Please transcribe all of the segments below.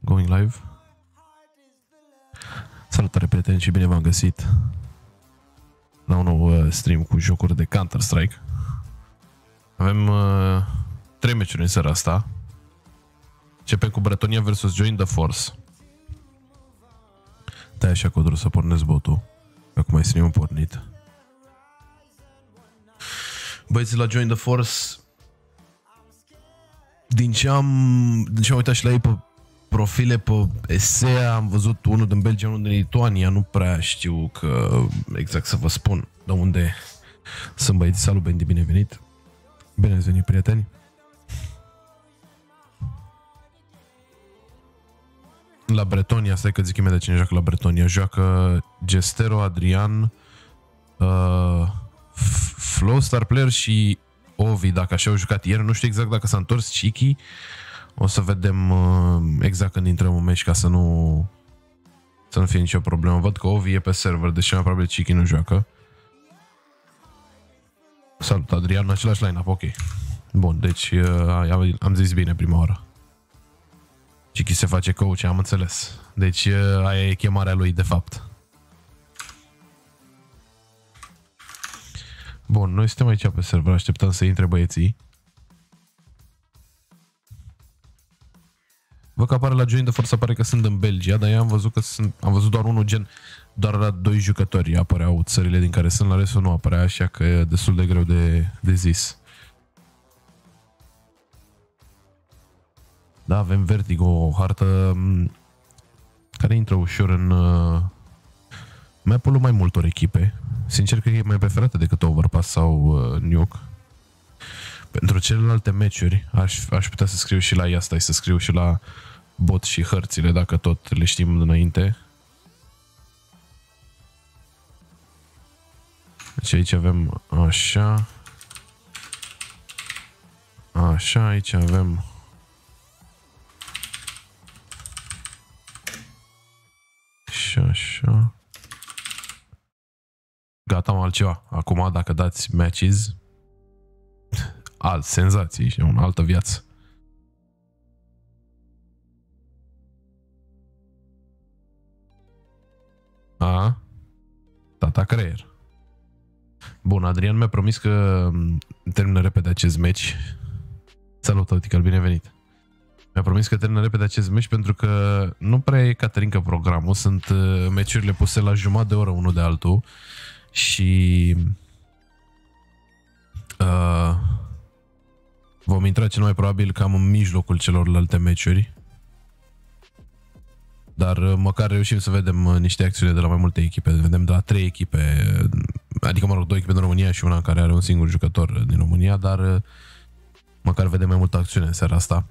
Going live. Salutare prieteni și bine v-am găsit la un nou stream cu jocuri de Counter-Strike. Avem 3 meciuri în seara asta. Începem cu Bretonia vs Join the Force. Tai așa codul să pornesc botul. Acum e stream-ul pornit. Băieții la Join the Force, din ce am uitat și la ei pe profile, pe esea, am văzut unul din Belgia, unul din Lituania. Nu prea știu exact să vă spun de unde sunt băieții. Salut, Bendy, bine venit. Bine ați venit, prieteni. La Bretonia, stai că zic imediat cine joacă la Bretonia. Joacă Gestero, Adrian, Flow Star Player și Ovi, dacă așa au jucat ieri. Nu știu exact dacă s-a întors Chiki. O să vedem exact când intrăm în meci ca să nu fie nicio problemă. Văd că Ovi e pe server, deci mai probabil Chiki nu joacă. Salut, Adrian, același line-up, ok. Bun, deci am zis bine prima oară. Chiki se face coach, am înțeles. Deci aia e chemarea lui, de fapt. Bun, noi suntem aici pe server, așteptăm să intre băieții. Văd că apare la Join the Force, apare că sunt în Belgia, dar eu am văzut doar unul, gen, doar la 2 jucători apăreau țările din care sunt, la restul nu apărea, așa că e destul de greu de zis. Da, avem Vertigo, o hartă care intră ușor în map-ul mai multor echipe. Sincer, cred că e mai preferată decât Overpass sau Nuke. Pentru celelalte meciuri aș putea să scriu și la ea, stai să scriu și la bot și hărțile, dacă tot le știm înainte. Deci aici avem așa. Așa, aici avem și așa. Gata, am altceva. Acum, dacă dați matches, senzații și o altă viață. Tata creier. Bun, Adrian mi-a promis că termină repede acest meci. Salut, Autical, bine venit. Mi-a promis că termină repede acest meci pentru că nu prea e Caterinca programul. Sunt meciurile puse la jumătate de oră unul de altul. Și vom intra cel mai probabil cam în mijlocul celorlalte meciuri. Dar măcar reușim să vedem niște acțiuni de la mai multe echipe. Vedem de la 3 echipe, adică mă rog, 2 echipe din România și una care are un singur jucător din România, dar măcar vedem mai multă acțiune în seara asta.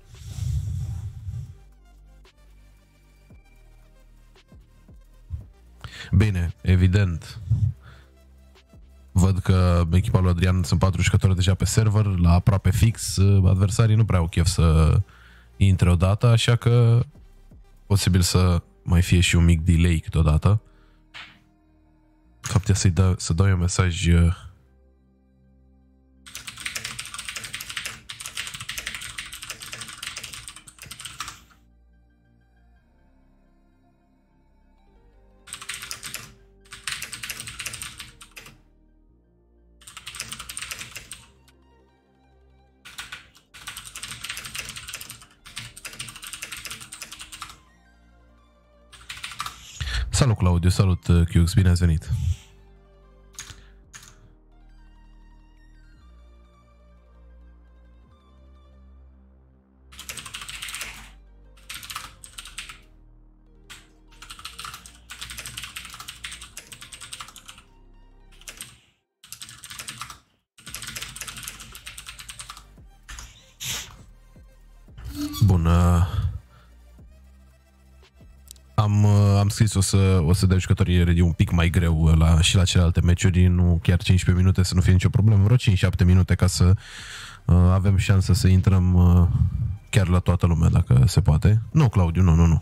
Bine, evident. Văd că echipa lui Adrian sunt 4 jucători deja pe server, la aproape fix. Adversarii nu prea au chef să intre odată, așa că posibil să mai fie și un mic delay câteodată. De fapt, să dau un mesaj. Salut, Claudiu, salut, Qx, bine ați venit. Bun, am scris o să dea jucătorii ready un pic mai greu și la celelalte meciuri, nu chiar 15 minute, să nu fie nicio problemă, vreo 5-7 minute ca să avem șansa să intrăm chiar la toată lumea, dacă se poate. Nu, Claudiu, nu.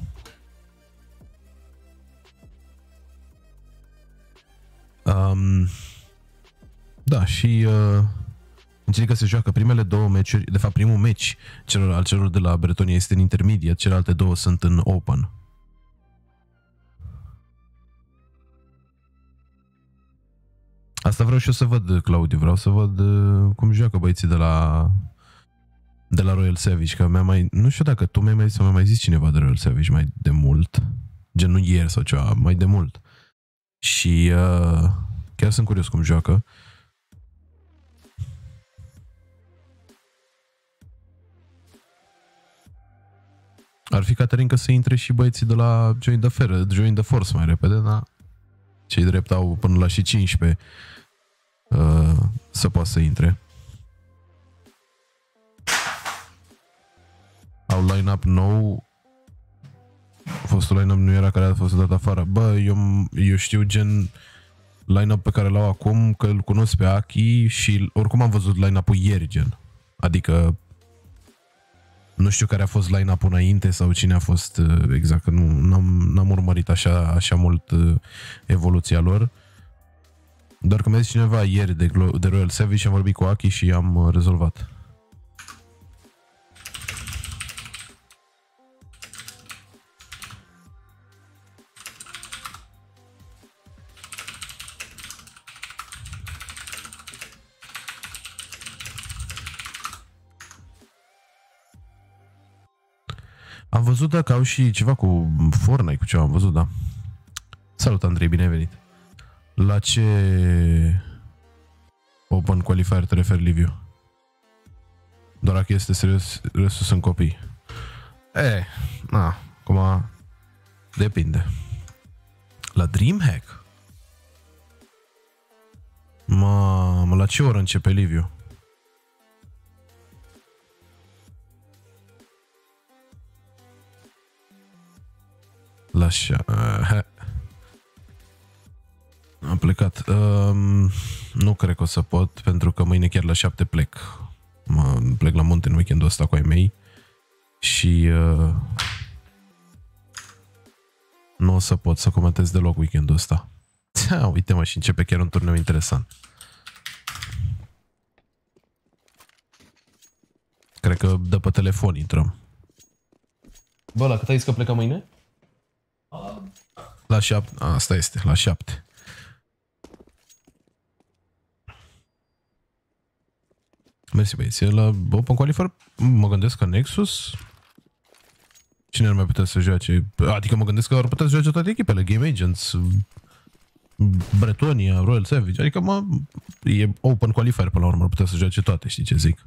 Da, și Înțeleg că se joacă primele două meciuri, de fapt primul meci al celor de la Bretonia este în intermediate, celelalte două sunt în open. Asta vreau și eu să văd, Claudiu, vreau să văd cum joacă băieții de la Royal Savage, că nu știu dacă tu mi-ai mai zis cineva de Royal Savage mai de mult, gen nu ieri sau ceva, mai de mult. Și chiar sunt curios cum joacă. Ar fi, Caterinca, să intre și băieții de la Join the Force mai repede, dar cei drept au până la și 15 să poată să intre. Au line-up nou. Fostul line-up nu era care a fost dat afară. Bă, eu știu gen line-up pe care l-au acum, că îl cunosc pe Aki și oricum am văzut line-up-ul ieri, gen. Adică nu știu care a fost line-up-ul înainte sau cine a fost exact, că n-am urmărit așa mult evoluția lor. Doar că mi-a zis cineva ieri de Royal Savage și am vorbit cu Aki și am rezolvat. Am văzut că au și ceva cu Fortnite, cu ceva am văzut, da. Salut, Andrei, bine ai venit. La ce Open Qualifier te referi, Liviu? Doar dacă este serios, restul sunt copii. Acum depinde. La DreamHack? Mamă, la ce oră începe, Liviu? La am plecat. Nu cred că o să pot, pentru că mâine chiar la 7 plec. Plec la munte în weekendul ăsta cu ai mei și nu o să pot să comentez deloc weekendul ăsta. Uite mă, și începe chiar un turneu interesant. Cred că dă pe telefon, intrăm. Bă, la cât ai zis că pleca mâine? La 7. Asta este, la 7. Mersi, băieți. La Open Qualifier mă gândesc că Nexus... Cine ar mai putea să joace? Adică mă gândesc că ar putea să joace toate echipele. Game Agents, Bretonia, Royal Savage. Adică e Open Qualifier până la urmă. Ar putea să joace toate, știi ce zic?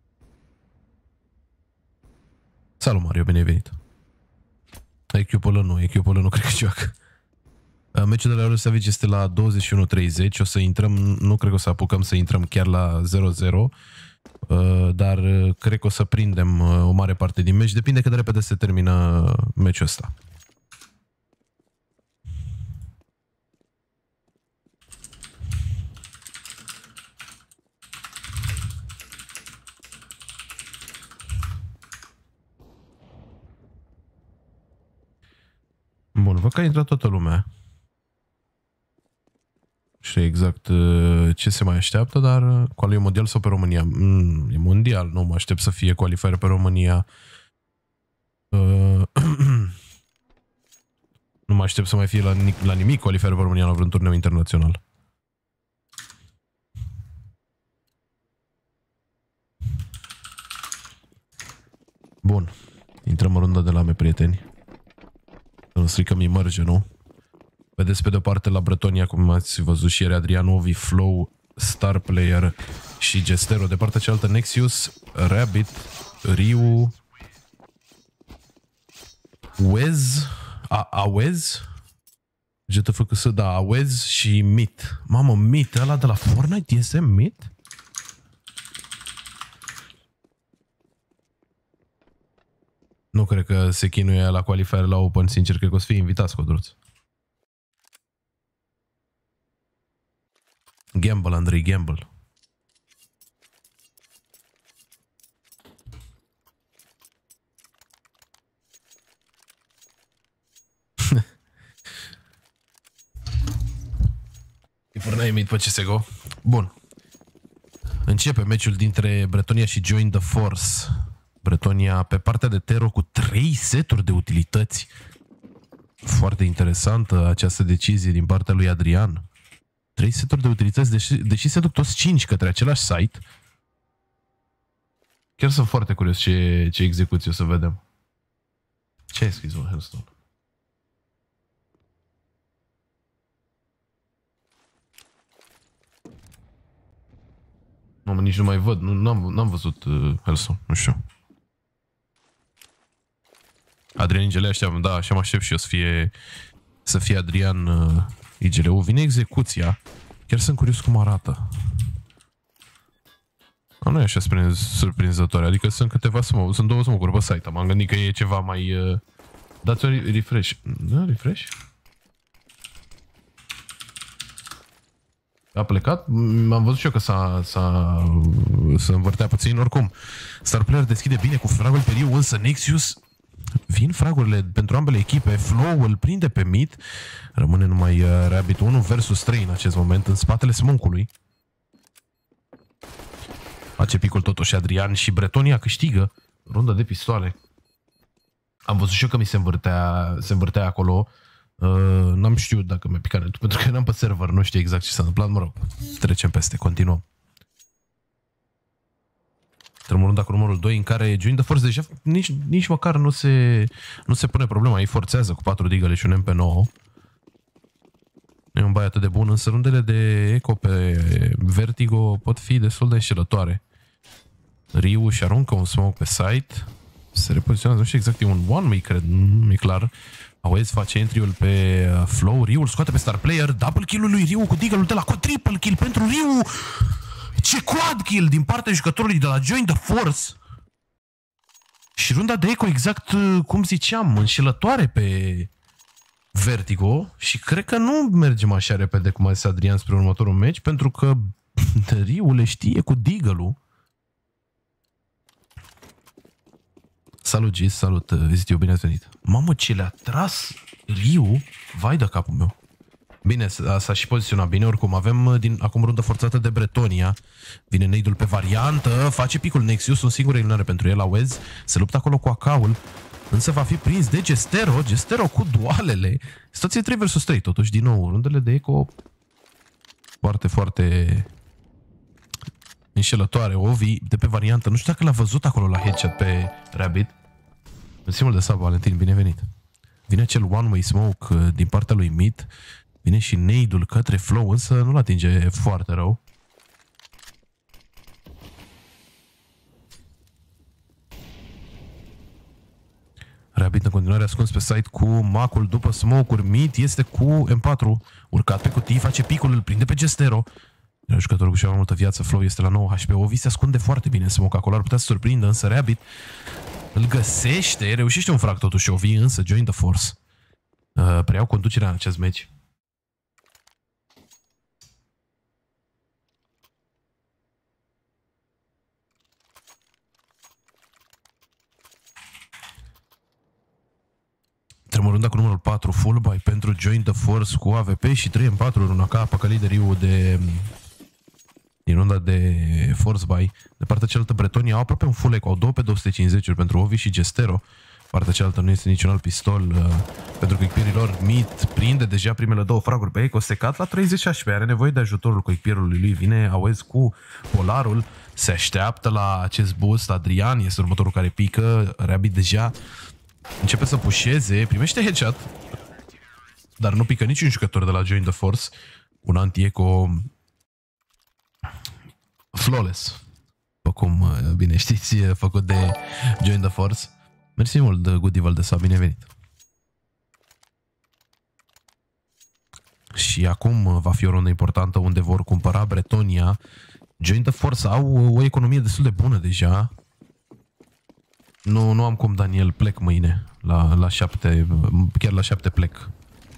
Salut, Mario, bine ai venit. Echiul nu cred că joacă. Meciul de la Royal Savage este la 21:30. O să intrăm, nu cred că o să apucăm să intrăm chiar la 0-0, dar cred că o să prindem o mare parte din meci. Depinde cât de repede se termină meciul ăsta. Bun, văd că a intrat toată lumea. Și exact ce se mai așteaptă, dar qual e mondial sau pe România? E mondial, nu mă aștept să fie qualifier pe România. Nu mă aștept să mai fie la nimic qualifier pe România la vreun turneu internațional. Bun, intrăm în runda de lame, prieteni. Să nu stricăm immerge, nu? Vedeți pe de-o parte la Bretonia, cum ați văzut și ieri, Adrianovi, Flow, Star Player și Gestero. De partea cealaltă Nexius, Rabbit, Ryu, Wez, Awez, GTFKS, da, Awez și Mit. Mamă, Mit, ăla de la Fortnite este Mit? Nu cred că se chinuie la qualifier la Open, sincer, cred că o să fie invitați, Codruț. Gamble, Andrei, gamble. E până ai mit pe CSGO. Bun. Începe meciul dintre Bretonia și Join the Force. Bretonia pe partea de Tero cu 3 seturi de utilități. Foarte interesantă această decizie din partea lui Adrian. 3 seturi de utilități, deși se duc toți 5 către același site. Chiar sunt foarte curios ce execuție o să vedem. Ce ai scris, Hellstone? Nu, nici nu mai văd. N-am văzut Hellstone, nu știu. Adrian IGL așteaptă, da, așa mă aștept și eu să fie Adrian IGL-ul. Vine execuția. Chiar sunt curios cum arată. Nu e așa surprinzătoare, adică sunt câteva smoke, sunt 2 smoke-uri pe site. M-am gândit că e ceva mai... Dați-o refresh. Da, refresh? A plecat? Am văzut și eu că se învârtea puțin. Oricum, Star Player deschide bine cu fragul pe Riu, însă Nexius... Vin fragurile pentru ambele echipe. Flow îl prinde pe mid. Rămâne numai Rabbit 1 versus 3 în acest moment, în spatele smoke-ului. Face picul totuși Adrian și Bretonia câștigă runda de pistoale. Am văzut și eu că mi se învârtea acolo. N-am știut dacă mi-a picat netul, pentru că eram pe server, nu știu exact ce s-a întâmplat, mă rog. Trecem peste, continuăm. Trămă runda cu numărul 2 în care Join the Force deja nici măcar nu se pune problema, ei forțează cu 4 digăle și un MP9. Nu e un bai atât de bun, însă rundele de eco pe Vertigo pot fi destul de înșelătoare. Ryu își aruncă un smoke pe site, se repoziționează, nu știu exact, e un one-way, cred, nu e clar. Awez face entry-ul pe Flow, Ryu îl scoate pe Star Player, double kill-ul lui Ryu cu deagle-ul de la triple kill pentru Ryu! Ce quad kill din partea jucătorului de la Join the Force! Și runda de eco exact cum ziceam, înșelătoare pe Vertigo și cred că nu mergem așa repede cum a zis Adrian spre următorul meci, pentru că Ryu le știe cu deagle-ul. Salut, Gis, salut, Vizitiu, bine ați venit. Mamă, ce le-a tras Ryu, vai de capul meu. Bine, s-a și poziționat bine, oricum avem acum rundă forțată de Bretonia. Vine nade-ul pe variantă, face picul Nexius, un singur eliminare pentru el, Awez. Se luptă acolo cu AK-ul, însă va fi prins de Gestero cu dualele. Situație 3 vs 3, totuși, din nou, rundele de eco foarte, foarte înșelătoare. Ovi de pe variantă, nu știu dacă l-a văzut acolo la headshot pe Rabbit. Mulțumim de sub, Valentin, binevenit. Vine acel one-way smoke din partea lui Mid. Vine și nade-ul către Flow, însă nu-l atinge foarte rău. Rabbit în continuare ascuns pe site cu Macul după smoke-uri. Mid este cu M4 urcat pe cutii, face picul, îl prinde pe Gestero. Era jucătorul cu cea mai multă viață, Flow este la 9 HP. Ovi se ascunde foarte bine în smoke acolo, ar putea să surprindă, însă Rabbit îl găsește, reușește un frag totuși Ovi, însă Join the Force preiau conducerea în acest meci. Trămărunda cu numărul 4, full buy pentru Join the Force cu AVP și 3 în 4 în AK, păcălit de Ryu din runda de Force buy. De partea cealaltă Bretonia au aproape un full eco, au 2 pe 250 pentru Ovi și Gestero. Partea cealaltă nu este niciun alt pistol pentru că echipierii lor. Mid prinde deja primele 2 fraguri pe eco, secat la 30 HP, are nevoie de ajutorul cu echipierului lui. Vine Awez cu polarul, se așteaptă la acest boost. Adrian este următorul care pică, Rabbit deja începe să pușeze, primește headshot, dar nu pică niciun jucător de la Join the Force. Un anti-eco flawless, după cum bine știți, făcut de Join the Force. Mersi mult, Goodival de sub, binevenit. Și acum va fi o rundă importantă unde vor cumpăra Bretonia. Join the Force au o economie destul de bună deja. Nu am cum, Daniel, plec mâine la 7, chiar la 7 plec.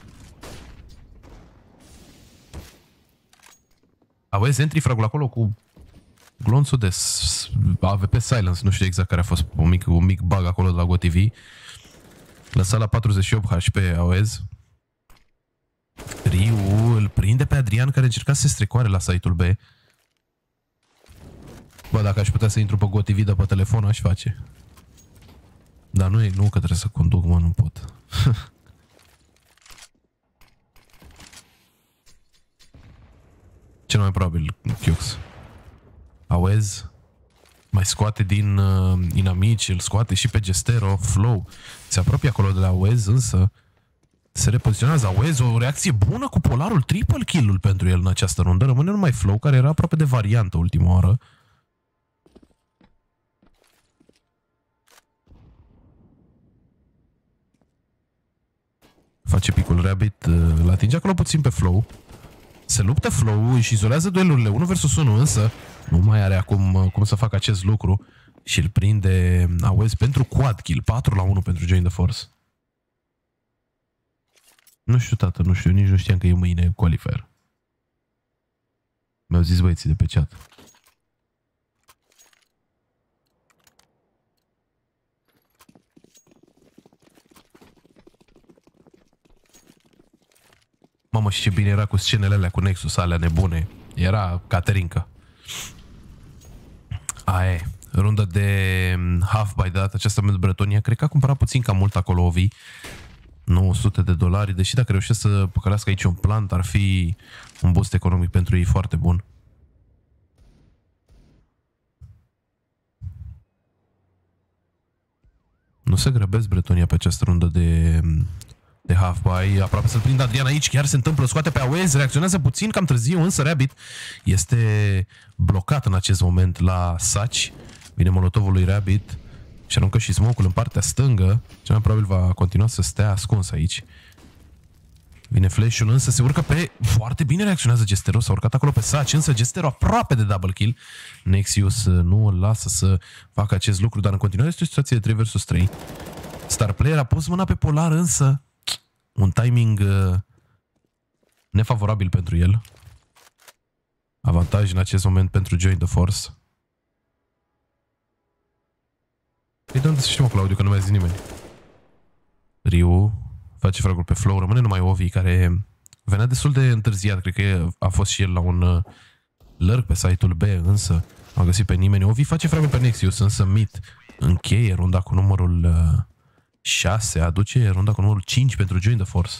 Aveți entry fragul acolo cu glonțul de AVP Silence, nu știu exact care a fost un mic bug acolo de la GoTV. Lăsat la 48 HP, Awez. Ryu îl prinde pe Adrian care încerca să se strecoare la site-ul B. Bă, dacă aș putea să intru pe GoTV de pe telefon, aș face. Dar nu că trebuie să conduc, mă, nu pot. Cel mai probabil, Chiux. Auez mai scoate din inamici, îl scoate și pe Gestero, Flow. Se apropie acolo de la Auez, însă se repoziționează. Auez, o reacție bună cu polarul, triple kill-ul pentru el în această rundă. Rămâne numai Flow, care era aproape de variantă ultima oară. Face picul Rabbit, îl atinge acolo puțin pe Flow. Se luptă Flow, își izolează duelurile 1 vs 1, însă nu mai are acum cum să facă acest lucru și îl prinde Auez pentru quad kill, 4-1 pentru Join the Force. Nu știu, tată, nu știu, nici nu știam că e mâine qualifier. Mi-au zis băieții de pe chat. Mamă, și ce bine era cu scenele alea, cu Nexus, alea nebune. Era Caterinca. Aia e. Rundă de half-buy de data aceasta pentru Bretonia. Cred că a cumpărat puțin cam mult acolo Ovi. $900, deși dacă reușesc să păcălească aici un plant, ar fi un boost economic pentru ei foarte bun. Nu se grăbesc Bretonia pe această rundă de half-buy. Aproape să-l prind Adrian aici. Chiar se întâmplă, scoate pe Auez, reacționează puțin, cam târziu, însă Rabbit este blocat în acest moment la saci. Vine molotovul lui Rabbit și aruncă și smoke-ul în partea stângă. Cel mai probabil va continua să stea ascuns aici. Vine flash-ul, însă se urcă pe... Foarte bine reacționează Gestero, s-a urcat acolo pe saci, însă Gestero aproape de double kill. Nexius nu îl lasă să facă acest lucru, dar în continuare este o situație de 3 vs 3. Star Player a pus mâna pe Polar, însă un timing nefavorabil pentru el. Avantaj în acest moment pentru Join the Force. Păi de unde să știm, Claudiu, că nu mai zi nimeni. Ryu face fragul pe Flow, rămâne numai Ovi, care venea destul de întârziat. Cred că a fost și el la un lurk pe site-ul B, însă a găsit pe nimeni. Ovi face fragul pe Nexius, însă Mit încheie runda cu numărul 6, aduce runda cu numărul 5 pentru Join the Force.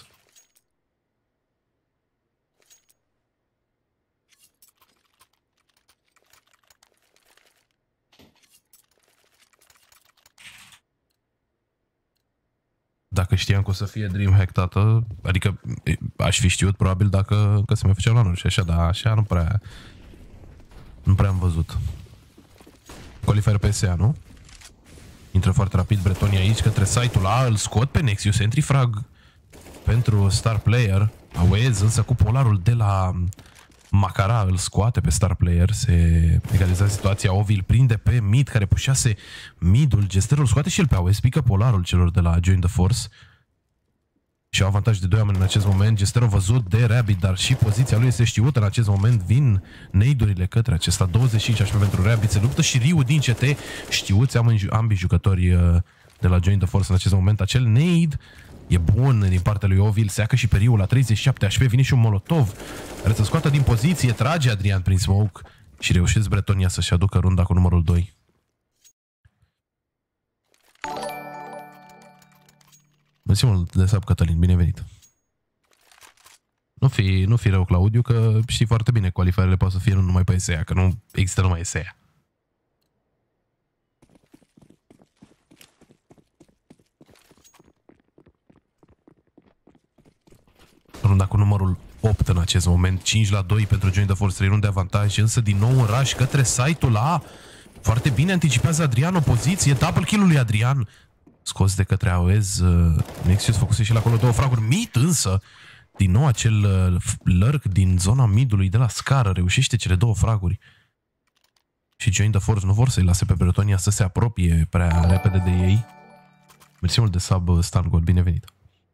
Dacă știam că o să fie Dreamhack, tată, adică aș fi știut probabil dacă se mai făceau lanuri și așa, dar așa nu prea am văzut. Qualifier PSA, nu? Intră foarte rapid Bretonia aici către site-ul A, îl scot pe Nexius, entry frag pentru Star Player. Auez însă cu polarul de la Macara îl scoate pe Star Player, se egalizează situația. Ovi îl prinde pe Mid, care pușease midul. Gestero îl scoate și el pe Auez, pică polarul celor de la Join the Force și au avantaj de 2 oameni în acest moment. Gestero văzut de Rabbit, dar și poziția lui este știută în acest moment. Vin nade-urile către acesta, 25 HP pentru Rabbit. Se luptă și Ryu din CT, știuți ambii jucători de la Join the Force în acest moment. Acel nade e bun din partea lui Ovi, îl seacă și pe Ryu la 37 HP. Vine și un molotov care să scoată din poziție, trage Adrian prin smoke și reușesc Bretonia să-și aducă runda cu numărul 2. Mersi mult de sub, Cătălin, binevenit. Nu fi rău, Claudiu, că știi foarte bine, qualifierele poate să fie nu numai pe SEA, că nu există numai SEA. Runda cu numărul 8 în acest moment, 5-2 pentru Join the Force, 3 runde de avantaj, însă din nou un rush către site-ul A. Foarte bine anticipează Adrian o poziție, double kill-ul lui Adrian, scos de către Auez. Nexius făcuse și la acolo 2 fraguri. Mid însă, din nou acel lurk din zona midului de la scară, reușește cele 2 fraguri. Și Join the Force nu vor să-i lase pe Bretonia să se apropie prea repede de ei. Mersi mult de sub, Stangod, binevenit.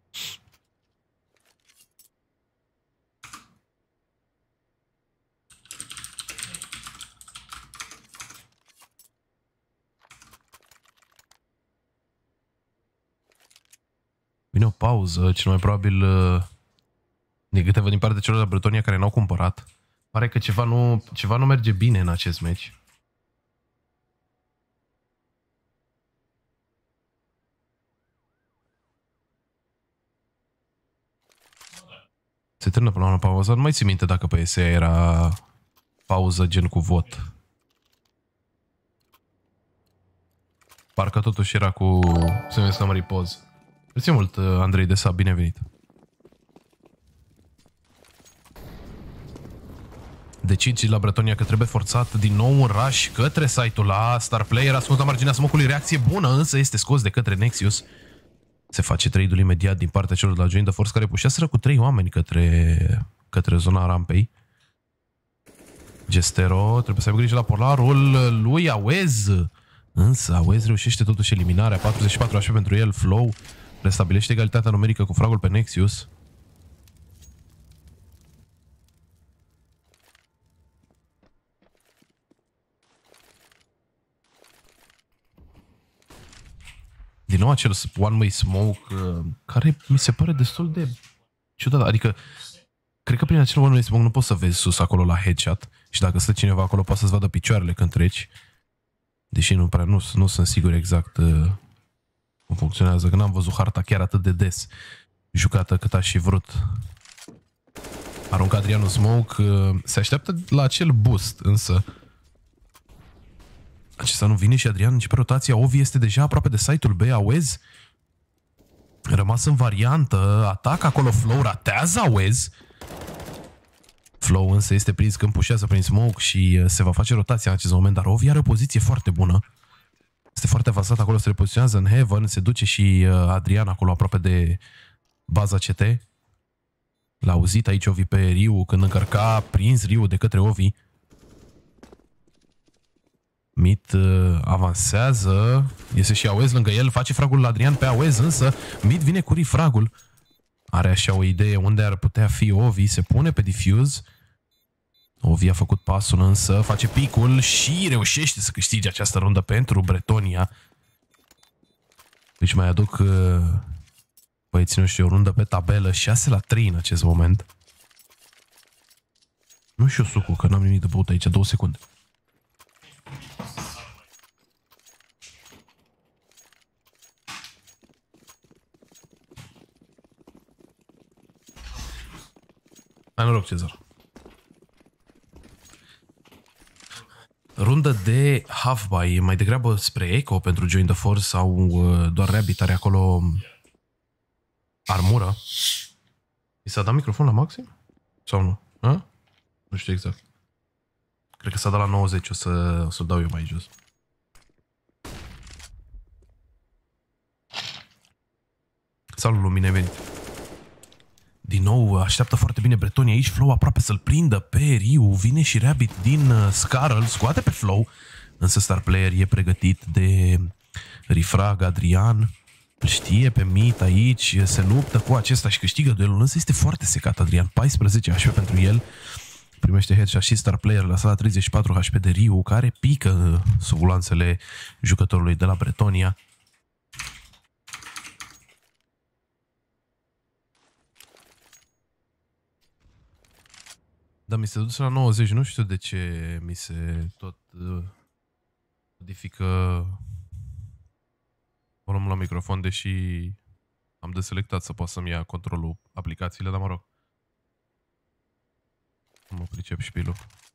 Vine o pauză, cel mai probabil de câte văd din partea celor de Bretonia care n-au cumpărat. Pare că ceva nu merge bine în acest meci. Se termină până la una pauză. Nu mai țin minte dacă pe ESA era pauză gen cu vot. Parcă totuși era cu SMS summary pause. Mersi mult, Andrei de Sab, bine venit. Decidi la Bretonia că trebuie forțat din nou un rush către site-ul la Star Player. Ascuns la marginea smoke-ului, reacție bună, însă este scos de către Nexius. Se face trade-ul imediat din partea celor de la Join the Force care pușeaseră cu 3 oameni către zona rampei. Gestero trebuie să aibă grijă la polarul lui Awez. Însă Awez reușește totuși eliminarea. 44 HP pentru el. Flow restabilește egalitatea numerică cu fragul pe Nexius. Din nou acel one-way smoke care mi se pare destul de ciudat. Adică, cred că prin acel one-way smoke nu poți să vezi sus acolo la headshot. Și dacă stă cineva acolo, poate să-ți vadă picioarele când treci. Deși nu sunt sigur exact cum funcționează. Că n-am văzut harta chiar atât de des jucată cât aș fi vrut. Aruncă Adrianul smoke. Se așteaptă la acel boost, însă acesta nu vine și Adrian începe rotația. Ovi este deja aproape de site-ul B. Awez rămas în variantă. Atac acolo Flow, ratează Awez. Flow însă este prins când pușează prin smoke și se va face rotația în acest moment. Dar Ovi are o poziție foarte bună. Este foarte avansat acolo, se repoziționează în Heaven. Se duce și Adrian acolo aproape de baza CT. L-a auzit aici Ovi pe Ryu când încărca, prins Ryu de către Ovi. Mid avansează, iese și Awez lângă el, face fragul la Adrian pe Awez, însă Mid vine cu fragul. Are așa o idee unde ar putea fi Ovi, se pune pe defuse. Ovi a făcut pasul, însă face picul și reușește să câștige această rundă pentru Bretonia. Deci mai aduc băieții noștri o rundă pe tabelă, 6-3 în acest moment. Nu știu sucul, că n-am nimic de băut aici, 2 secunde. Hai noroc, Cezar. Rundă de half-buy, mai degrabă spre Echo pentru Join the Force sau doar Rabbit are acolo armură. I s-a dat microfon la maxim? Sau nu? A? Nu știu exact. Cred că s-a dat la 90, o să dau eu mai jos. Salut, Lumine, venit. Din nou, așteaptă foarte bine Bretonia aici. Flow aproape să-l prindă pe Ryu. Vine și Rabbit din Scar, îl scoate pe Flow. Însă Star Player e pregătit de refrag. Adrian știe pe Mit aici. Se luptă cu acesta și câștigă duelul. Însă este foarte secat Adrian. 14 HP pentru el. Primește headshot și Star Player la sala 34 HP de Ryu, care pică sub ulanțele jucătorului de la Bretonia. Da, mi se duce la 90, nu știu de ce mi se tot modifică volumul la microfon, deși am deselectat să pot să-mi ia controlul aplicațiile, dar mă rog. Nu mă pricep șpilul.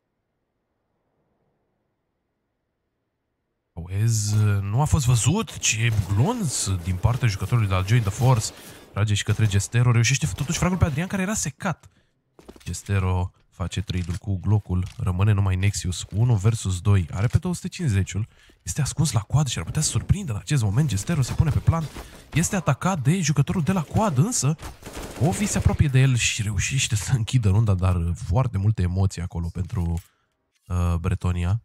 Awez nu a fost văzut, ce glonț din partea jucătorului de la Join the Force. Trage și către Gestero, reușește totuși fragul pe Adrian, care era secat. Gestero face trade-ul cu Glock-ul, rămâne numai Nexius, 1 versus 2, are pe 250-ul, este ascuns la quad și ar putea să surprindă în acest moment. Gestero se pune pe plan, este atacat de jucătorul de la quad, însă Ovi se apropie de el și reușește să închidă runda, dar foarte multe emoții acolo pentru Bretonia.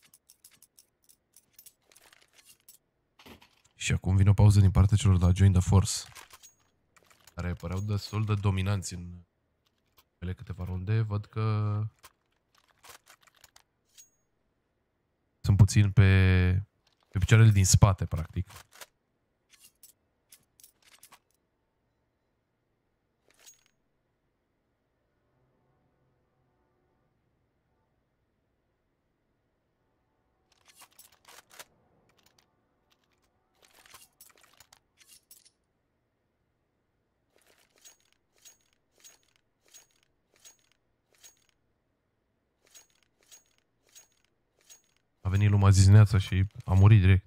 Și acum vine o pauză din partea celor de la Join the Force, care păreau destul de dominanți în câteva runde. Văd că sunt puțin pe picioarele din spate, practic. venit lumea zizineața și a murit direct.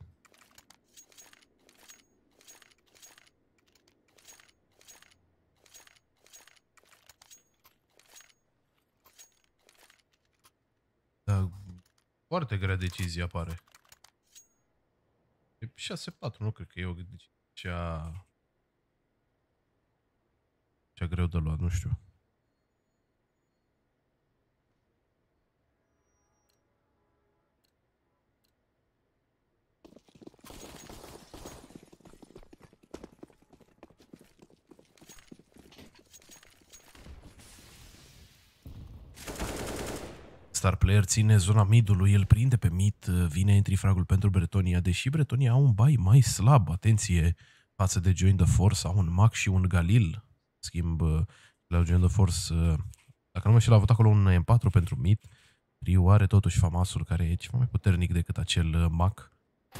Da, foarte grea decizie apare. E 6-4, nu cred că e o decizie cea greu de luat, nu știu. Star Player ține zona mid-ului, el prinde pe mid, vine entry fragul pentru Bretonia, deși Bretonia au un buy mai slab, atenție, față de Join the Force, au un Mac și un Galil, schimb la Join the Force, dacă nu mă știu, a avut acolo un M4 pentru mid, Ryu are totuși Famasul, care e ceva mai puternic decât acel Mac.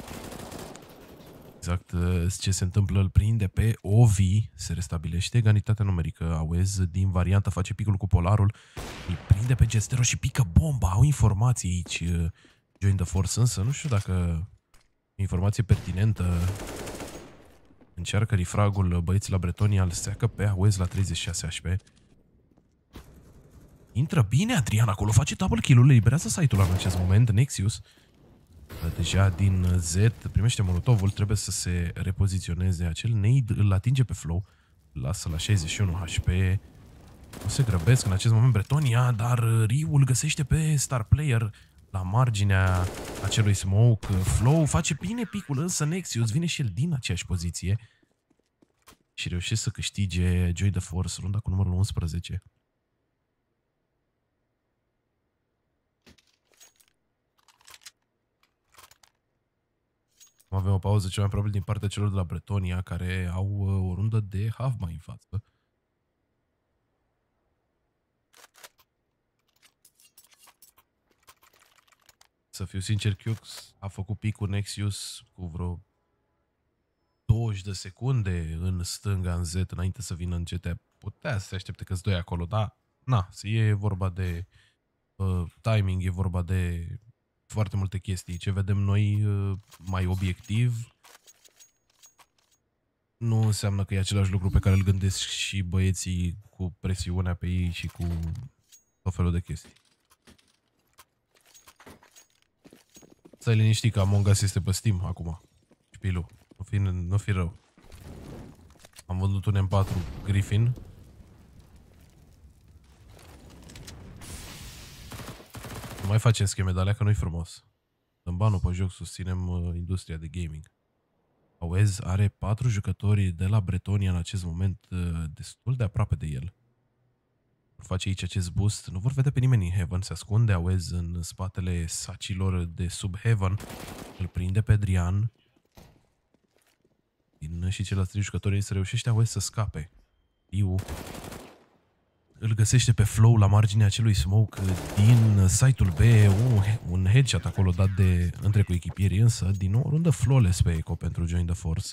Exact ce se întâmplă, îl prinde pe Ovi, se restabilește egalitatea numerică, Auez din variantă face picul cu Polarul, îl prinde pe Gestero și pică bomba, au informații aici, Join the Force, însă nu știu dacă informație pertinentă, încearcă refragul băieții la Bretonia, îl seacă pe Auez la 36 HP. Intră bine Adrian acolo, face double kill-ul, le liberează site-ul în acest moment, Nexius. Deja din Z primește molotovul, trebuie să se repoziționeze. Acel nade îl atinge pe Flow, lasă la 61 HP. Nu se grăbesc în acest moment Bretonia, dar Ryu îl găsește pe Star Player la marginea acelui smoke. Flow face bine picul, însă Nexius vine și el din aceeași poziție și reușește să câștige Join the Force, runda cu numărul 11. Avem o pauză cel mai probabil din partea celor de la Bretonia, care au o rundă de half mai în față. Să fiu sincer, Cux a făcut picul Nexius cu vreo 20 de secunde în stânga, în Z, înainte să vină în CT. Putea să se aștepte că-s doi acolo, dar na, e vorba de timing, e vorba de foarte multe chestii. Ce vedem noi mai obiectiv nu înseamnă că e același lucru pe care îl gândesc și băieții cu presiunea pe ei și cu tot felul de chestii. Stai liniștit că Among Us este pe Steam acum. Șpilu, nu fi rău. Am vândut un M4 Griffin. Nu mai facem scheme de alea că nu-i frumos. Dăm banul pe joc, susținem industria de gaming. Auez are 4 jucători de la Bretonia în acest moment destul de aproape de el. Vor face aici acest boost, nu vor vedea pe nimeni în Heaven, se ascunde Auez în spatele sacilor de sub Heaven, îl prinde pe Adrian. Din și ceilalți 3 jucători se reușește Auez să scape. Ryu îl găsește pe Flow la marginea acelui smoke din site-ul B, un headshot acolo dat de între coechipierii, însă din nou rundă flawless pe Eco pentru Join the Force.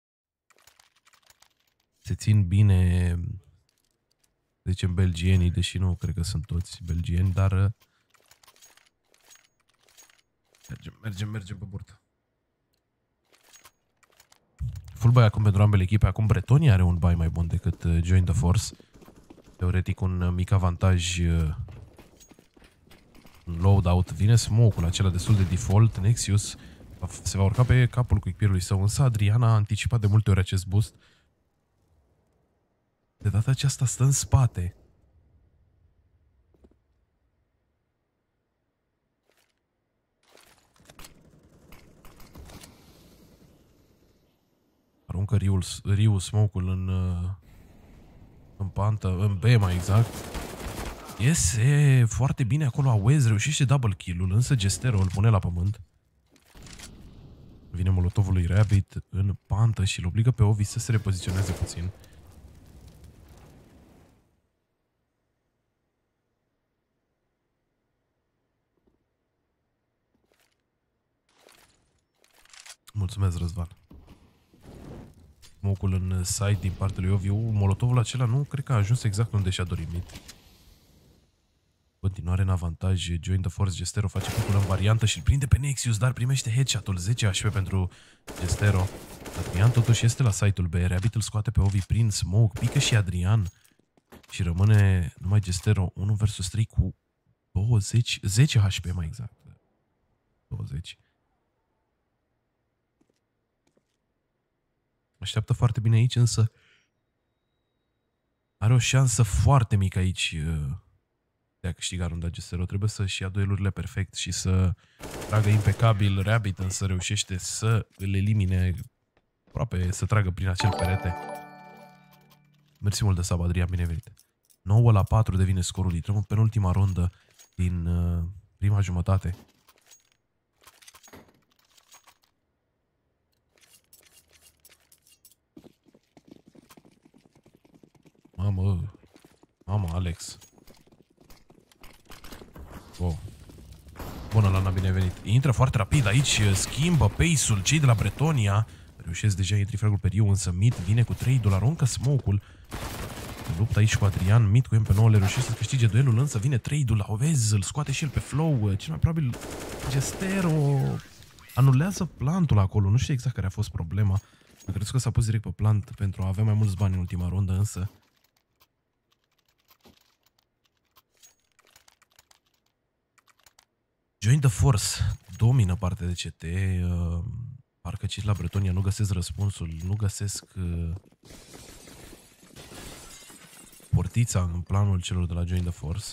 Se țin bine, să zicem, belgienii, deși nu cred că sunt toți belgieni, dar mergem pe burtă. Full buy acum pentru ambele echipe, acum Bretonia are un buy mai bun decât Join the Force. Teoretic un mic avantaj, un loadout, vine smoke-ul acela destul de default, Nexius se va urca pe capul cuipierului său, însă Adrian a anticipat de multe ori acest boost. De data aceasta stă în spate. Aruncă Ryu smoke-ul în pantă, în B mai exact. Iese foarte bine acolo Auez, reușește double kill-ul, însă Gestero îl pune la pământ. Vine molotovul lui Rabbit în pantă și îl obligă pe Ovi să se repoziționeze puțin. Mulțumesc, Răzvan. Smoke-ul în side din partea lui Oviu, molotovul acela nu cred că a ajuns exact unde și-a dorit. Continuare în avantaj, Join the Force, Gestero face picul în variantă și îl prinde pe Nexius, dar primește headshot-ul, 10 HP pentru Gestero. Adrian totuși este la site-ul B, Rabbit îl scoate pe Ovi prin smoke, pică și Adrian și rămâne numai Gestero, 1 vs 3 cu 10 HP mai exact. 20. Așteaptă foarte bine aici, însă are o șansă foarte mică aici de a câștiga runda Gestero. Trebuie să-și ia duelurile perfect și să tragă impecabil. Rabbit însă reușește să îl elimine, aproape să tragă prin acel perete. Mersi mult de sub, Adrian, binevenit. 9-4 devine scorul. Intrăm în penultima rundă din prima jumătate. Mamă, Alex. Oh. Bună, Lana, binevenit. Intră foarte rapid aici, schimbă pace-ul cei de la Bretonia. Reușesc deja intri fragul pe Riu, însă Mit vine cu 3 $, aruncă smoke-ul. Luptă aici cu Adrian, Mit cu MP9 le reușește să câștige duelul, însă vine 3 $, o vezi, îl scoate și el pe flow. Cel mai probabil Gestero anulează plantul acolo, nu știu exact care a fost problema. Am crezut că s-a pus direct pe plant pentru a avea mai mulți bani în ultima rundă, însă Join the Force domină partea de CT, parcă cei la Bretonia nu găsesc răspunsul, nu găsesc portița în planul celor de la Join the Force.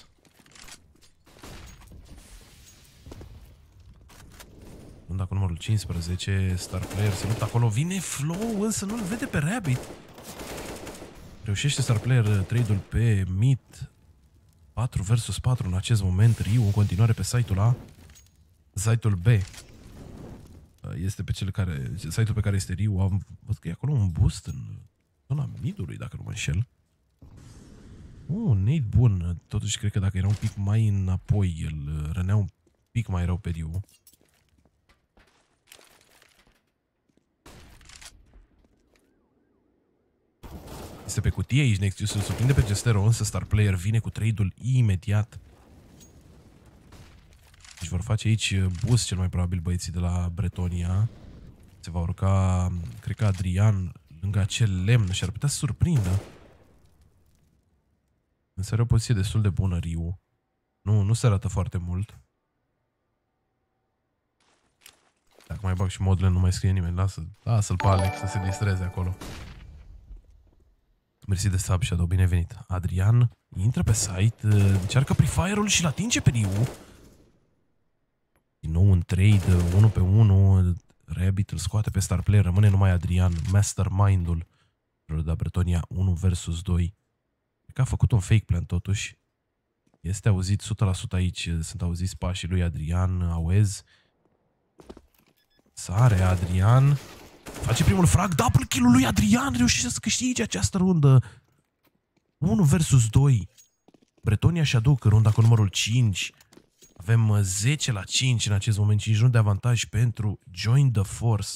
Runda cu numărul 15, Star Player se luptă acolo, vine Flow, însă nu-l vede pe Rabbit. Reușește Star Player trade-ul pe Mit. 4 vs 4 în acest moment, Riu în continuare pe site-ul A. Site-ul B este pe site-ul pe care este Riu. Văd că e acolo un boost în zona mid-ului, dacă nu mă înșel. Un nade bun. Totuși cred că dacă era un pic mai înapoi, îl rănea un pic mai rău pe Riu. Este pe cutie aici, Nexus îl surprinde pe Gestero, însă Star Player vine cu trade-ul imediat. Deci vor face aici boost cel mai probabil băieții de la Bretonia. Se va urca, cred că Adrian, lângă acel lemn și ar putea să surprindă. Însă are o poziție destul de bună Riu. Nu se arată foarte mult. Dacă mai bag și modele, nu mai scrie nimeni. Lasă-l pe Alex să se distreze acolo. Mersi de sub, Shadow, binevenit. Adrian intră pe site, încearcă prefire-ul și-l atinge pe Riu. Din nou un trade, 1 pe 1. Rabbit îl scoate pe Star Player, rămâne numai Adrian, mastermind-ul de Bretonia, 1 vs 2. Cred că a făcut un fake plan totuși. Este auzit 100% aici, sunt auziți pașii lui Adrian, auez. Sare Adrian. Face primul frag, double kill-ul lui Adrian, reușește să câștige această rundă. 1 vs 2. Bretonia și aduc runda cu numărul 5. Avem 10-5 în acest moment, 5 runde de avantaj pentru Join the Force.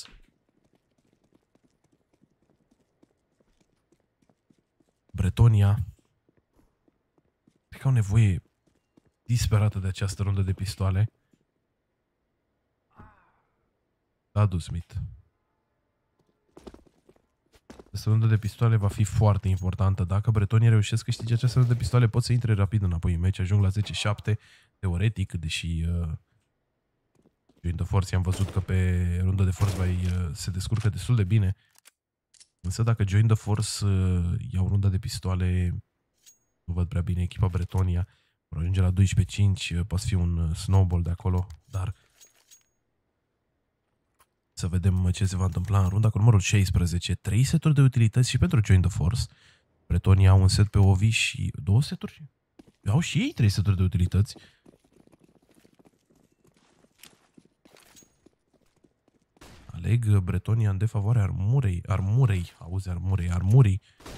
Bretonia cred că au nevoie disperată de această rundă de pistoale. Adu Smith. Această rundă de pistoale va fi foarte importantă. Dacă Bretonia reușesc să câștige această rundă de pistoale, pot să intre rapid înapoi în meci. Ajung la 10-7, teoretic, deși Join the Force am văzut că pe rundă de Force se descurcă destul de bine. Însă dacă Join the Force iau runda de pistoale, nu văd prea bine echipa Bretonia. Vor ajunge la 12-5, poate fi un snowball de acolo, dar să vedem ce se va întâmpla în runda cu numărul 16. 3 seturi de utilități și pentru Join the Force. Bretonia au un set pe Ovi și 2 seturi. Au și ei 3 seturi de utilități. Aleg Bretonia în defavoarea armurei.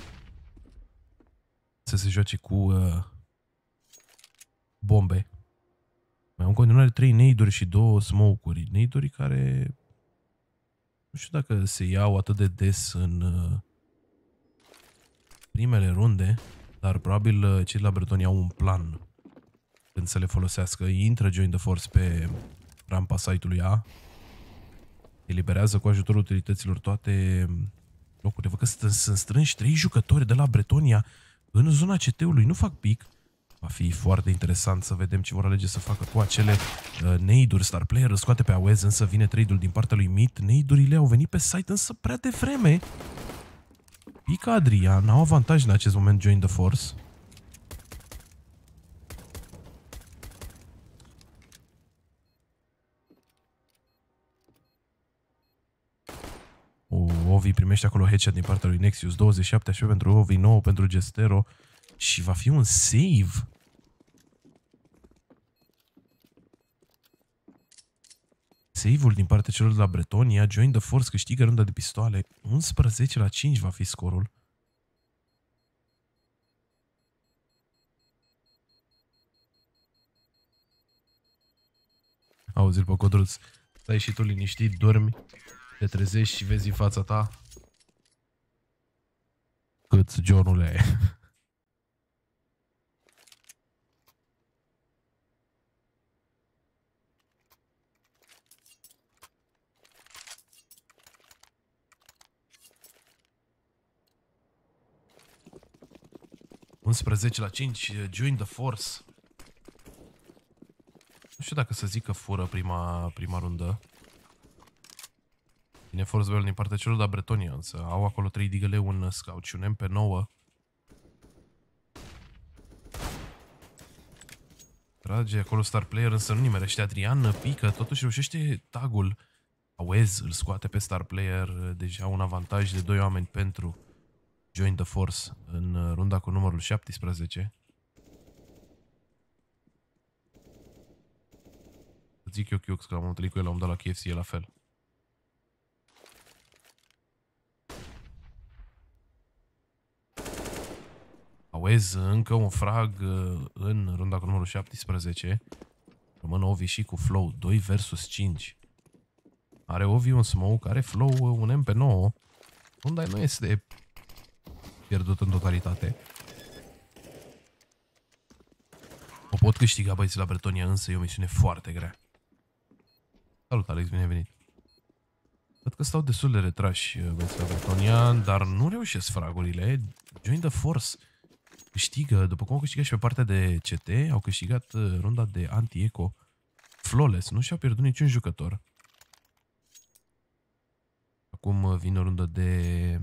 Să se joace cu bombe. Mai au în continuare 3 nade-uri și 2 smoke-uri. Nade-uri care nu știu dacă se iau atât de des în primele runde, dar probabil cei de la Bretonia au un plan când să le folosească. Intră Join the Force pe rampa site-ului A. Eliberează cu ajutorul utilităților toate locurile. Văd că sunt strânși 3 jucători de la Bretonia în zona CT-ului. Nu fac pic. Va fi foarte interesant să vedem ce vor alege să facă cu acele nade-uri. Star Player îl scoate pe Awez, însă vine trade-ul din partea lui Mit. Nade-urile au venit pe site, însă prea devreme. Pică Adrian, au avantaj în acest moment Join the Force. Ovi primește acolo headshot din partea lui Nexius. 27 HP pentru Ovi, 9 pentru Gestero. Și va fi un save. Save-ul din partea celor de la Bretonia. Join the Force câștigă runda de pistoale. 11-5 va fi scorul. Auzi-l pe Codruț. Stai și tu liniștit, dormi, te trezești și vezi în fața ta cât Johnule. la 5, Join the Force. Nu știu dacă să zic că fură prima rundă. Vine Force Bell din partea celor de la Bretonia, însă au acolo 3 digăle, un scout și un MP9. Trage acolo Star Player, însă nu nimerește. Adrian pică, totuși reușește tagul. Awez îl scoate pe Star Player, deja un avantaj de 2 oameni pentru Join the Force în runda cu numărul 17. Zic eu Chiux, că l-am întâlnit cu el, l-am dat la KFC, e la fel. Awez încă un frag în runda cu numărul 17. Rămân Ovi și cu Flow, 2 versus 5. Are Ovi un smoke, are Flow un MP9. Runda nu este pierdut în totalitate. O pot câștiga băieții la Bretonia, însă e o misiune foarte grea. Salut, Alex, bine ai venit. Cred că stau destul de retrași băieții la Bretonia, dar nu reușesc fragurile. Join the Force câștigă, după cum au câștigat și pe partea de CT, au câștigat runda de anti-eco flawless, nu și-au pierdut niciun jucător. Acum vine o rundă de...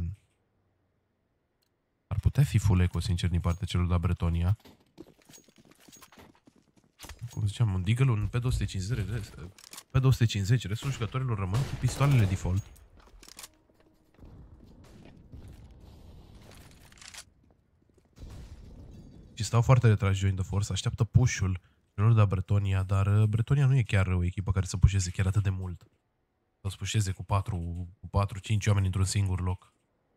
Ar putea fi full eco, sincer, din partea celor de la Bretonia. Cum ziceam, un Deagle, un P250, restul jucătorilor rămân cu pistoalele default. Și stau foarte retrași Join the Force, așteaptă push-ul celor de la Bretonia, dar Bretonia nu e chiar o echipă care să pusheze chiar atât de mult. Să pusheze cu 4-5 oameni într-un singur loc.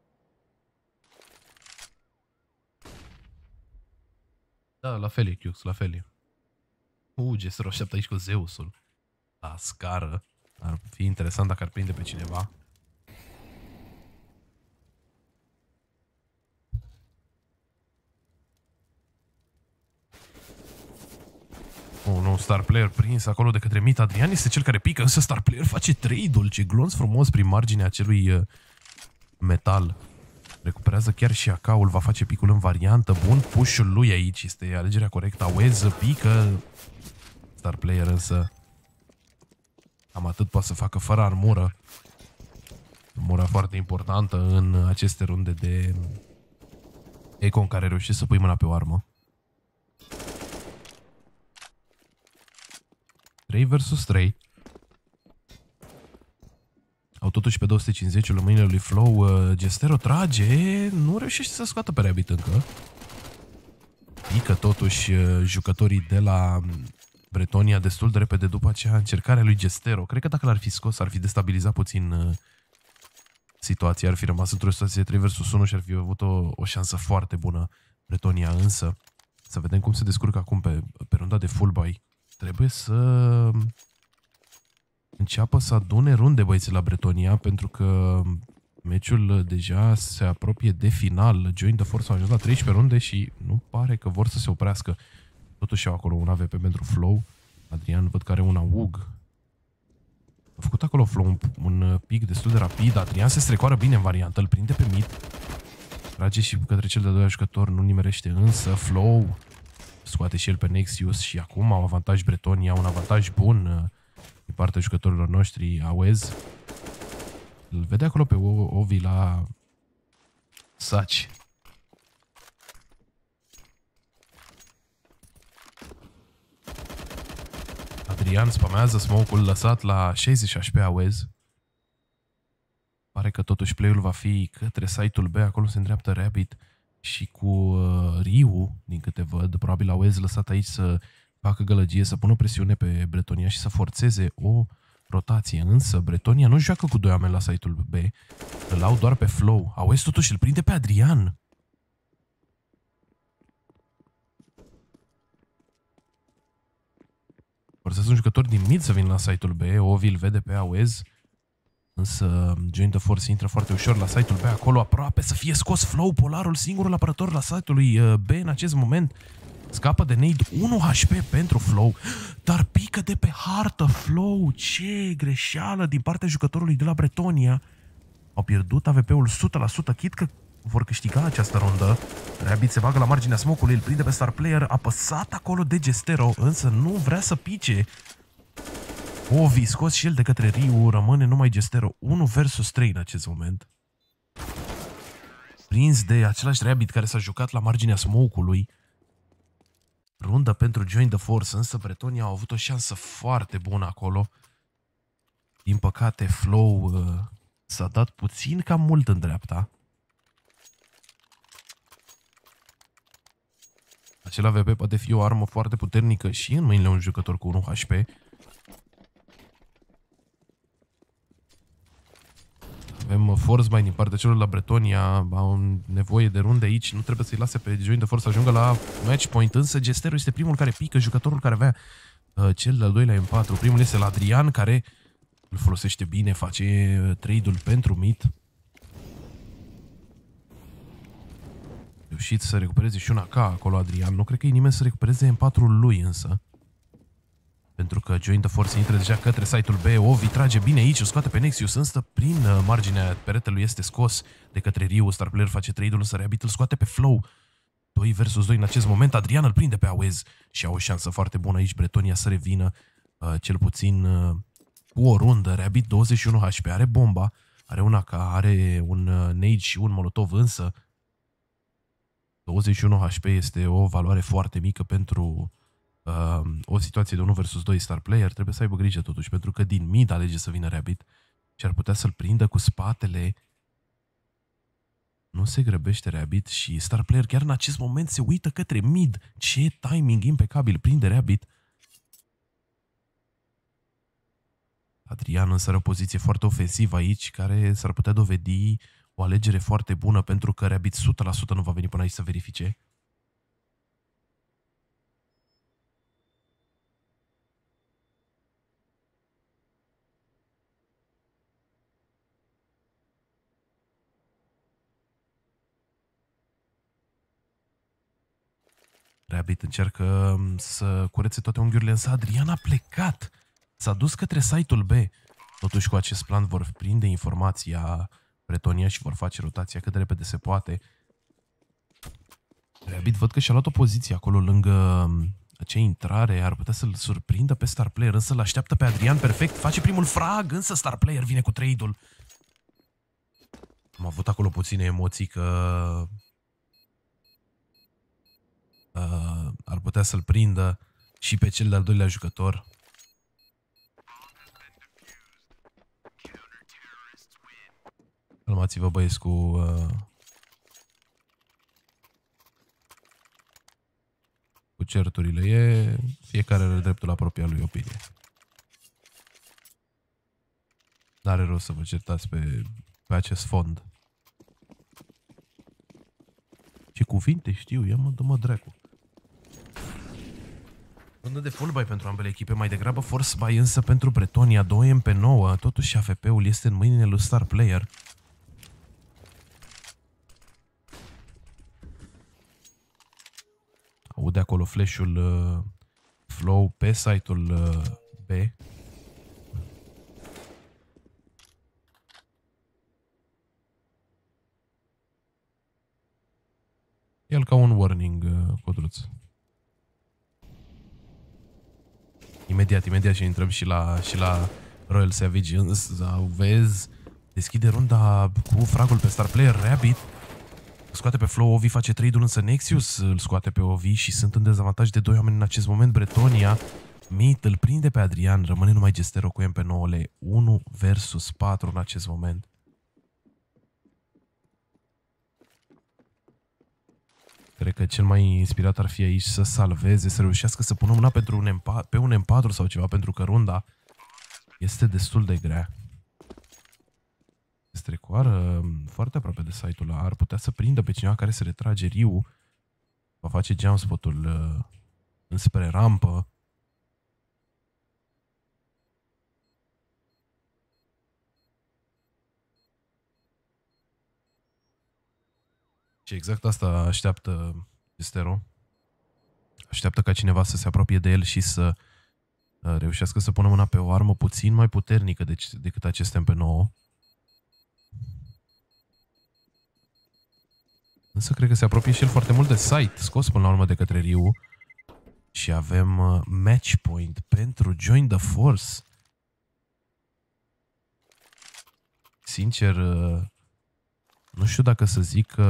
Da, la fel e, Chiux, la fel e. Gestero așteaptă aici cu Zeusul la scară. Ar fi interesant dacă ar prinde pe cineva. Nu, Star Player prins acolo de către Mit. Adrian este cel care pică, însă Star Player face trade-ul. Ce glonț frumos prin marginea acelui metal. Recuperează chiar și AK-ul, va face picul în variantă. Bun push-ul lui aici, este alegerea corectă. Awez pică. Star Player însă cam atât poate să facă fără armură. Armura foarte importantă în aceste runde de eco în care reușești să pui mâna pe o armă. 3 versus 3. Au totuși pe 250-ul în mâinile lui Flow. Gestero trage, nu reușește să scoată pe Rabbit încă. Pică totuși jucătorii de la Bretonia destul de repede după aceea încercarea lui Gestero. Cred că dacă l-ar fi scos, ar fi destabilizat puțin situația. Ar fi rămas într-o situație de 3 versus 1 și ar fi avut o șansă foarte bună Bretonia. Însă, să vedem cum se descurcă acum pe runda de full buy. Trebuie să înceapă să adune runde băieții la Bretonia, pentru că meciul deja se apropie de final. Join the Force au ajuns la 13 runde și nu pare că vor să se oprească. Totuși au acolo un AVP pentru Flow. Adrian văd că are un AUG. A făcut acolo Flow un pic destul de rapid. Adrian se strecoară bine în variantă, îl prinde pe mid. Trage și către cel de-al doilea jucător, nu nimerește însă. Flow scoate și el pe Nexius și acum au avantaj Bretonia, un avantaj bun din partea jucătorilor noștri. AWEZ îl vede acolo pe Ovi la saci. Adrian spamează smoke-ul lăsat la 60 HP AWEZ. Pare că totuși play-ul va fi către site-ul B, acolo se îndreaptă Rabbit și cu Ryu, din câte văd, probabil AWEZ lăsat aici să facă gălăgie, să pună presiune pe Bretonia și să forțeze o rotație. Însă Bretonia nu joacă cu 2 oameni la site-ul B, îl au doar pe Flow. AWEZ totuși îl prinde pe Adrian. Forțează un jucător din mid să vină la site-ul B, Ovi îl vede pe AWEZ. Însă Join the Force intră foarte ușor la site-ul B, acolo aproape să fie scos Flow, Polarul, singurul apărător la site-ul lui B în acest moment. Scapă de nade, 1 HP pentru Flow, dar pică de pe hartă Flow. Ce greșeală din partea jucătorului de la Bretonia. Au pierdut AVP-ul 100%, chit că vor câștiga această rundă. Rabbit se bagă la marginea smoke-ului, îl prinde pe star player, apăsat acolo de Gestero, însă nu vrea să pice. Ovi scos și el de către Ryu, rămâne numai Gestero 1 versus 3 în acest moment. Prins de același Rabbit care s-a jucat la marginea smoke-ului. Rundă pentru Join the Force, însă Bretonia au avut o șansă foarte bună acolo. Din păcate Flow s-a dat puțin cam mult în dreapta. Acela AVP poate fi o armă foarte puternică și în mâinile unui jucător cu 1 HP. Avem force buy din partea celor la Bretonia, au nevoie de runde aici, nu trebuie să-i lase pe Join the Force să ajungă la match point, însă Gestero este primul care pică, jucătorul care avea cel de-al doilea M4. Primul este la Adrian, care îl folosește bine, face trade-ul pentru mid. Reușit să recupereze și un AK acolo Adrian, nu cred că e nimeni să recupereze M4-ul lui însă. Pentru că Join the Force intră deja către site-ul B, Ovi trage bine aici, o scoate pe Nexius, însă prin marginea peretelui este scos de către Ryu, star player face trade-ul, însă Rabbit îl scoate pe Flow. 2 versus 2 în acest moment, Adrian îl prinde pe AWEZ și au o șansă foarte bună aici Bretonia să revină, cel puțin cu o rundă. Rabbit 21 HP, are bomba, are un AK, are un nade și un molotov, însă 21 HP este o valoare foarte mică pentru o situație de 1 versus 2 star player. Trebuie să aibă grijă totuși, pentru că din mid alege să vină Rabbit și ar putea să-l prindă cu spatele. Nu se grăbește Rabbit și star player chiar în acest moment se uită către mid. Ce timing impecabil, prinde Rabbit. Adrian însă are o poziție foarte ofensivă aici, care s-ar putea dovedi o alegere foarte bună, pentru că Rabbit 100% nu va veni până aici să verifice. Rabbit încearcă să curețe toate unghiurile, însă Adrian a plecat. S-a dus către site-ul B. Totuși cu acest plan vor prinde informația Bretonia și vor face rotația cât de repede se poate. Rabbit văd că și-a luat o poziție acolo lângă acea intrare, ar putea să-l surprindă pe star player, însă l-așteaptă pe Adrian perfect, face primul frag, însă star player vine cu trade-ul. Am avut acolo puține emoții că ar putea să-l prindă și pe cel de-al doilea jucător. Calmați-vă băieți cu certurile. Fiecare are dreptul la propria lui opinie. N-are rost să vă certați pe acest fond. Ce cuvinte știu, ia mă, dă-mă dracu. Rundă de full buy pentru ambele echipe, mai degrabă force buy însă pentru Bretonia, 2 MP9, totuși AFP-ul este în mâinile lui star player. Aud aude acolo flash-ul Flow pe site-ul B. El ca un warning, Codruț. Imediat și intrăm și la Royal Savage. Vezi, deschide runda cu fragul pe star player. Rabbit scoate pe Flow, Ovi face trade-ul, însă Nexius îl scoate pe Ovi și sunt în dezavantaj de 2 oameni în acest moment. Bretonia, Mit îl prinde pe Adrian, rămâne numai Gestero cu MP9-le. 1 versus 4 în acest moment. Cred că cel mai inspirat ar fi aici să salveze, să reușească să pună mâna pentru pe un M4 sau ceva, pentru că runda este destul de grea. Strecoară foarte aproape de site-ul ăla. Ar putea să prindă pe cineva care se retrage. Riu va face jumpspot-ul înspre rampă. Și exact asta așteaptă Gestero. Așteaptă ca cineva să se apropie de el și să reușească să pună mâna pe o armă puțin mai puternică decât acest MP9. Însă cred că se apropie și el foarte mult de site, scos până la urmă de către Riu. Și avem match point pentru Join the Force. Sincer, nu știu dacă să zic că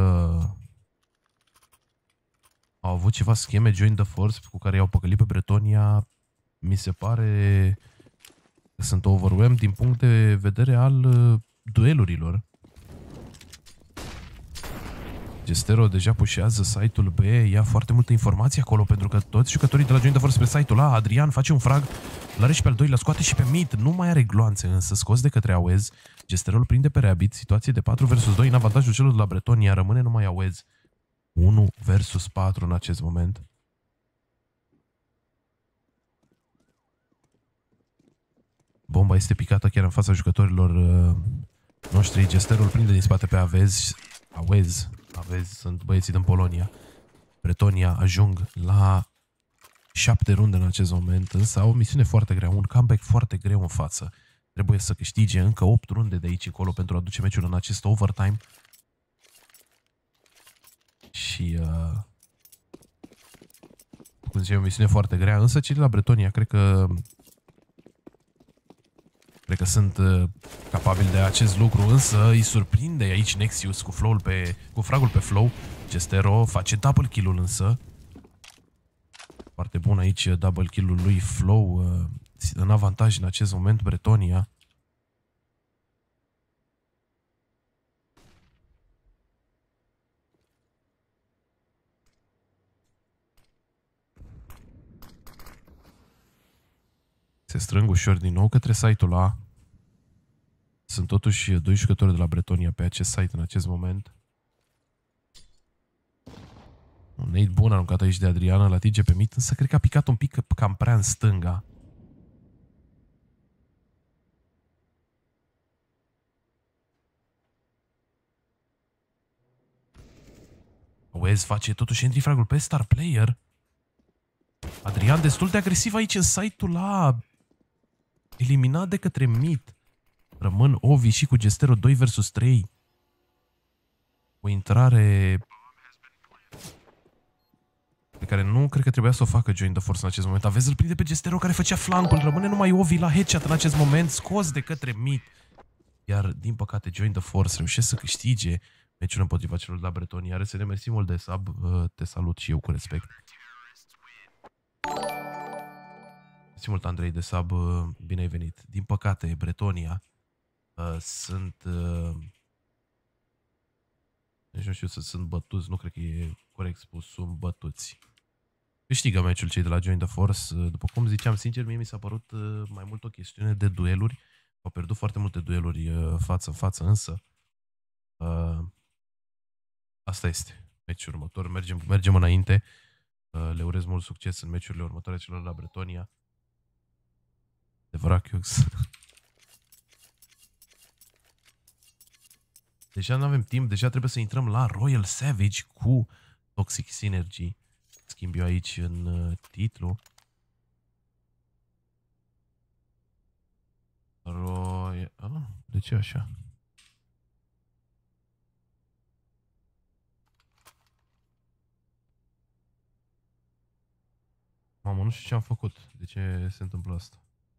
au avut ceva scheme Join the Force cu care i-au păcălit pe Bretonia. Mi se pare că sunt overwhelmed din punct de vedere al duelurilor. Gestero deja pușează site-ul B, ia foarte multă informație acolo, pentru că toți jucătorii de la Join the Force spre site-ul A. Adrian face un frag, l-are și pe al doilea, scoate și pe Mid, nu mai are gloanțe, însă scos de către Awez. Gestero îl prinde pe Rabbit, situație de 4 versus 2 în avantajul celor de la Bretonia, rămâne numai Awez. 1 versus 4 în acest moment. Bomba este picată chiar în fața jucătorilor noștri. Gestero îl prinde din spate pe Awez. Aveți, sunt băieții din Polonia. Bretonia ajung la 7 runde în acest moment, însă au o misiune foarte grea, un comeback foarte greu în față. Trebuie să câștige încă 8 runde de aici încolo pentru a duce meciul în acest overtime. Și cum zice, o misiune foarte grea, însă cei de la Bretonia cred că sunt capabili de acest lucru, însă îi surprinde aici Nexius cu fragul pe Flow. Gestero face double kill-ul însă. Foarte bun aici double kill-ul lui Flow, în avantaj în acest moment Bretonia. Se strâng ușor din nou către site-ul A. Sunt totuși 2 jucători de la Bretonia pe acest site în acest moment. Un nade bun aruncat aici de Adriana, la atinge pe Mit, însă cred că a picat un pic cam prea în stânga. Wes face totuși entry fragul pe star player. Adrian destul de agresiv aici în site-ul A. Eliminat de către Mit. Rămân Ovi și cu Gestero 2 versus 3. O intrare pe care nu cred că trebuia să o facă Join the Force în acest moment. Aveți îl prinde pe Gestero care făcea flancul. Rămâne numai Ovi la headshot în acest moment, scos de către Mit. Iar din păcate Join the Force reușește să câștige meciul împotriva celor de la Bretonia. RSD, mersi mult de sub, te salut și eu cu respect. Mersi mult, Andrei, de sub, bine ai venit. Din păcate, Bretonia deci nu știu să sunt bătuți, nu cred că e corect spus, sunt bătuți. Câștigă meciul cei de la Join the Force. După cum ziceam, sincer, mie mi s-a părut mai mult o chestiune de dueluri. Au pierdut foarte multe dueluri față în față, însă asta este meciul următor. Mergem înainte. Le urez mult succes în meciurile următoare celor de la Bretonia. Adevărat, Cux. Deja nu avem timp, deja trebuie să intrăm la Royal Savage cu Toxic Synergy. schimb eu aici în titlu. De ce așa? Mamă, nu știu ce am făcut. De ce se întâmplă asta?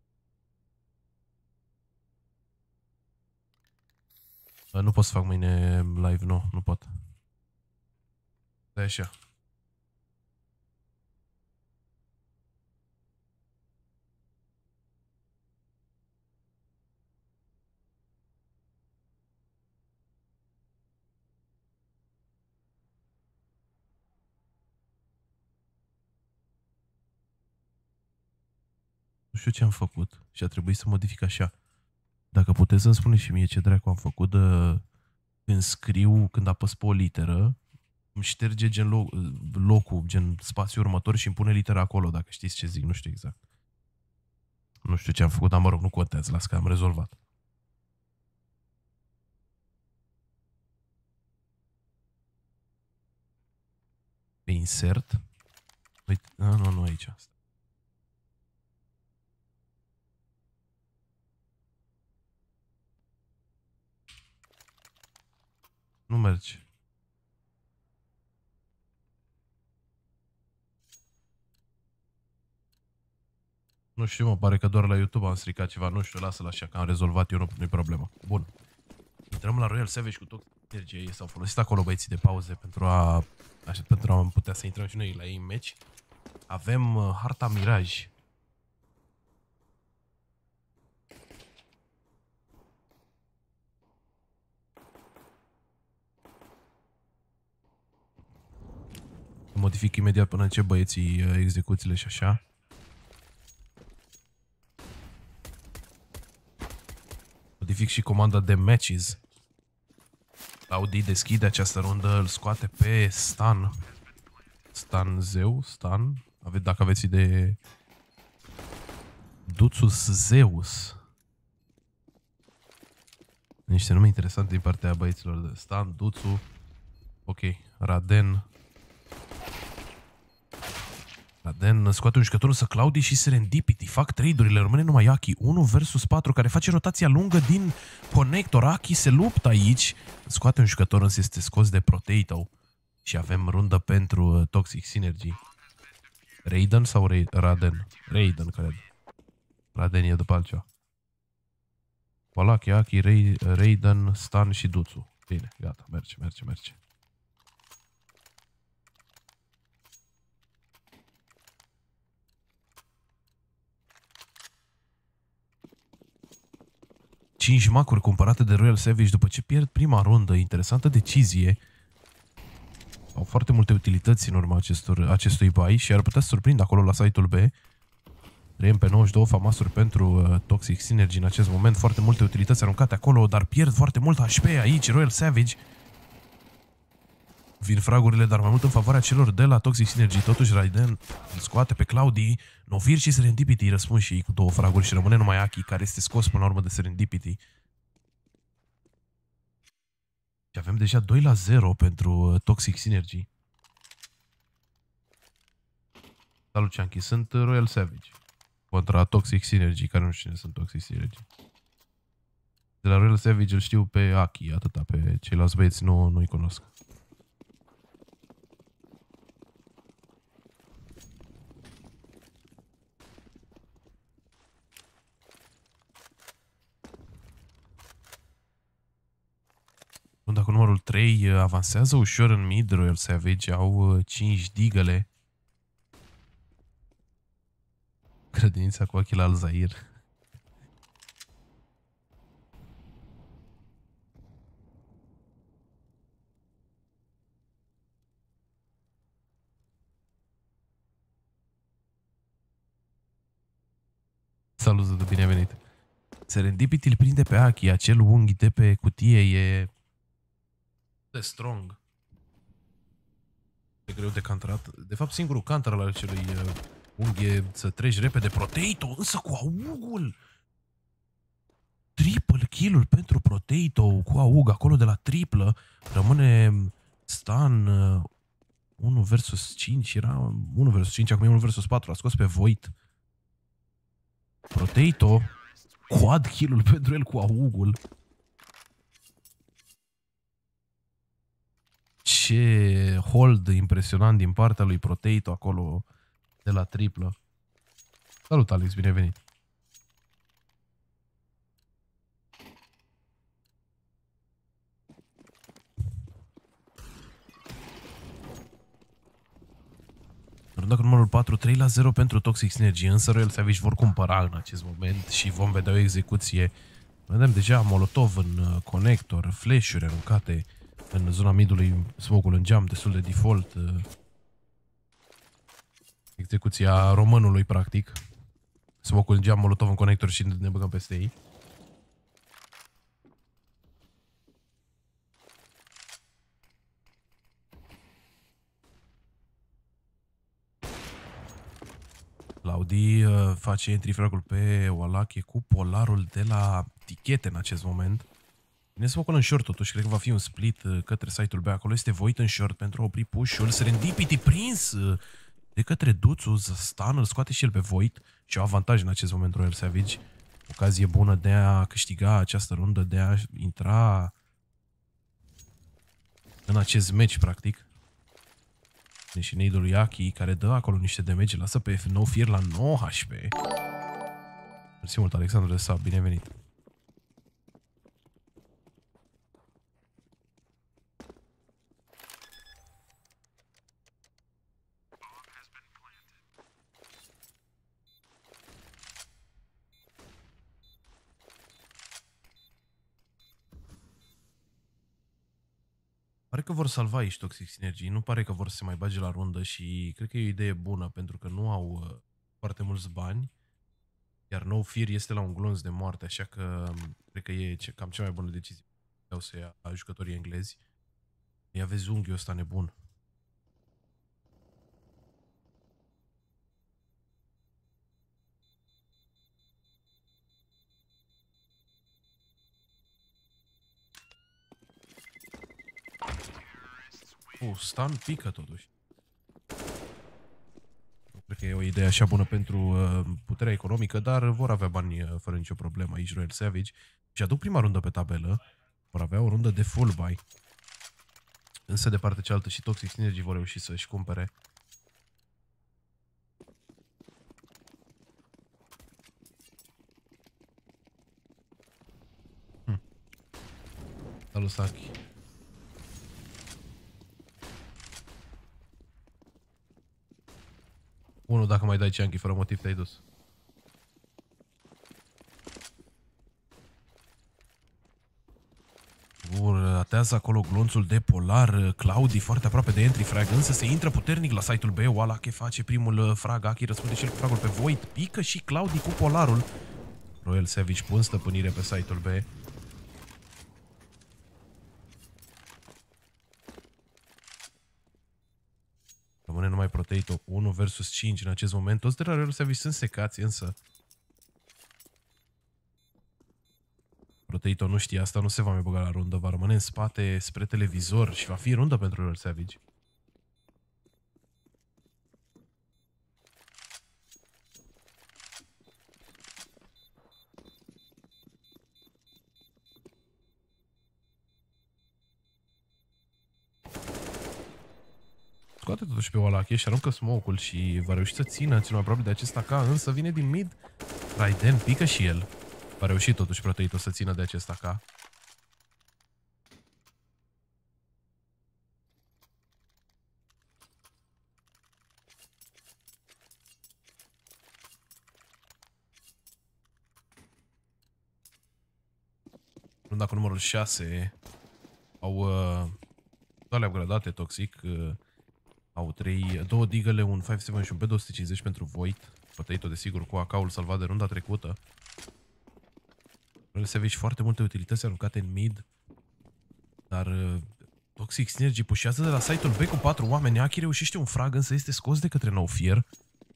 Nu pot să fac mâine live, nu pot. Stai așa. Nu știu ce am făcut și a trebuit să modific așa. Dacă puteți să-mi spuneți și mie ce dracu am făcut când scriu, când apăs pe o literă, îmi șterge gen locul, gen spațiul următor și îmi pune litera acolo, dacă știți ce zic, nu știu exact. Nu știu ce am făcut, dar mă rog, nu contează, las că am rezolvat. Pe insert. Uite, nu aici. Nu merge. Nu știu, mă pare că doar la YouTube am stricat ceva. Nu știu, lasă-l așa, că am rezolvat eu, nu-i problemă. Bun. Intrăm la Royal Savage cu Toxic Energy. S-au folosit acolo băieții de pauze pentru a putea să intrăm și noi la ei în meci. Avem harta Miraj. Modific imediat până încep băieții execuțiile și așa. Modific și comanda de matches. Audi deschide această rundă, îl scoate pe Stan. Stan. Dacă aveți idee. Duțus Zeus. Niște nume interesante din partea băieților de Stan, Duțu. Ok, Raden scoate un jucător, să Claudi și Serendipity fac trade-urile, rămâne numai Aki 1 versus 4 care face rotația lungă din conector. Aki se luptă aici, scoate un jucător, însă este scos de Potato și avem rundă pentru Toxic Synergy. Raiden sau Raden? Raiden, cred. Raden e după altceva. Polaki, Aki, Raiden, Stan și Duțu. Bine, gata, merge. 5 macuri cumpărate de Royal Savage după ce pierd prima rundă. Interesantă decizie. Au foarte multe utilități în urma acestui buy și ar putea să surprindă acolo la site-ul B. Trăim pe 92 famasuri pentru Toxic Synergy în acest moment. Foarte multe utilități aruncate acolo, dar pierd foarte mult HP aici. Royal Savage. Vin fragurile, dar mai mult în favoarea celor de la Toxic Synergy. Totuși Raiden îl scoate pe Claudi. Novir și Serendipity răspund și ei cu 2 fraguri și rămâne numai Aki, care este scos până la urmă de Serendipity. Și avem deja 2-0 pentru Toxic Synergy. Salut, Chunky. Sunt Royal Savage contra Toxic Synergy, care nu știu cine sunt Toxic Synergy. De la Royal Savage îl știu pe Aki, atâta, pe ceilalți băieți nu-i cunosc. Dacă numărul 3 avansează ușor în mid, Royal Savage au 5 digăle. Grădinița cu ochii la Alzair. Salut, de bine ai venit. Serendipity îl prinde pe Aki, acel unghi de pe cutie e de strong. E greu de counterat. De fapt, singurul counter al acelui unghi e să treci repede. Potato, însă cu augul! Triple kill-ul pentru Potato cu aug acolo de la triplă. Rămâne Stan 1 versus 5 era 1 versus 5, acum e 1 versus 4. A scos pe Void. Potato. Quad kill-ul pentru el cu augul. Ce hold impresionant din partea lui Potato acolo de la triplă. Salut, Alex, bine venit. Runda cu numărul 4, 3-0 pentru Toxic Synergy, însă Royal Savage vor cumpăra în acest moment și vom vedea o execuție. Vedem deja Molotov în conector, flash-uri aruncate în zona midului, smoke-ul în geam, destul de default. Execuția românului, practic. Smoke-ul în geam, Molotov în conector și ne băgăm peste ei. Claudi face entry frag-ul pe Wallachie cu polarul de la tichete în acest moment. Vine să în short totuși, cred că va fi un split către site-ul B. Acolo este Void în short pentru a opri push-ul. Serendipity prins de către Duțu. Stan îl scoate și el pe Void și au avantaj în acest moment Royal Savage. Ocazie bună de a câștiga această rundă, de a intra în acest match, practic. Și neidul lui Aki, care dă acolo niște damage, lasă pe No Fear la 9 HP. Mersi mult, Alexandru de Sab, binevenit. Pare că vor salva aici Toxic Synergy, nu pare că vor să se mai bage la rundă și cred că e o idee bună pentru că nu au foarte mulți bani, iar No Fear este la un glonț de moarte, așa că cred că e cam cea mai bună decizie o să ia jucătorii englezi. Ia vezi unghiul ăsta nebun. Stan pică totuși. Nu cred că e o idee așa bună pentru puterea economică, dar vor avea bani fără nicio problemă aici Royal Savage. Și aduc prima rundă pe tabelă. Vor avea o rundă de full buy. Însă de partea cealaltă și Toxic Synergy vor reuși să-și cumpere. Salut, Saki. Unu, dacă mai dai Chunky fără motiv, te-ai dus. Ratează acolo glonțul de polar. Claudi foarte aproape de entry frag, însă se intră puternic la site-ul B. Wallachie face primul frag. Aki răspunde și el cu fragul pe Void. Pică și Claudi cu polarul. Royal Savage pun stăpânire pe site-ul B. Rămâne numai Potato 1 versus 5 în acest moment. Toți de la Royal Savage sunt secați, însă Potato nu știe asta, nu se va mai băga la rundă, va rămâne în spate spre televizor și va fi rundă pentru Royal Savage. Scoate totuși pe Wallachie și aruncă smoke-ul și va reuși să țină cel mai aproape de acest AK, însă vine din mid. Raiden pică și el. Va reuși totuși Potato să țină de acest AK. Runda cu numărul 6 au toate upgradate Toxic. Au 2 digăle, un 5-7 și un P250 pentru Void. Potato, desigur, cu AK-ul salvat de runda trecută. Se vezi foarte multe utilități aruncate în mid. Dar Toxic Synergy pușează de la site-ul B cu 4 oameni. Aki reușește un frag, însă este scos de către No Fear.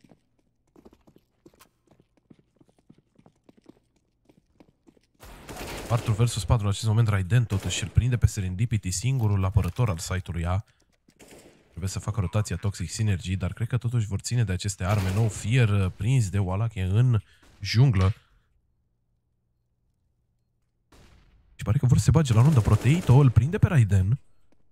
Arthur versus 4 în acest moment. Raiden totuși îl prinde pe Serendipity, singurul apărător al site-ului A. Trebuie să facă rotația Toxic Synergy, dar cred că totuși vor ține de aceste arme. No Fear prins de Wallachie în junglă. Și pare că vor să se bage la rundă. Proteito îl prinde pe Raiden.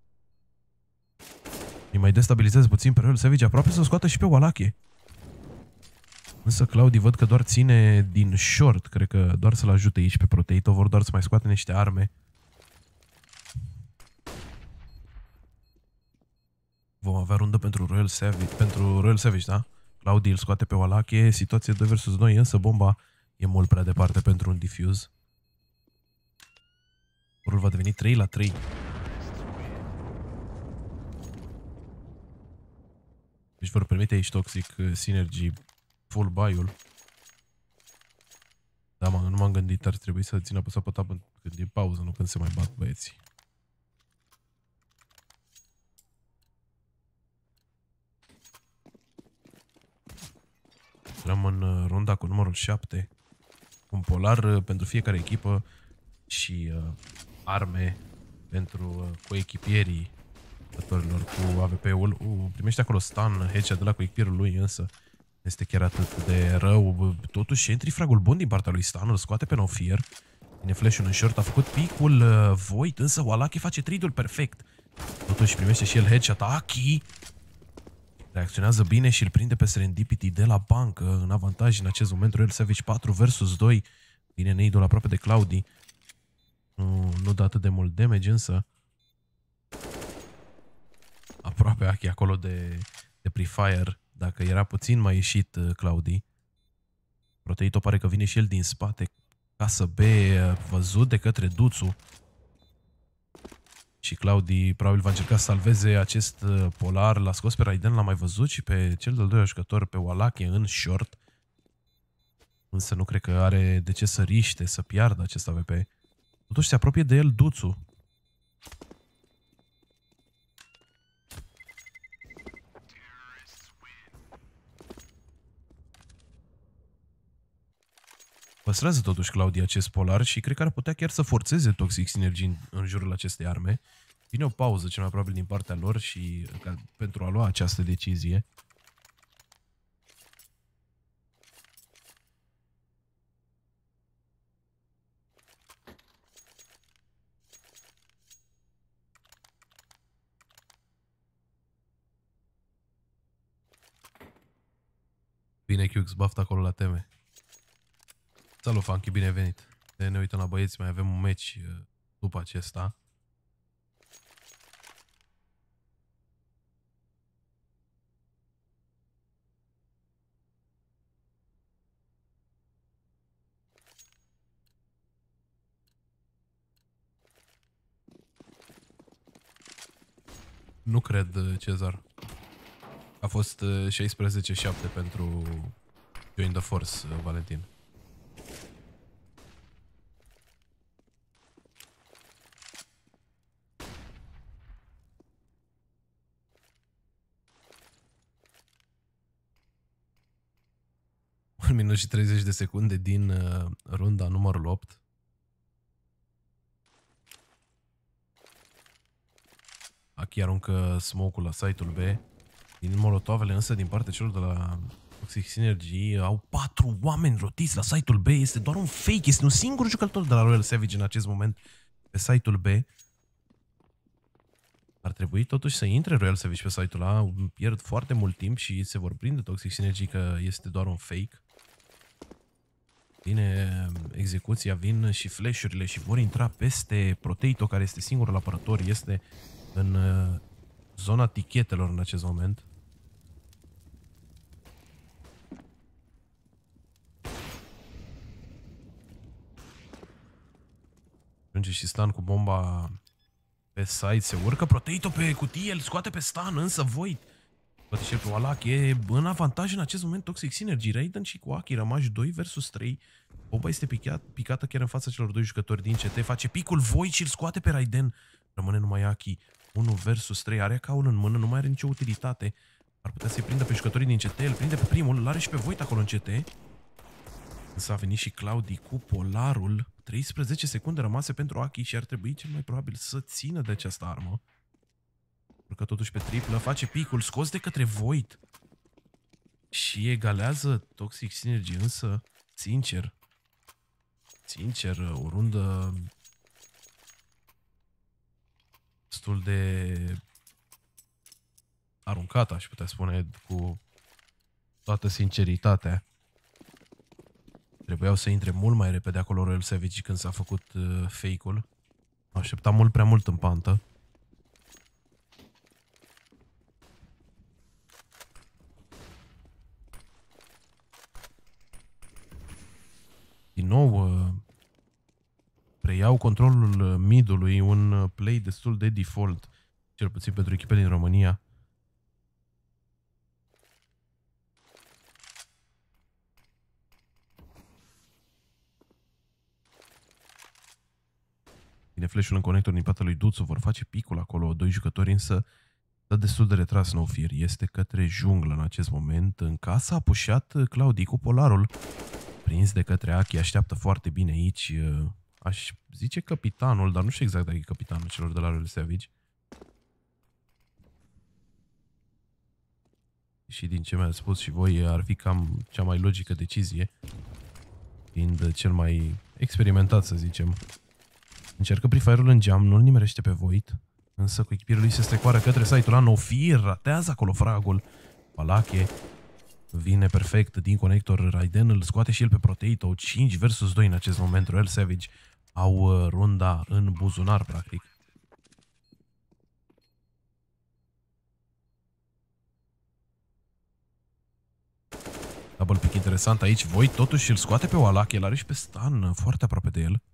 Îi mai destabilizează puțin pe Royal Savage, aproape să o scoată și pe Wallachie. Însă Cloudy văd că doar ține din short. Cred că doar să-l ajute aici pe Proteito. Vor doar să mai scoate niște arme. Vom avea rundă pentru Royal Savage, da? Cloudy îl scoate pe Wallachie. Situație 2 vs 2, însă bomba e mult prea departe pentru un diffuse. Scorul va deveni 3-3. Deci vor permite aici Toxic Synergy full buy-ul. Da, mă, nu m-am gândit, ar trebui să țin apăsat pe tab când e pauză, nu când se mai bat băieții. Intrăm în runda cu numărul 7. Un polar pentru fiecare echipă și arme pentru coechipierii jucătorilor cu AWP-ul. Primește acolo stun, headshot de la coechipierul lui, însă este chiar atât de rău. Totuși, entry fragul bun din partea lui Stan, îl scoate pe No Fear. Vine flash-ul în short, a făcut picul Void, însă Wallachie face trade-ul perfect. Totuși primește și el headshot. Aki reacționează bine și îl prinde pe Serendipity de la bancă, în avantaj în acest moment. Royal Savage 4 vs 2. Vine nade-ul aproape de Cloudy. Nu dă atât de mult damage, însă aproape Aki acolo de pre-fire. Dacă era puțin mai ieșit Cloudy. Proteito pare că vine și el din spate ca să be văzut de către Duțu. Și Cloudy probabil va încerca să salveze acest polar. L-a scos pe Raiden, l-a mai văzut, și pe cel de-al doilea jucător, pe Wallachie, în short. Însă nu cred că are de ce să riște, să piardă acest AWP. Totuși se apropie de el Duțu. Păstrează totuși Cloudy acest polar și cred că ar putea chiar să forțeze Toxic Synergy în jurul acestei arme. Vine o pauză cel mai probabil din partea lor și pentru a lua această decizie. Bine, Cux, baftă acolo la teme. Salut, Funky, bine venit. Ne uităm la băieți, mai avem un meci după acesta. Nu cred, Cezar. A fost 16-7 pentru Join the Force, Valentin. Un minut și 30 de secunde din runda numărul 8. Aki aruncă smoke-ul la site-ul B. Din molotovele, însă din partea celor de la Toxic Synergy au 4 oameni rotiți la site-ul B. Este doar un fake, este un singur jucător de la Royal Savage în acest moment pe site-ul B. Ar trebui totuși să intre Royal Savage pe site-ul A. Pierd foarte mult timp și se vor prinde Toxic Synergy că este doar un fake. Vine execuția, vin și flash-urile și vor intra peste Proteito, care este singurul apărător, este în zona tichetelor în acest moment. Ajunge și Stan cu bomba pe site, se urcă Proteito pe cutie, îl scoate pe Stan, însă Void poate și pe Wallachie în avantaj în acest moment. Toxic Synergy, Raiden și cu Aki rămași 2 vs 3. Bomba este picată chiar în fața celor doi jucători din CT. Face picul Void și îl scoate pe Raiden. Rămâne numai Aki. 1 vs 3. Are caul în mână, nu mai are nicio utilitate. Ar putea să-i prindă pe jucătorii din CT. Îl prinde pe primul, îl are și pe Void acolo în CT. Însă a venit și Cloudy cu polarul. 13 secunde rămase pentru Aki și ar trebui cel mai probabil să țină de această armă. Urcă totuși pe triplă, face picul, scos de către Void. Și egalează Toxic Synergy, însă, sincer, o rundă destul de aruncată, aș putea spune, cu toată sinceritatea. Trebuiau să intre mult mai repede acolo Royal Savage când s-a făcut fake-ul. Aștepta mult prea mult în pantă. Din nou preiau controlul midului, un play destul de default, cel puțin pentru echipele din România. Vine flash-ul în conector din partea lui Duțu, vor face picul acolo, doi jucători, însă dă destul de retras No Fear. Este către junglă în acest moment. În casă a pușat Claudi cu polarul. Prins de către Aki, așteaptă foarte bine aici. Aș zice capitanul, dar nu știu exact dacă e capitanul celor de la Royal Savage. Și din ce mi-ați spus și voi, ar fi cam cea mai logică decizie, fiind cel mai experimentat, să zicem. Încercă Prefire-ul în geam, nu-l nimerește pe Void, însă cu echipierul lui se strecoară către site-ul la No Fear, ratează acolo fragul. Palache vine perfect din conector, Raiden îl scoate și el pe Potato, 5 versus 2 în acest moment. Royal Savage au runda în buzunar, practic. Double pick interesant aici, Void totuși îl scoate pe Wallach, el are și pe stun foarte aproape de el.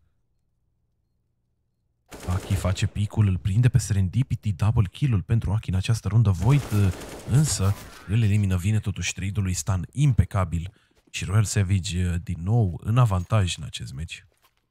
Aki face picul, îl prinde pe Serendipity, double kill-ul pentru Aki în această rundă. Void însă îl elimină, vine totuși trade-ul lui stun impecabil și Royal Savage din nou în avantaj în acest meci.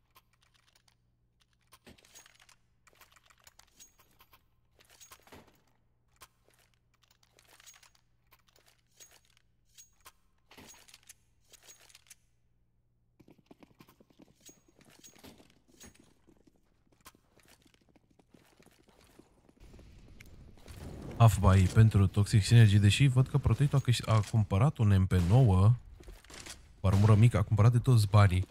Half-buy pentru Toxic Synergy, deși văd că Potato a cumpărat un MP9 cu armură mică, a cumpărat de toți banii.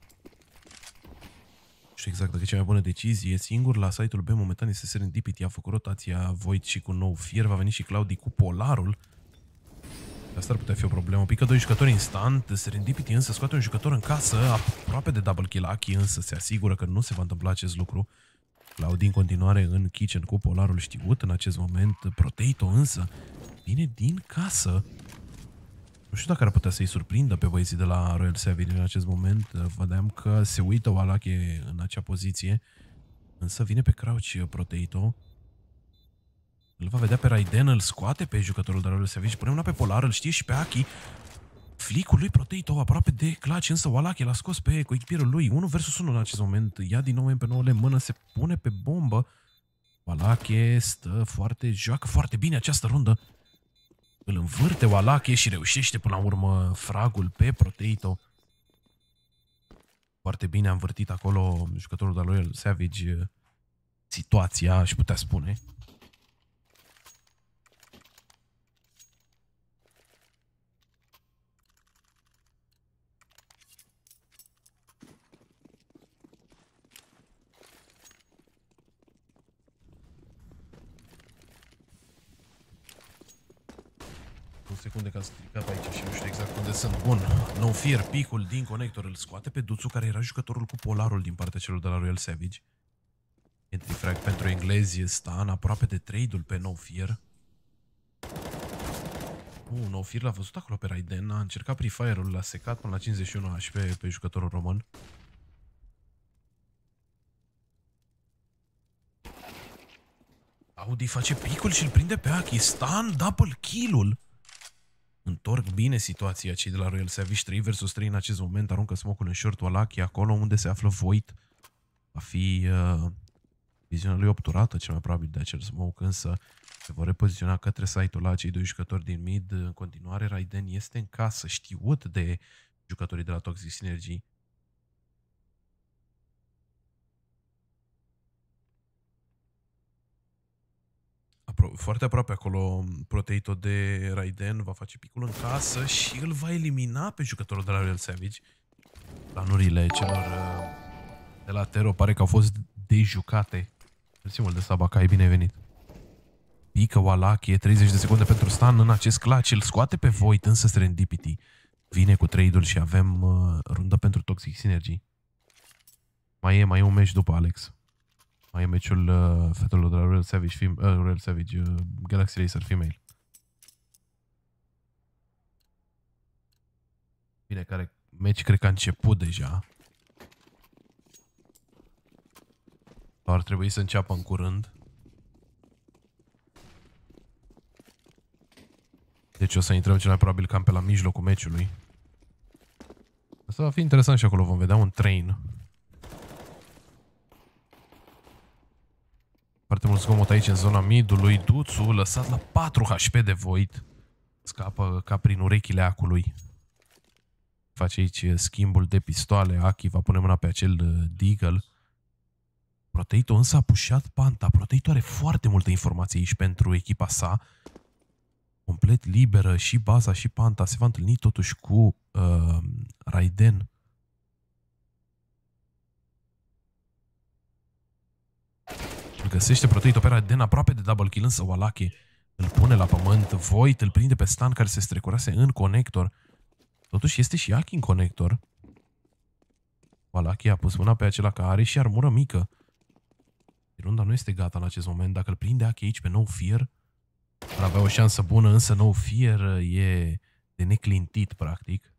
Nu știu exact dacă e cea mai bună decizie. Singur la site-ul B momentan este Serendipity, a făcut rotația Void și cu No Fear, va veni și Claudi cu polarul. Asta ar putea fi o problemă. Pică doi jucători instant, Serendipity însă scoate un jucător în casă, aproape de double kill. Aki însă se asigură că nu se va întâmpla acest lucru. Claudi în continuare în kitchen cu polarul știut în acest moment. Potato însă vine din casă. Nu știu dacă ar putea să-i surprindă pe băieții de la Royal Savage în acest moment. Vedeam că se uită Wallach în acea poziție. Însă vine pe crouch Potato. Îl va vedea pe Raiden, îl scoate pe jucătorul de la Royal Savage. Pune una pe polar, îl știe și pe Aki. Flicul lui Potato aproape de clutch, însă Wallach l-a scos pe coechipierul lui. 1 versus 1 în acest moment. Ia din nou MP9 în mână, se pune pe bombă. Wallach stă foarte, joacă foarte bine această rundă. Îl învârte Wallach și reușește până la urmă fragul pe Potato. Foarte bine a învârtit acolo jucătorul de la Royal Savage situația, aș putea spune. Secunde că am stricat aici și nu știu exact unde sunt. Bun, No Fear, picul din conector îl scoate pe Duțu, care era jucătorul cu polarul din partea celor de la Royal Savage. Entry frag pentru englezi, stun aproape de trade-ul pe No Fear. No Fear l-a văzut acolo pe Raiden, a încercat Prefire-ul, l-a secat până la 51 HP pe jucătorul român. Audi face picul și îl prinde pe Aki, stun, double kill-ul. Întorc bine situația cei de la Royal Savage, 3 versus 3 în acest moment, aruncă smoke-ul în short Wallach, acolo unde se află Void. Va fi viziunea lui obturată cel mai probabil de acel smoke, însă se vor repoziționa către site-ul la cei doi jucători din mid. În continuare, Raiden este în casă, știut de jucătorii de la Toxic Synergy. foarte aproape acolo Proteito de Raiden, va face picul în casă și îl va elimina pe jucătorul de la Royal Savage. Planurile celor de la Tero pare că au fost dejucate. Mersi mult de Sabacai, bine venit. Pică Wallachie, 30 de secunde pentru stun în acest clutch, îl scoate pe Void, însă Serendipity vine cu trade-ul și avem rundă pentru Toxic Synergy. Mai e un match după, Alex. Mai e meciul fetelor de la Royal Savage, Galaxy Racer Female. Bine, care meci cred că a început deja. Ar trebui să înceapă în curând. Deci o să intrăm cel mai probabil cam pe la mijlocul meciului. Asta va fi interesant și acolo vom vedea un train. Foarte mult zgomot aici în zona midului. Duțu lăsat la 4 HP de Void. Scapă ca prin urechile acului. Face aici schimbul de pistoale. Aki va pune mâna pe acel Deagle. Proteito însă a pușat Panta. Proteito are foarte multă informație aici pentru echipa sa. Complet liberă și baza și Panta. Se va întâlni totuși cu Raiden. Îl găsește Proteito pe Raiden aproape de double kill, însă Wallachie îl pune la pământ. Void îl prinde pe Stan care se strecurase în conector. Totuși este și Aki în conector. Wallachie a pus mâna pe acela care are și armură mică. Runda nu este gata în acest moment. Dacă îl prinde Aki aici pe No Fear, ar avea o șansă bună, însă No Fear e de neclintit, practic.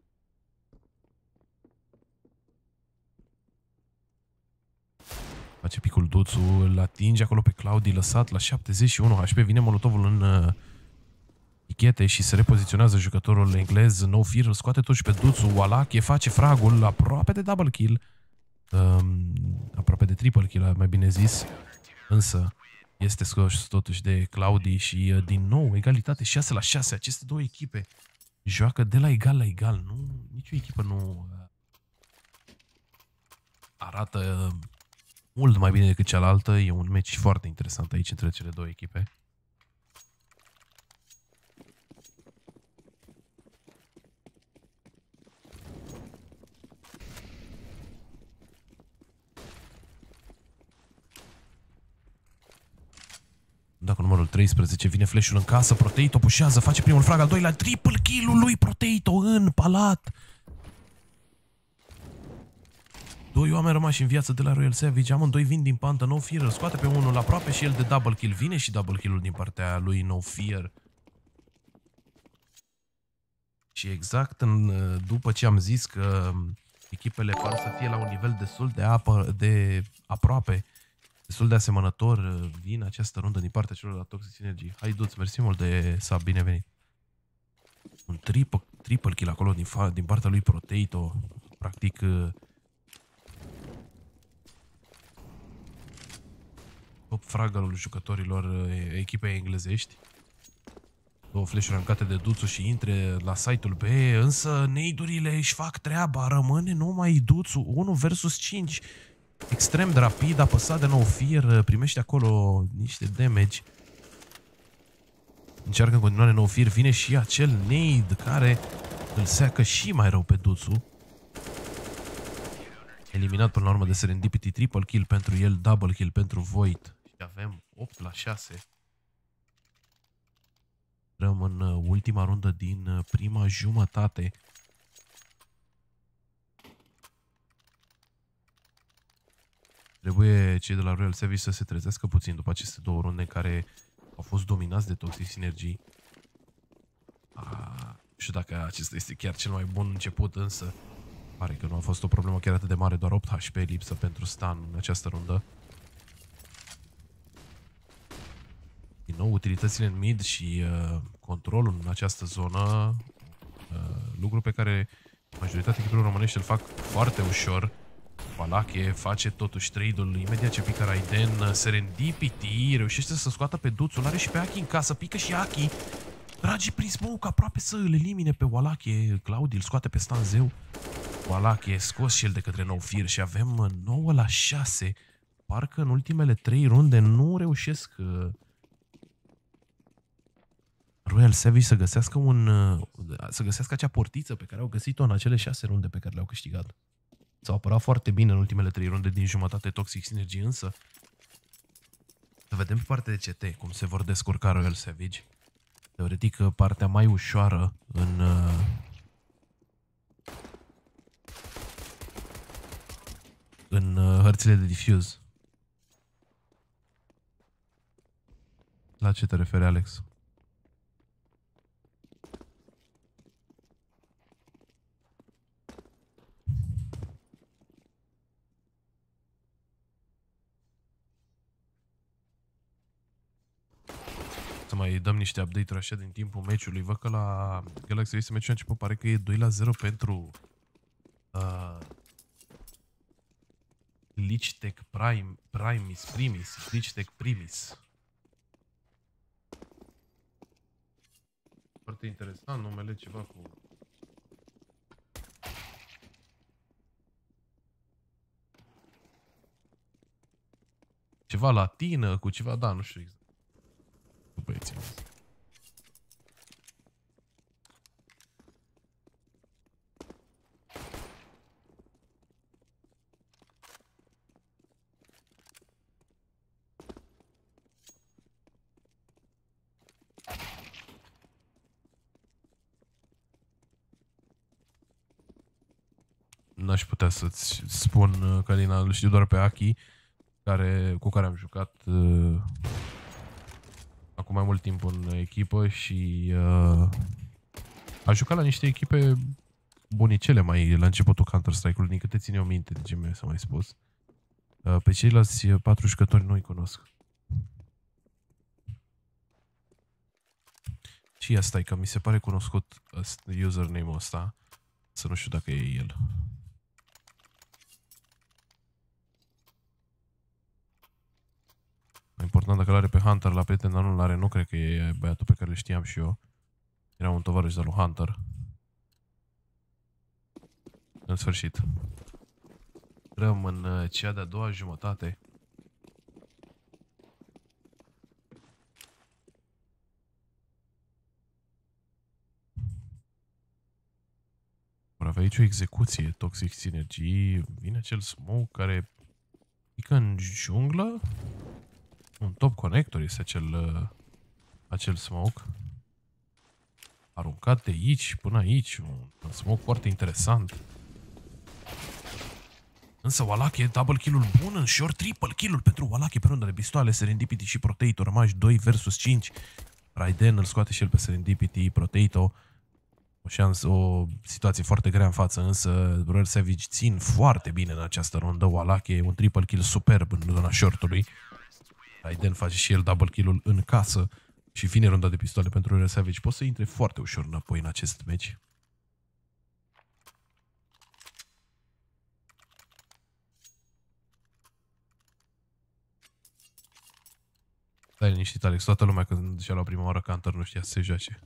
Face picul Duțu, îl atinge acolo pe Cloudy, lăsat la 71 HP. Vine Molotovul în pichete și se repoziționează jucătorul englez. No Fear îl scoate totuși pe Duțu. Wallachie face fragul aproape de double kill. Aproape de triple kill, mai bine zis. Însă este scos totuși de Cloudy și din nou egalitate 6 la 6. Aceste două echipe joacă de la egal la egal. Nicio echipă nu arată mult mai bine decât cealaltă. E un meci foarte interesant aici între cele două echipe. Dacă numărul 13 vine flash-ul în casă, Proteito pușează, face primul frag, al doilea triple kill-ul lui Proteito în palat. Doi oameni rămași în viață de la Royal Savage, amândoi vin din pantă. No Fear îl scoate pe unul aproape și el de double kill. Vine și double kill-ul din partea lui No Fear. Și exact după ce am zis că echipele par să fie la un nivel destul de aproape, destul de asemănător, vin această rundă din partea celor la Toxic Synergy. Hai, Duț, mersi mult de sub, bine venit. Un triple kill acolo din partea lui Proteito. Practic top fraggerul jucătorilor echipei englezești. Două flash-uri aruncate de Duțu și intre la site-ul B, însă neidurile își fac treaba, rămâne numai Duțu, 1 versus 5. Extrem de rapid, apăsat de No Fear, primește acolo niște damage. Încearcă în continuare No Fear, vine și acel nade care îl seacă și mai rău pe Duțu. Eliminat până la urmă de Serendipity, triple kill pentru el, double kill pentru Void. Și avem 8 la 6. Intrăm în ultima rundă din prima jumătate. Trebuie cei de la Royal Savage să se trezească puțin după aceste două runde în care au fost dominați de Toxic Synergy. Nu știu dacă acesta este chiar cel mai bun început, însă pare că nu a fost o problemă chiar atât de mare, doar 8 HP lipsă pentru stun în această rundă. Din nou, utilitățile în mid și controlul în această zonă, lucru pe care majoritatea echipelor românești îl fac foarte ușor. Wallachie face totuși trade-ul imediat ce pică Raiden. Serendipity reușește să scoată pe Duțul, are și pe Aki în casă, pică și Aki. Trage prin smoke aproape să îl elimine pe Wallachie. Cloudy îl scoate pe stan zeu. Wallachie scos și el de către No Fear și avem 9 la 6. Parcă în ultimele 3 runde nu reușesc Royal Savage să găsească să găsească acea portiță pe care au găsit-o în acele 6 runde pe care le-au câștigat. S-au apărat foarte bine în ultimele 3 runde din jumătate Toxic Synergy, însă să vedem pe partea de CT cum se vor descurca Royal Savage. Teoretic, partea mai ușoară în hărțile de diffuse. La ce te referi, Alex? Să mai dăm niște update-uri așa din timpul meciului. Văd că la Galaxy Race meciul a început, pare că e 2-0 pentru Glitchtech Primis. Glitchtech Primis. Foarte interesant numele, ceva cu... Ceva latină, cu ceva, da, nu știu exact. Băieții. N-aș putea să-ți spun, Călina, îl știu doar pe Aki, cu care am jucat acum mai mult timp în echipă și a jucat la niște echipe bunicele mai la începutul Counter-Strike-ului, din câte țin eu minte, de ce mi s-a mai spus. Pe ceilalți 4 jucători nu-i cunosc. Și asta e că mi se pare cunoscut username-ul ăsta, să nu știu dacă e el. Important dacă l-are pe Hunter la prieten, dar nu l-are, nu cred că e băiatul pe care îl știam și eu. Era un tovarăș de lui Hunter. În sfârșit. Intrăm în cea de-a doua jumătate. Vor avea aici o execuție, Toxic Synergy. Vine acel smoke care pică în junglă. Un top connector este acel smoke. Aruncat de aici până aici. Un smoke foarte interesant. Însă Wallach e double kill-ul bun în short, triple kill-ul pentru Wallach pe runda de pistoale, Serendipity și Proteito. Rămași 2 versus 5. Raiden îl scoate și el pe Serendipity, Proteito. O situație foarte grea în față, însă Royal Savage țin foarte bine în această rundă. Wallach e un triple kill superb în zona shortului. Raiden face și el double kill-ul în casă și vine runda de pistoale pentru Royal Savage. Poate să intre foarte ușor înapoi în acest meci. Stai liniștit, Alex. Toată lumea când și-a luat prima oară Counter nu știa să se joace.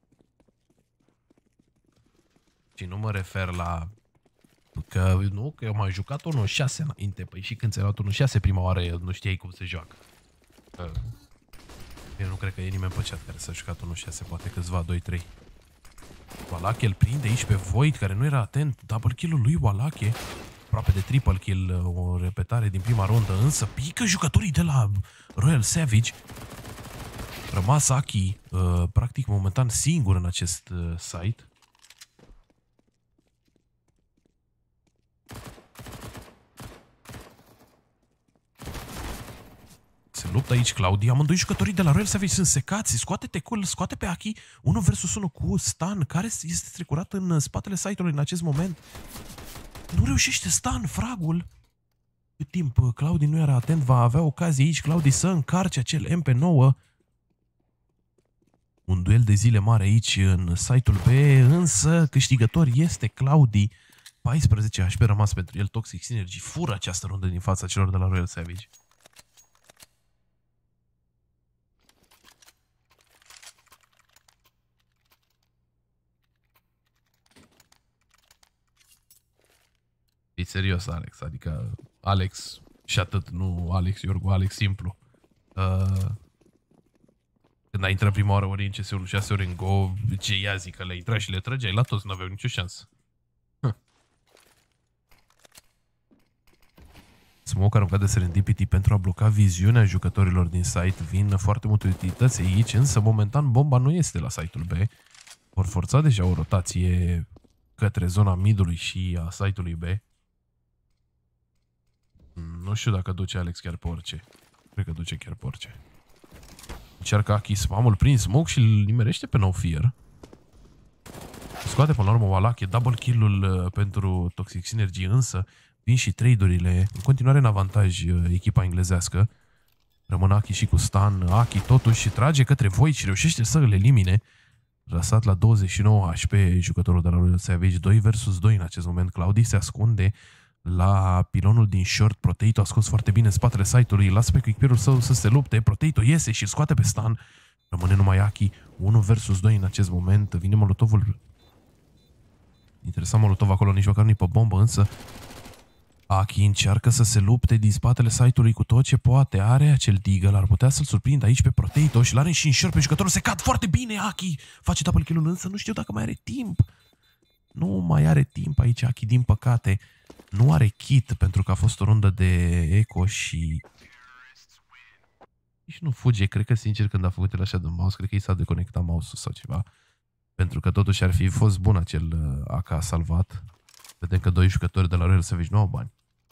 Și nu mă refer la... Că eu m-am jucat 1.6 înainte. Păi și când ți-ai luat 1.6 prima oară nu știai cum se joacă. Eu nu cred că e nimeni pe chat care s-a jucat 1.6, poate câțiva, 2-3. Wallach îl prinde aici pe Void, care nu era atent. Double kill-ul lui Wallach, aproape de triple kill, o repetare din prima rundă, însă pică jucătorii de la Royal Savage. Rămas Aki, practic momentan singur în acest site. Se luptă aici Claudia, amândoi jucătorii de la Royal Savage sunt secați, scoate tecul, scoate pe Aki, 1 versus 1 cu Stan, care este strecurat în spatele site-ului în acest moment. Nu reușește Stan, fragul. Cât timp Claudi nu era atent, va avea ocazie aici Claudi să încarce acel MP9. Un duel de zile mare aici în site-ul B, însă câștigător este Claudi. 14 HP rămas pentru el, Toxic Synergy fură această rundă din fața celor de la Royal Savage. E serios, Alex, adică Alex și atât, nu Alex Iorgu, Alex simplu. Când ai intrat prima oară ori în CS-ul 6 ori în Go, ce ia zic că le intrai și le trăgeai la toți, nu aveau nicio șansă. Smoke aruncat de Serendipity pentru a bloca viziunea jucătorilor din site. Vin foarte multe utilități aici, însă momentan bomba nu este la site-ul B. Vor forța deja o rotație către zona midului și a site-ului B. Nu știu dacă duce Alex chiar pe orice. Cred că duce chiar pe orice. Încearcă Aki spam-ul prin smoke și îl nimerește pe No Fear. Scoate până la urmă Wallach, e double kill-ul pentru Toxic Synergy, însă vin și trade-urile în continuare în avantaj echipa englezească. Rămân Aki și cu stun. Aki totuși trage către Void și reușește să îl elimine. Lăsat la 29 HP jucătorul de la Royal Savage, 2 versus 2 în acest moment. Cloudy se ascunde la pilonul din short. Proteito a scos foarte bine în spatele site-ului, lasă pe quickpeer-ul său să se lupte. Proteito iese și îl scoate pe stun. Rămâne numai Aki, 1 versus 2 în acest moment. Vine Molotovul. Interesant Molotov acolo, nici măcar nu-i pe bombă, însă Aki încearcă să se lupte din spatele site-ului cu tot ce poate. Are acel deagle, ar putea să-l surprindă aici pe Proteito și l-are și în short pe jucătorul. Se cad foarte bine Aki, face double kill-ul, însă nu știu dacă mai are timp. Nu mai are timp aici Aki, din păcate. Nu are kit pentru că a fost o rundă de eco și nici nu fuge. Cred că sincer când a făcut el așa de mouse, cred că i s-a deconectat mouse-ul sau ceva. Pentru că totuși ar fi fost bun acel AK salvat. Vedem că 2 jucători de la Royal Savage nu au bani.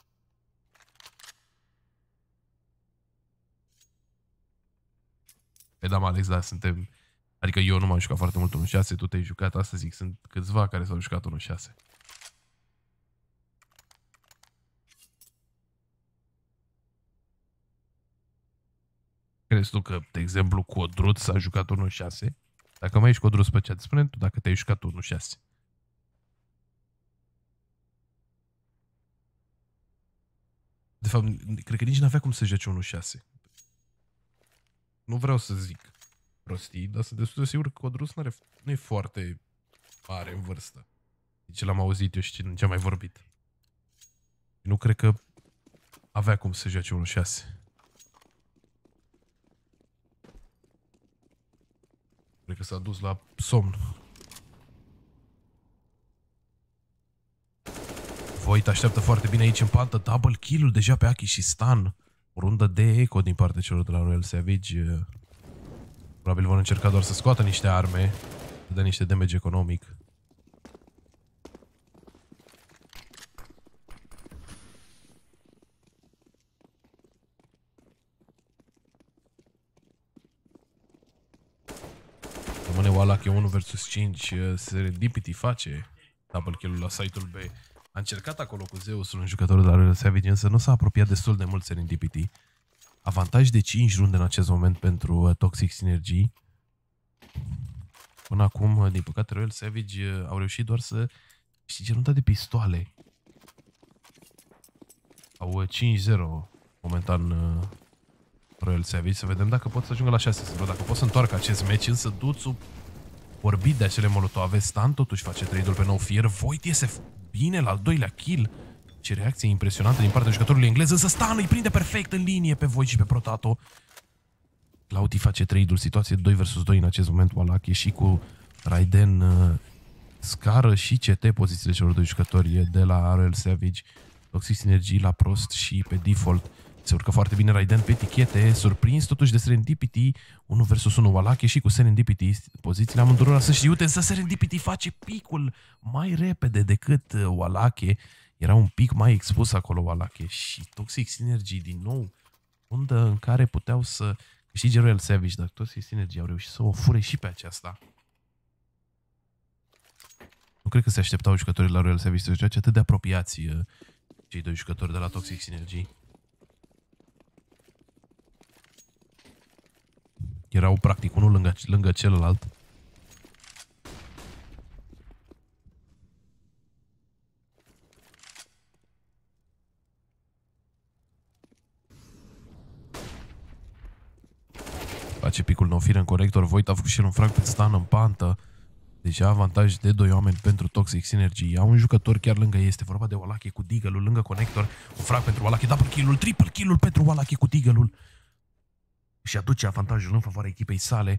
Păi da, Alex, da, suntem... Adică eu nu m-am jucat foarte mult 1.6, tu te-ai jucat, asta zic, sunt câțiva care s-au jucat 1.6. Crezi tu că, de exemplu, Codruț s-a jucat 1.6? Dacă mai ești Codruț pe chat, spune tu dacă te-ai jucat 1.6. De fapt, cred că nici n-avea cum să joace 1.6. Nu vreau să zic prostii, dar sunt destul de sigur că Codruț nu e foarte mare în vârstă. Ce l-am auzit eu și ce am mai vorbit. Nu cred că avea cum să joace 1.6. Cred că s-a dus la somn. Void așteaptă foarte bine aici în pantă. Double kill-ul deja pe Aki și stun. O rundă de eco din partea celor de la Royal Savage. Probabil vor încerca doar să scoată niște arme, să dea niște damage economic. Rămâne Wallach, e 1 versus 5. Serendipity face double kill-ul la site-ul B. A încercat acolo cu Zeus, un jucător de la Royal Savage, însă nu s-a apropiat destul de mult Serendipity. Avantaj de 5 runde în acest moment pentru Toxic Synergy. Până acum, din păcate, Royal Savage au reușit doar să câștige runda de pistoale. Au 5-0 momentan Royal Savage. Să vedem dacă pot să ajungă la 6. Să vedem dacă pot să întoarcă acest match. Însă Duțu, orbit de acele molotove, Stan totuși face trade-ul pe No Fear. Void iese bine la al doilea kill. Ce reacție impresionantă din partea jucătorului englez. Însă Stan îi prinde perfect în linie pe Void și pe Protato. Cloudy face trade-ul, situație 2 versus 2 în acest moment. Wallach și cu Raiden scară și CT pozițiile celor 2 jucători de la Royal Savage. Toxic Synergy la prost și pe default. Se urcă foarte bine Raiden pe etichete, surprins totuși de Serendipity. 1 versus 1, Wallach și cu Serendipity. Pozițiile amândurora să știute, însă Serendipity face picul mai repede decât Wallach. Era un pic mai expus acolo Wallach și Toxic Synergy din nou. Undă în care puteau să câștige Royal Savage, dar Toxic Synergy au reușit să o fure și pe aceasta. Nu cred că se așteptau jucătorii la Royal Savage să joace atât de apropiați cei 2 jucători de la Toxic Synergy. Erau practic unul lângă celălalt. Face picul No Fear în conector. Void a făcut și el un frag pe stun în pantă. Deja avantaj de 2 oameni pentru Toxic Synergy. Au un jucător chiar lângă ei. Este vorba de Wallach cu deagle-ul lângă conector. Un frag pentru Wallach. Double kill-ul, triple kill-ul pentru Wallach cu deagle-ul. și aduce avantajul în favoarea echipei sale.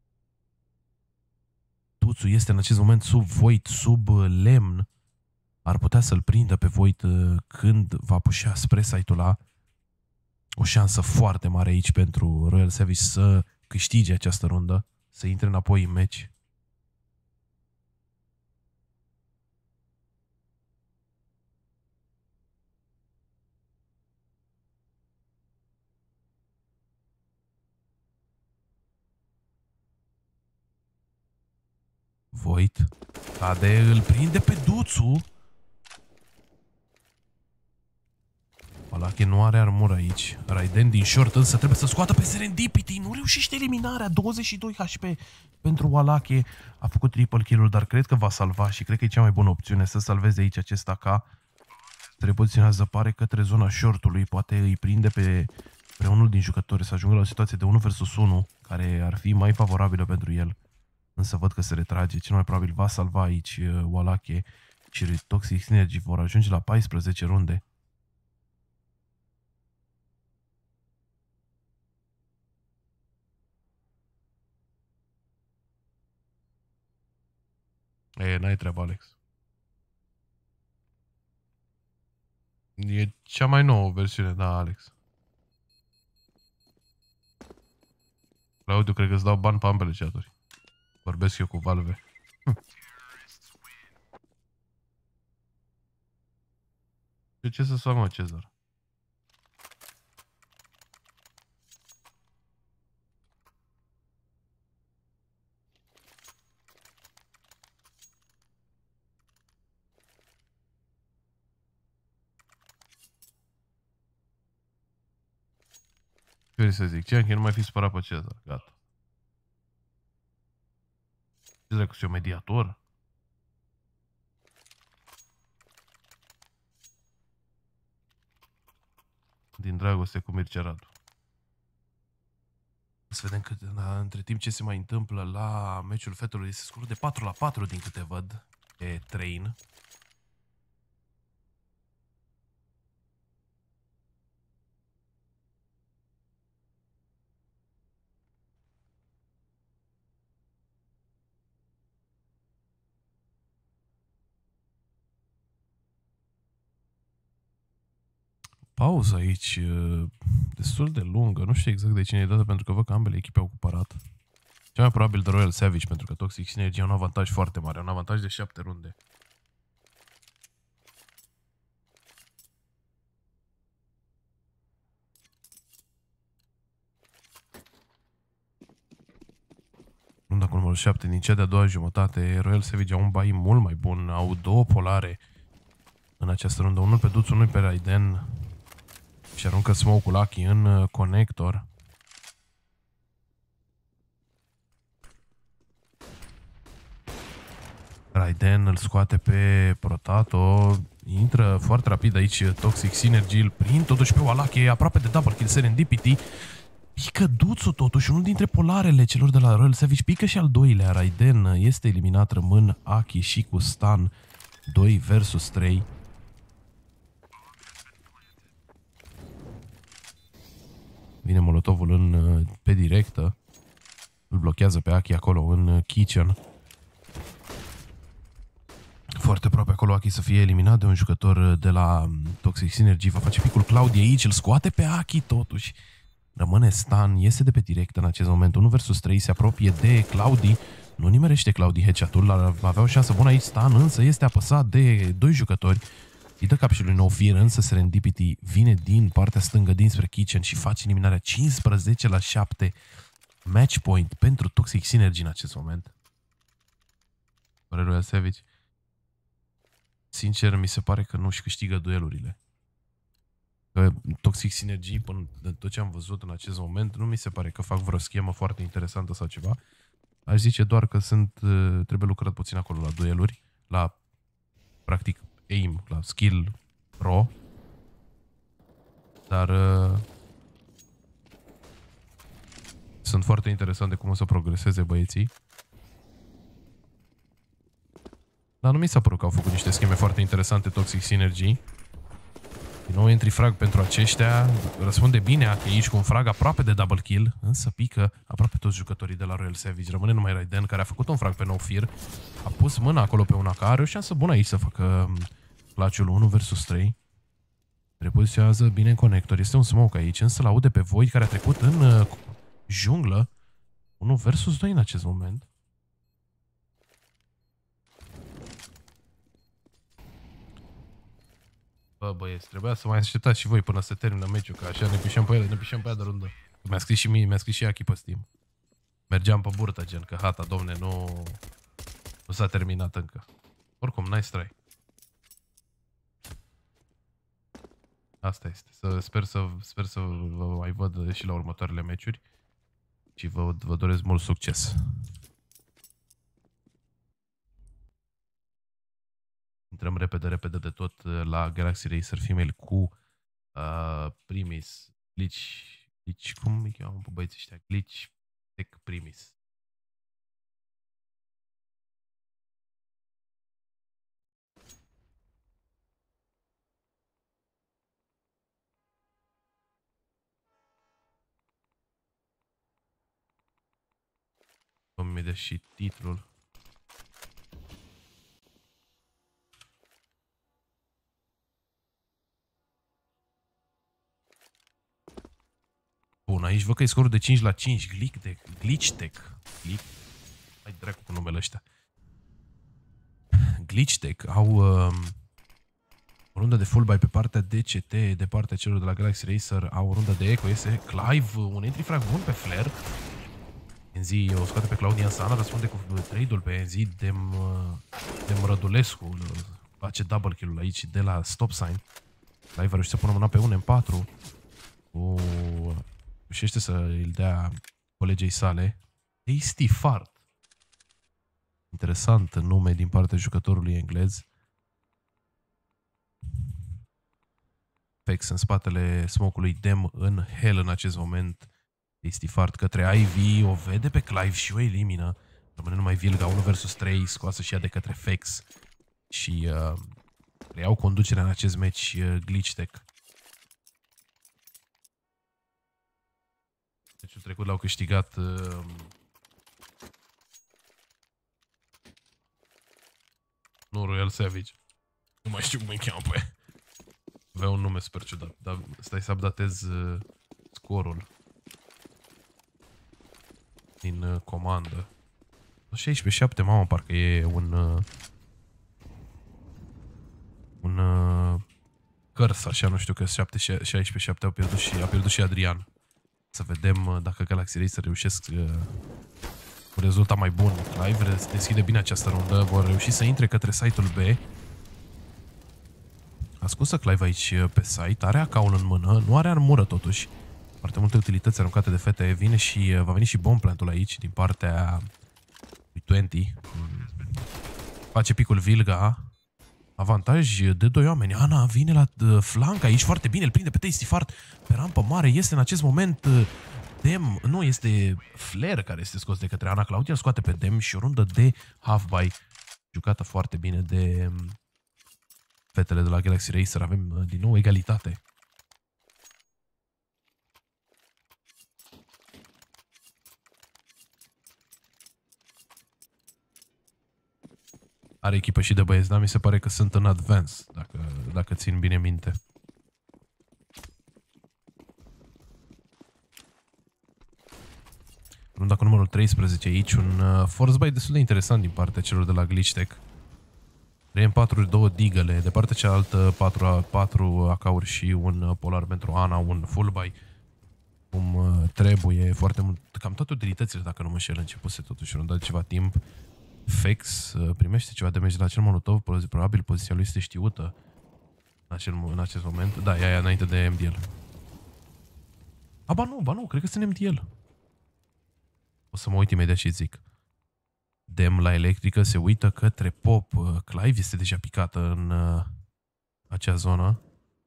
Tuțu este în acest moment sub Void, sub lemn. Ar putea să-l prindă pe Void când va pușea spre site-ul A. O șansă foarte mare aici pentru Royal Savage să câștige această rundă, să intre înapoi în meci. Void cade, îl prinde pe Duțu. Malache nu are armură aici. Raiden din short însă trebuie să scoată pe Serendipity. Nu reușește eliminarea. 22 HP pentru Walache. A făcut triple kill-ul, dar cred că va salva și cred că e cea mai bună opțiune să salveze aici acest AK. Se repoziționează, pare, către zona shortului. Poate îi prinde pe unul din jucători să ajungă la o situație de 1 vs 1, care ar fi mai favorabilă pentru el. Însă văd că se retrage. Cel mai probabil va salva aici Walache și Toxic Synergy vor ajunge la 14 runde. N-ai treabă, Alex. E cea mai nouă versiune, da, Alex. Claudiu, cred că îți dau bani pe ambele chaturi. Vorbesc eu cu Valve. De ce să-ți fac, mă, Cezar? Ce vrei să zic? Ce nu mai fi supărat pe Cezar. Gata. Cezar cu eu mediator? Din dragoste cu Mircea Radu. Să vedem că între timp ce se mai întâmplă la meciul fetelor. Este scor de 4-4 din câte văd pe Train. Pauză aici destul de lungă. Nu știu exact de cine e dată, pentru că văd că ambele echipe au cumpărat. Cel mai probabil de Royal Savage, pentru că Toxic Synergy are un avantaj foarte mare. Un avantaj de 7 runde. Runda cu numărul 7 din cea de-a doua jumătate. Royal Savage au un buy mult mai bun. Au două polare în această rundă. Unul pe Duț, unul pe Raiden. Și aruncă smoke-ul Lucky în conector. Raiden îl scoate pe Protato. Intră foarte rapid aici Toxic Synergy. Îl prind totuși pe Walache. Aproape de double kill Serendipity. Pică Duțu totuși. Unul dintre polarele celor de la Royal Savage. Pică și al doilea. Raiden este eliminat. Rămân Aki și cu Stan. 2 versus 3. Vine Molotovul pe directă. Îl blochează pe Aki acolo în kitchen. Foarte aproape acolo Aki să fie eliminat de un jucător de la Toxic Synergy. Va face picul Claudia aici. Îl scoate pe Aki totuși. Rămâne Stan. Iese de pe directă în acest moment. 1 vs 3. Se apropie de Claudi. Nu nimerește Claudi headshot-ul. Avea o șansă bună aici Stan. Însă este apăsat de 2 jucători. Îi dă cap și lui No Fear, însă Serendipity vine din partea stângă dinspre kitchen și face eliminarea 15-7. Match point pentru Toxic Synergy în acest moment. Royal Savage. Sincer, mi se pare că nu-și câștigă duelurile. Că Toxic Synergy, până de tot ce am văzut în acest moment, nu mi se pare că fac vreo schemă foarte interesantă sau ceva. Aș zice doar că trebuie lucrat puțin acolo la dueluri, la practic aim, la skill pro. Dar sunt foarte interesant de cum o să progreseze băieții. Dar nu mi s-a părut că au făcut niște scheme foarte interesante Toxic Synergy. Din Nou entry frag pentru aceștia. Răspunde bine aici cu un frag aproape de double kill, însă pică aproape toți jucătorii de la Royal Savage. Rămâne numai Raiden, care a făcut un frag pe No Fear. A pus mâna acolo pe una care are o șansă bună aici să facă clutch-ul 1 vs 3. Repoziționează bine în conector. Este un smoke aici, însă l-aude pe Void care a trecut în junglă. 1 vs 2 în acest moment. Bă, băieți, trebuia să mai așteptați și voi până se termină meciul, că așa ne pișăm pe ele, ne pișăm pe ea de rundă. Mi-a scris și mie, mi-a scris și Aki pe Steam. Mergeam pe burtă, gen, că hata, domne, nu s-a terminat încă. Oricum, nice try. Asta este. Sper să vă mai văd și la următoarele meciuri și vă doresc mult succes. Intrăm repede de tot la Galaxy Racer Female cu Primis, Glitch, cum îi cheamă pe băieții ăștia? Glitch Tech Primis. Îmi dă și titlul. Bun, aici văd că e scorul de 5-5. Glitch Tech. Hai dracu cu numele ăștia. Glitch Tech au o rundă de full buy pe partea DCT, de partea celor de la Galaxy Racer au o rundă de eco. Este Clive, un entry frag bun pe Flare. NZ o scoate pe Claudia Sana, răspunde cu trade-ul pe NZ. Dem Rădulescu face double kill-ul aici de la stop sign. Clive a reușit să pună mâna pe un M4. Reușește să îl dea colegei sale. Tasty Fart. Interesant nume din partea jucătorului englez. Fex în spatele smoke-ului. Dem în hell în acest moment. Tasty Fart către Ivy. O vede pe Clive și o elimină. Rămâne numai Vilga 1 vs 3. Scoasă și ea de către Fex. Și reiau conducerea în acest match Glitch Tech. Meciul trecut l-au câștigat nu Royal Savage. Nu mai știu cum îi cheamă pe. Avea un nume super ciudat, dar stai să updatez scorul din comandă. 16-7, mamă, parcă e un cărs, așa, nu știu, că 16-7 a pierdut și Adrian. Să vedem dacă Galaxy Racer reușesc un rezultat mai bun. Clive deschide bine această rundă. Vor reuși să intre către site-ul B. Ascunsă Clive aici pe site. Are AK-ul în mână. Nu are armură totuși. Foarte multe utilități aruncate de fete. Va veni și bomb plantul aici din partea lui 20. Face picul Vilga. Avantaj de 2 oameni. Ana vine la flanc aici foarte bine. Îl prinde pe Tasty Fart pe rampă mare. Este în acest moment Dem. Nu, este Flare care este scos de către Ana. Claudia îl scoate pe Dem și o rundă de half-buy jucată foarte bine de fetele de la Galaxy Racer. Avem din nou egalitate. Are echipă și de băieți, dar mi se pare că sunt în advance, dacă țin bine minte. Runda cu numărul 13 aici, un force buy destul de interesant din partea celor de la Glitch Tech. 3 în 4, 2 digăle, de partea cealaltă 4 AK-uri și un polar pentru Ana, un full buy. Cum trebuie, foarte mult, cam toate utilitățile, dacă nu mă înșel, începuse totuși runda de ceva timp. Fex primește ceva damage de la acel molotov, probabil poziția lui este știută în acest moment. Da, e aia înainte de MDL. Ba nu, cred că sunt MDL. O să mă uit imediat și zic. Dem la electrică se uită către Pop. Clive este deja picată în acea zonă.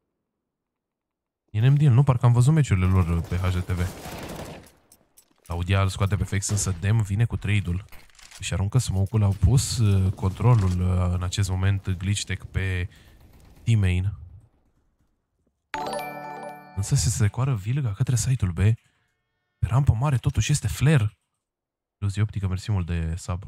E în MDL, nu? Parcă am văzut meciurile lor pe HGTV. Audia îl scoate pe Fex, însă Dem vine cu trade-ul. Și aruncă smoke-ul, au pus controlul în acest moment Glitch Tech pe T-Main. Însă se strecoară Vilga către site-ul B. Pe rampă mare totuși este Flare. Iluzie optică, mersi mult de sub.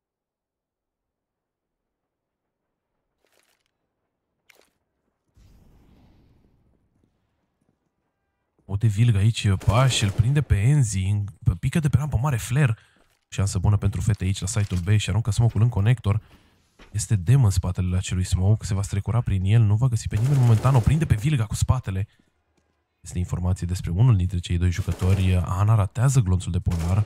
O de Vilga aici, pași, îl prinde pe Enzi, pică de pe rampă mare Flare. Șansă bună pentru fete aici la site-ul B și aruncă smoke-ul în conector. Este Dem în spatele acelui smoke, se va strecura prin el, nu va găsi pe nimeni momentan, o prinde pe Vilga cu spatele. Este informație despre unul dintre cei doi jucători. Ana ratează glonțul de polar.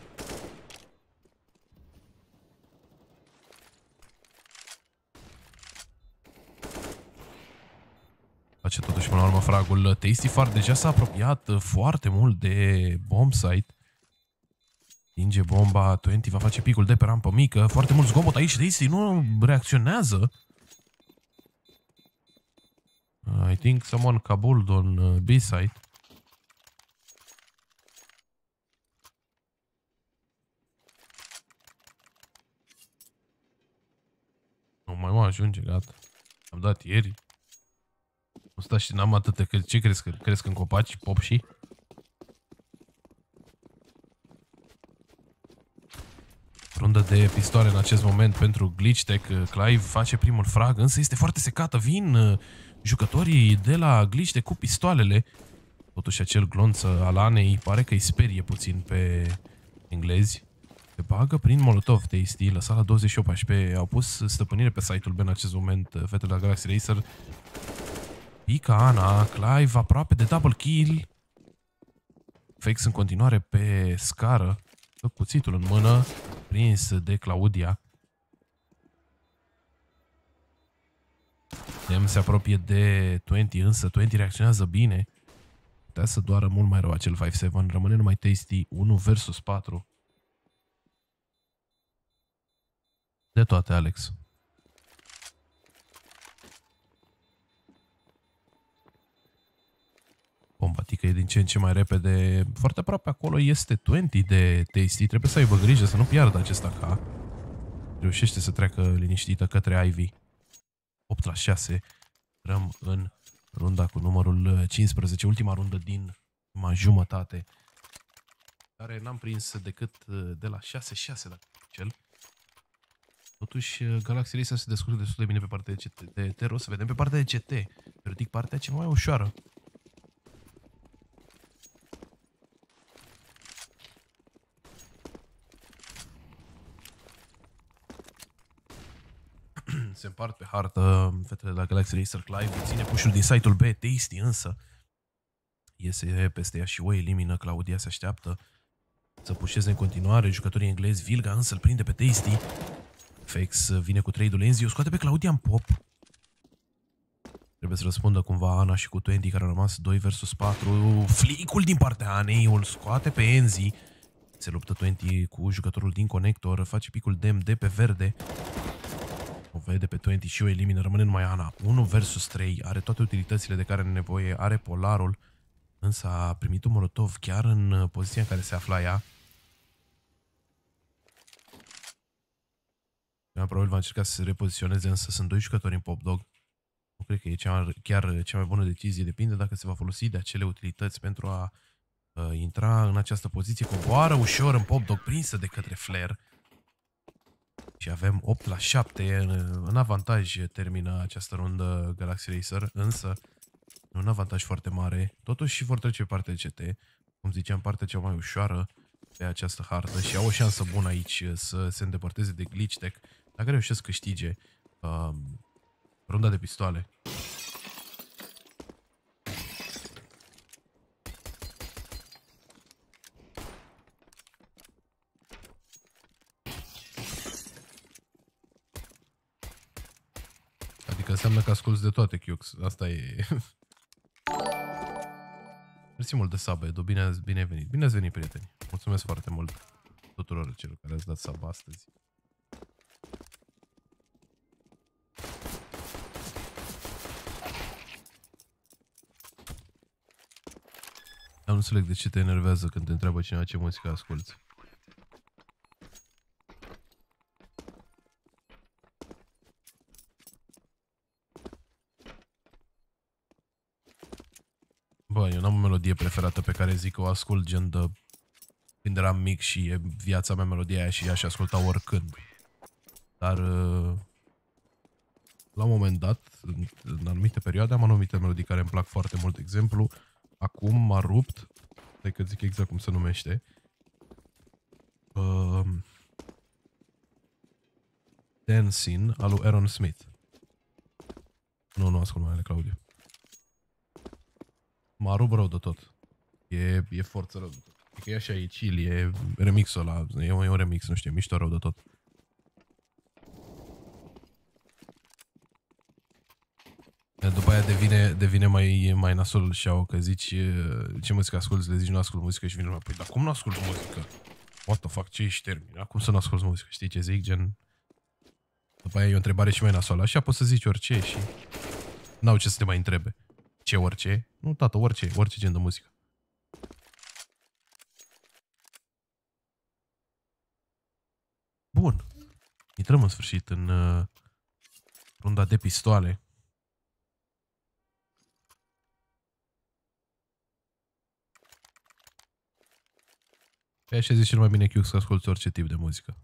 Face totuși până la urmă fragul. Tasty Far deja s-a apropiat foarte mult de bomb site. Stinge bomba, 20 va face picul de pe rampă mică. Foarte mult zgomot aici, Tasty nu reacționează. I think someone Kabul on B-side. Nu mai mă ajunge, gata. Am dat ieri. Nu sta și n-am atâtea. Ce crezi că cresc în copaci, pop și? Rundă de pistoale în acest moment pentru Glitchtech. Clive face primul frag, însă este foarte secată. Vin jucătorii de la Glitchtech cu pistoalele. Totuși acel glonț al Anei pare că îi sperie puțin pe englezi. Se bagă prin Molotov Tasty, lăsat la 28 HP. Au pus stăpânire pe site-ul B în acest moment fetele la Galaxy Racer. Pica Ana, Clive aproape de double kill. Fakes în continuare pe scară. Cuțitul în mână, prins de Claudia. Dem se apropie de 20, însă 20 reacționează bine. Putea să doară mult mai rău acel 5-7. Rămâne numai Tasty 1 versus 4. De toate, Alex. Bomba tică e din ce în ce mai repede. Foarte aproape acolo este 20 de Tasty. Trebuie să aibă grijă să nu piardă acest AK. Reușește să treacă liniștită către Ivy. 8-6. Intrăm în runda cu numărul 15. Ultima rundă din prima jumătate. Care n-am prins decât de la 6-6 la cel. Totuși, Galaxy Racer se descurcă destul de bine pe partea de Terro. O să vedem pe partea de CT. Teoretic, partea cea mai ușoară. Se împart pe hartă fetele de la Galaxy Racer. Clive ține push-ul din site-ul B. Tasty însă iese peste ea și o elimină. Claudia se așteaptă să pușeze în continuare. Jucătorii englezi. Vilga însă îl prinde pe Tasty. Fex vine cu trade-ul. Enzi o scoate pe Claudia în pop. Trebuie să răspundă cumva Ana și cu 20 care au rămas 2 versus 4. Flicul din partea Anei îl scoate pe Enzi. Se luptă 20 cu jucătorul din conector. Face picul Dem de pe verde. O vede pe 20 și o elimină. Rămâne numai Ana. 1 versus 3. Are toate utilitățile de care are nevoie. Are polarul. Însă a primit un molotov chiar în poziția în care se afla ea. Probabil va încerca să se repoziționeze, însă sunt doi jucători în Pop Dog. Nu cred că e chiar cea mai bună decizie. Depinde dacă se va folosi de acele utilități pentru a intra în această poziție. Coboară ușor în Pop Dog, prinsă de către Flare. Și avem 8-7. În avantaj termină această rundă Galaxy Racer, însă un avantaj foarte mare. Totuși vor trece pe partea de CT. Cum ziceam, partea cea mai ușoară pe această hartă și au o șansă bună aici să se îndepărteze de Glitchtech dacă reușesc câștige runda de pistoale. Adică înseamnă că asculți de toate, Kyux. Asta e... Mersi mult de sub, Edu. Bine ați venit. Bine ați venit, prieteni. Mulțumesc foarte mult tuturor celor care ați dat sub astăzi. Nu înțeleg de ce te enervează când te întreabă cineva ce muzică asculți. Bă, eu n-am o melodie preferată pe care zic că o ascult gen de când eram mic și e viața mea melodia aia și ea și asculta oricând. Dar la un moment dat, în anumite perioade, am anumite melodii care îmi plac foarte mult. De exemplu, acum m-a rupt, stai că zic exact cum se numește, Dancing al lui Aaron Smith. Nu ascult mai ale Claudiu. M-a rupt rău de tot. E forță rău de tot. Că e așa, e chill, e remixul ăla, e un remix, nu știu, mișto rău de tot. După aia devine mai nasol și-au, că zici ce muzică asculti, le zici nu ascult muzică și vine lumea, păi dar cum nu ascult muzică? What the fuck, ce ești termin? Cum să nu ascult muzică? Știi ce zic? Gen... După aia e o întrebare și mai nasoală, așa poți să zici orice și n-au ce să te mai întrebe. Ce orice? Nu, tată, orice gen de muzică. Bun. Intrăm în sfârșit în runda de pistoale. Pe așa zici cel mai bine Q să asculti orice tip de muzică.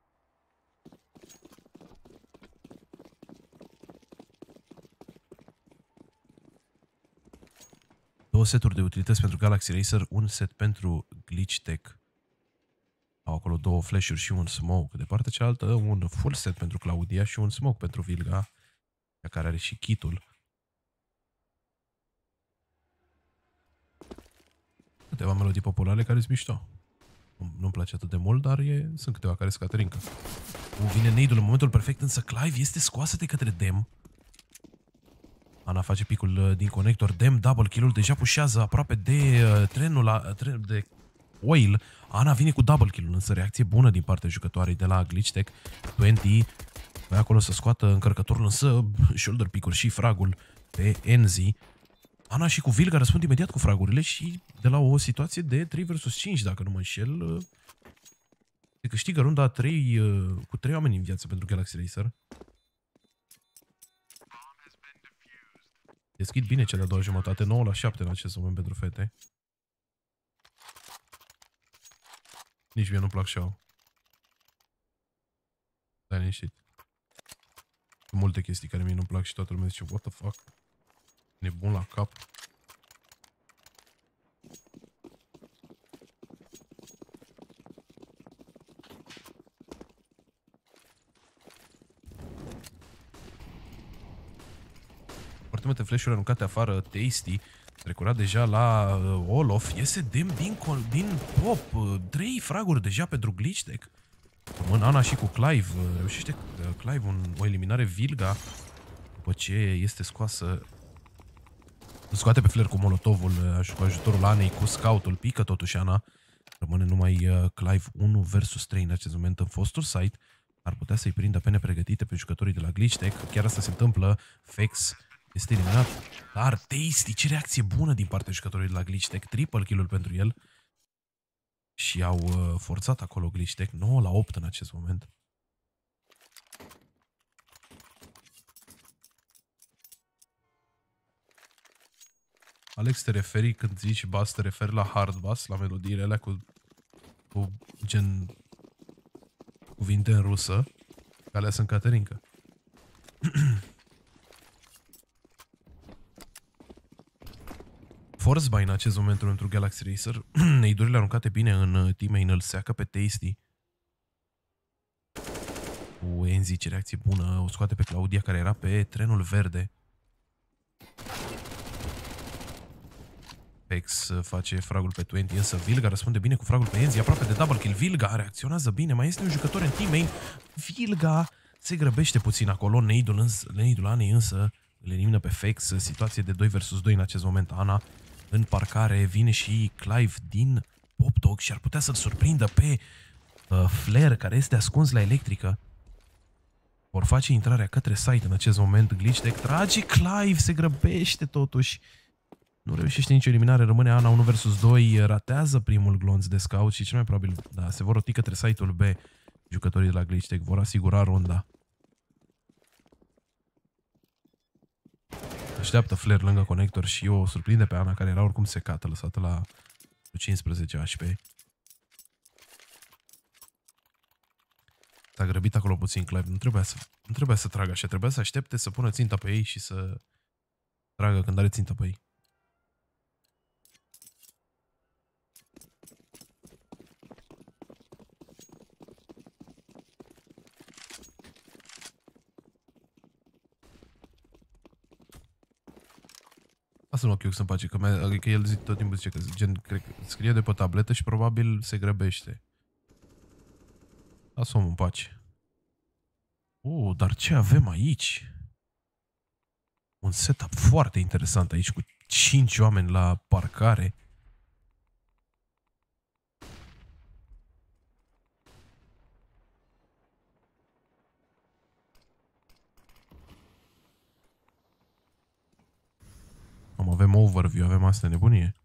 Două seturi de utilități pentru Galaxy Racer, un set pentru Glitch Tech. Au acolo două flash-uri și un smoke. De partea cealaltă, un full set pentru Claudia și un smoke pentru Vilga, care are și kit-ul. Câteva melodii populare care sunt mișto. Nu-mi place atât de mult, dar sunt câteva care sunt Caterinca. Vine nade-ul în momentul perfect, însă Clive este scoasă de către Dem. Ana face picul din conector. Dem, double kill-ul, deja pușează aproape de trenul de Oil. Ana vine cu double kill-ul, însă reacție bună din partea jucătoarei de la Glitch Tech. 20 vai acolo să scoată încărcătorul, însă shoulder pick-ul și fragul pe Enzi. Ana și cu Vilga răspund imediat cu fragurile și de la o situație de 3 vs 5, dacă nu mă înșel, se câștigă runda 3 cu 3 oameni în viață pentru Galaxy Racer. Deschid bine cea de-a doua jumătate, 9-7 în acest moment pentru fete. Nici mie nu-mi plac și-au. Stai liniștit. Sunt multe chestii care mie nu-mi plac și toată lumea zice, what the fuck? Nebun la cap. Foarte multe flash-uri aruncate afară, Tasty. Trecurat deja la Olof. Iese Dem din pop. 3 fraguri deja pentru Glitch Tech. Rămân Ana și cu Clive. Reușește Clive o eliminare Vilga. După ce este scoasă. Scoate pe Flair cu molotovul, cu ajutorul Anei, cu scoutul. Pică totuși Ana. Rămâne numai Clive 1 vs 3 în acest moment în fostul site. Ar putea să-i prindă pe nepregătite pe jucătorii de la Glitch Tech. Chiar asta se întâmplă. Fex este eliminat. Dar Tasty, ce reacție bună din partea jucătorilor de la Glitch Tech. Triple kill-ul pentru el. Și au forțat acolo Glitch Tech. 9-8 în acest moment. Alex, te referi când zici bass, te referi la hard bass, la melodiile alea cu gen cuvinte în rusă, că alea sunt Caterinca. Force buy în acest moment pentru Galaxy Racer. Neidurile aruncate bine în team-main îl seacă pe Tasty. Cu Enzi, ce reacție bună, o scoate pe Claudia care era pe trenul verde. Pex face fragul pe 20, însă Vilga răspunde bine cu fragul pe Enzi, aproape de double kill. Vilga reacționează bine, mai este un jucător în team-main. Vilga se grăbește puțin acolo, Neidul Anei însă îl elimină pe Fex, situație de 2 vs 2 în acest moment. Ana în parcare, vine și Clive din Pop Dog și ar putea să-l surprindă pe Flair, care este ascuns la electrică. Vor face intrarea către site în acest moment. Glitch Tech trage, Clive se grăbește totuși. Nu reușește nicio eliminare, rămâne Ana 1 vs 2, ratează primul glonț de scout și cel mai probabil, da, se vor roti către site-ul B. Jucătorii de la Glitch Tech vor asigura ronda. Așteaptă flare lângă conector și o surprinde pe Ana, care era oricum secată, lăsată la 15 HP. S-a grăbit acolo puțin Clive. Nu trebuia să tragă așa. Trebuia să aștepte să pună ținta pe ei și să tragă când are ținta pe ei. Lasă-l ochiul să-mi face, că el tot timpul zice că gen, cred că scrie de pe tabletă și probabil se grăbește. Lasă omul în pace. Dar ce avem aici? Un setup foarte interesant aici, cu 5 oameni la parcare. Avem overview, avem astea nebunie.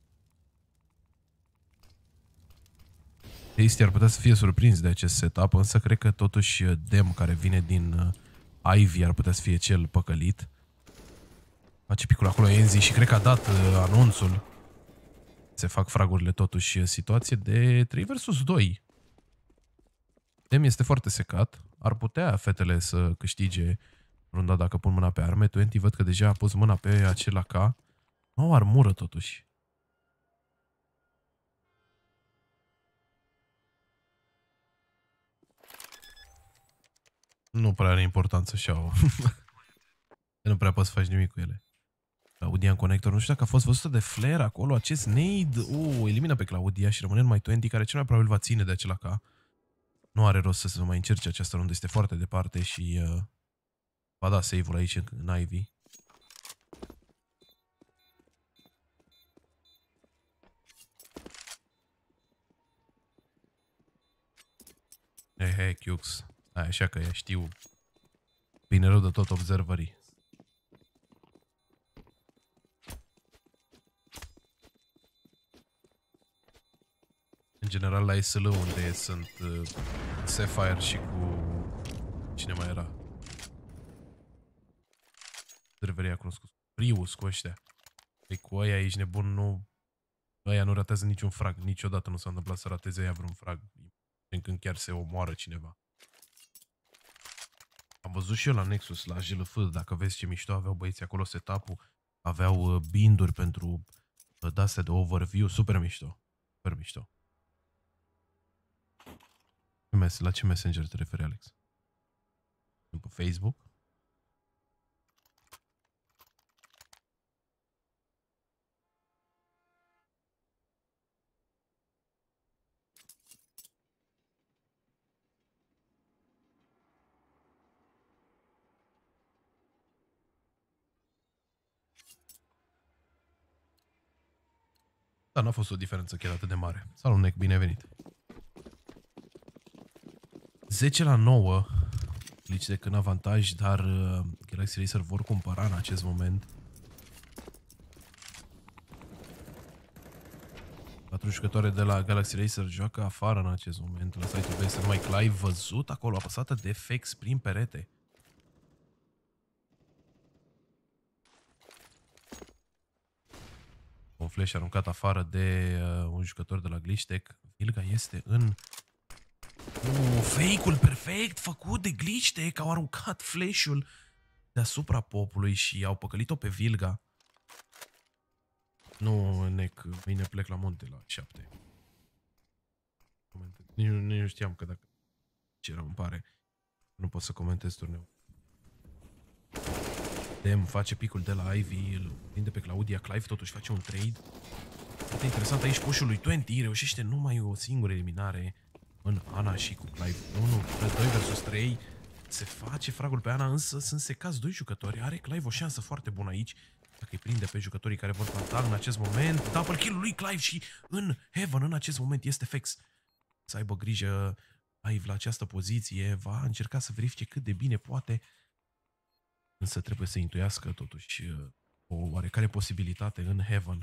Tasty ar putea să fie surprins de acest setup, însă cred că totuși Dem, care vine din Ivy, ar putea să fie cel păcălit. Face picul acolo Enzi și cred că a dat anunțul. Se fac fragurile totuși, situație de 3 versus 2. Dem este foarte secat. Ar putea fetele să câștige runda dacă pun mâna pe arme. 20 văd că deja a pus mâna pe acela K. Nu o armură totuși. Nu prea are importanță și-au. Nu prea poți să faci nimic cu ele. Claudia în conector. Nu știu dacă a fost văzută de flare acolo. Acest nade. Elimină pe Claudia și rămâne numai 20, care cel mai probabil va ține de acela K. Nu are rost să se mai încerce această rundă. Este foarte departe și va da save-ul aici în Ivy. Hei, Cux. Hai, așa că ea știu bine rău de tot observerii. În general la SL unde sunt Sapphire și cu... Cine mai era? Serverii a cunoscut. Prius cu ăștia. Păi cu ăia ești nebun, nu... Ăia nu ratează niciun frag. Niciodată nu s-a întâmplat să rateze ăia vreun frag. Când chiar se omoară cineva. Am văzut și eu la Nexus, la JLF, dacă vezi ce mișto aveau băieții acolo setup-ul. Aveau binduri pentru de-astea de overview. Super mișto. Super mișto. La ce Messenger te referi, Alex? Pe Facebook? Dar n-a fost o diferență chiar atât de mare. Salut, Nec, bine venit. 10-9. Glitch de când avantaj, dar Galaxy Racer vor cumpăra în acest moment. 4 jucătoare de la Galaxy Racer joacă afară în acest moment. La site-ul ăsta este numai Clive văzut acolo, apăsată de FX prin perete. Un flash aruncat afară de un jucător de la Glitchtech. Vilga este în... fake-ul perfect făcut de Glitchtech. Au aruncat flash-ul deasupra popului și au păcălit-o pe Vilga. Nu, Nec, mâine plec la munte la 7. Nici nu știam că dacă... Ce rău, îmi pare. Nu pot să comentez turneul. Dem face picul de la Ivy, îl prinde pe Claudia. Clive totuși face un trade. Foarte interesant aici push-ul lui 20. Reușește numai o singură eliminare în Ana și cu Clive. 2 versus 3. Se face fragul pe Ana, însă sunt secați 2 jucători. Are Clive o șansă foarte bună aici. Dacă îi prinde pe jucătorii care vor planta în acest moment. Double kill-ul lui Clive și în Heaven în acest moment este Fex. Să aibă grijă Ivy la această poziție. Va încerca să verifice cât de bine poate. Însă trebuie să intuiască totuși o oarecare posibilitate în Heaven.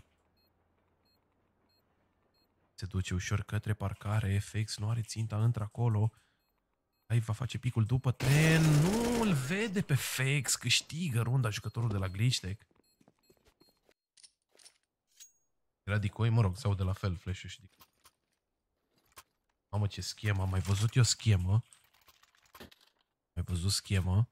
Se duce ușor către parcare. FX nu are ținta într-acolo. Ai va face picul după tren. Nu îl vede pe Fex. Câștigă runda jucătorul de la Glitchtech. Era decoy, mă rog, se aude la fel flash-ul și decoy. Mamă, ce schemă. Am mai văzut eu schemă. Mai văzut schemă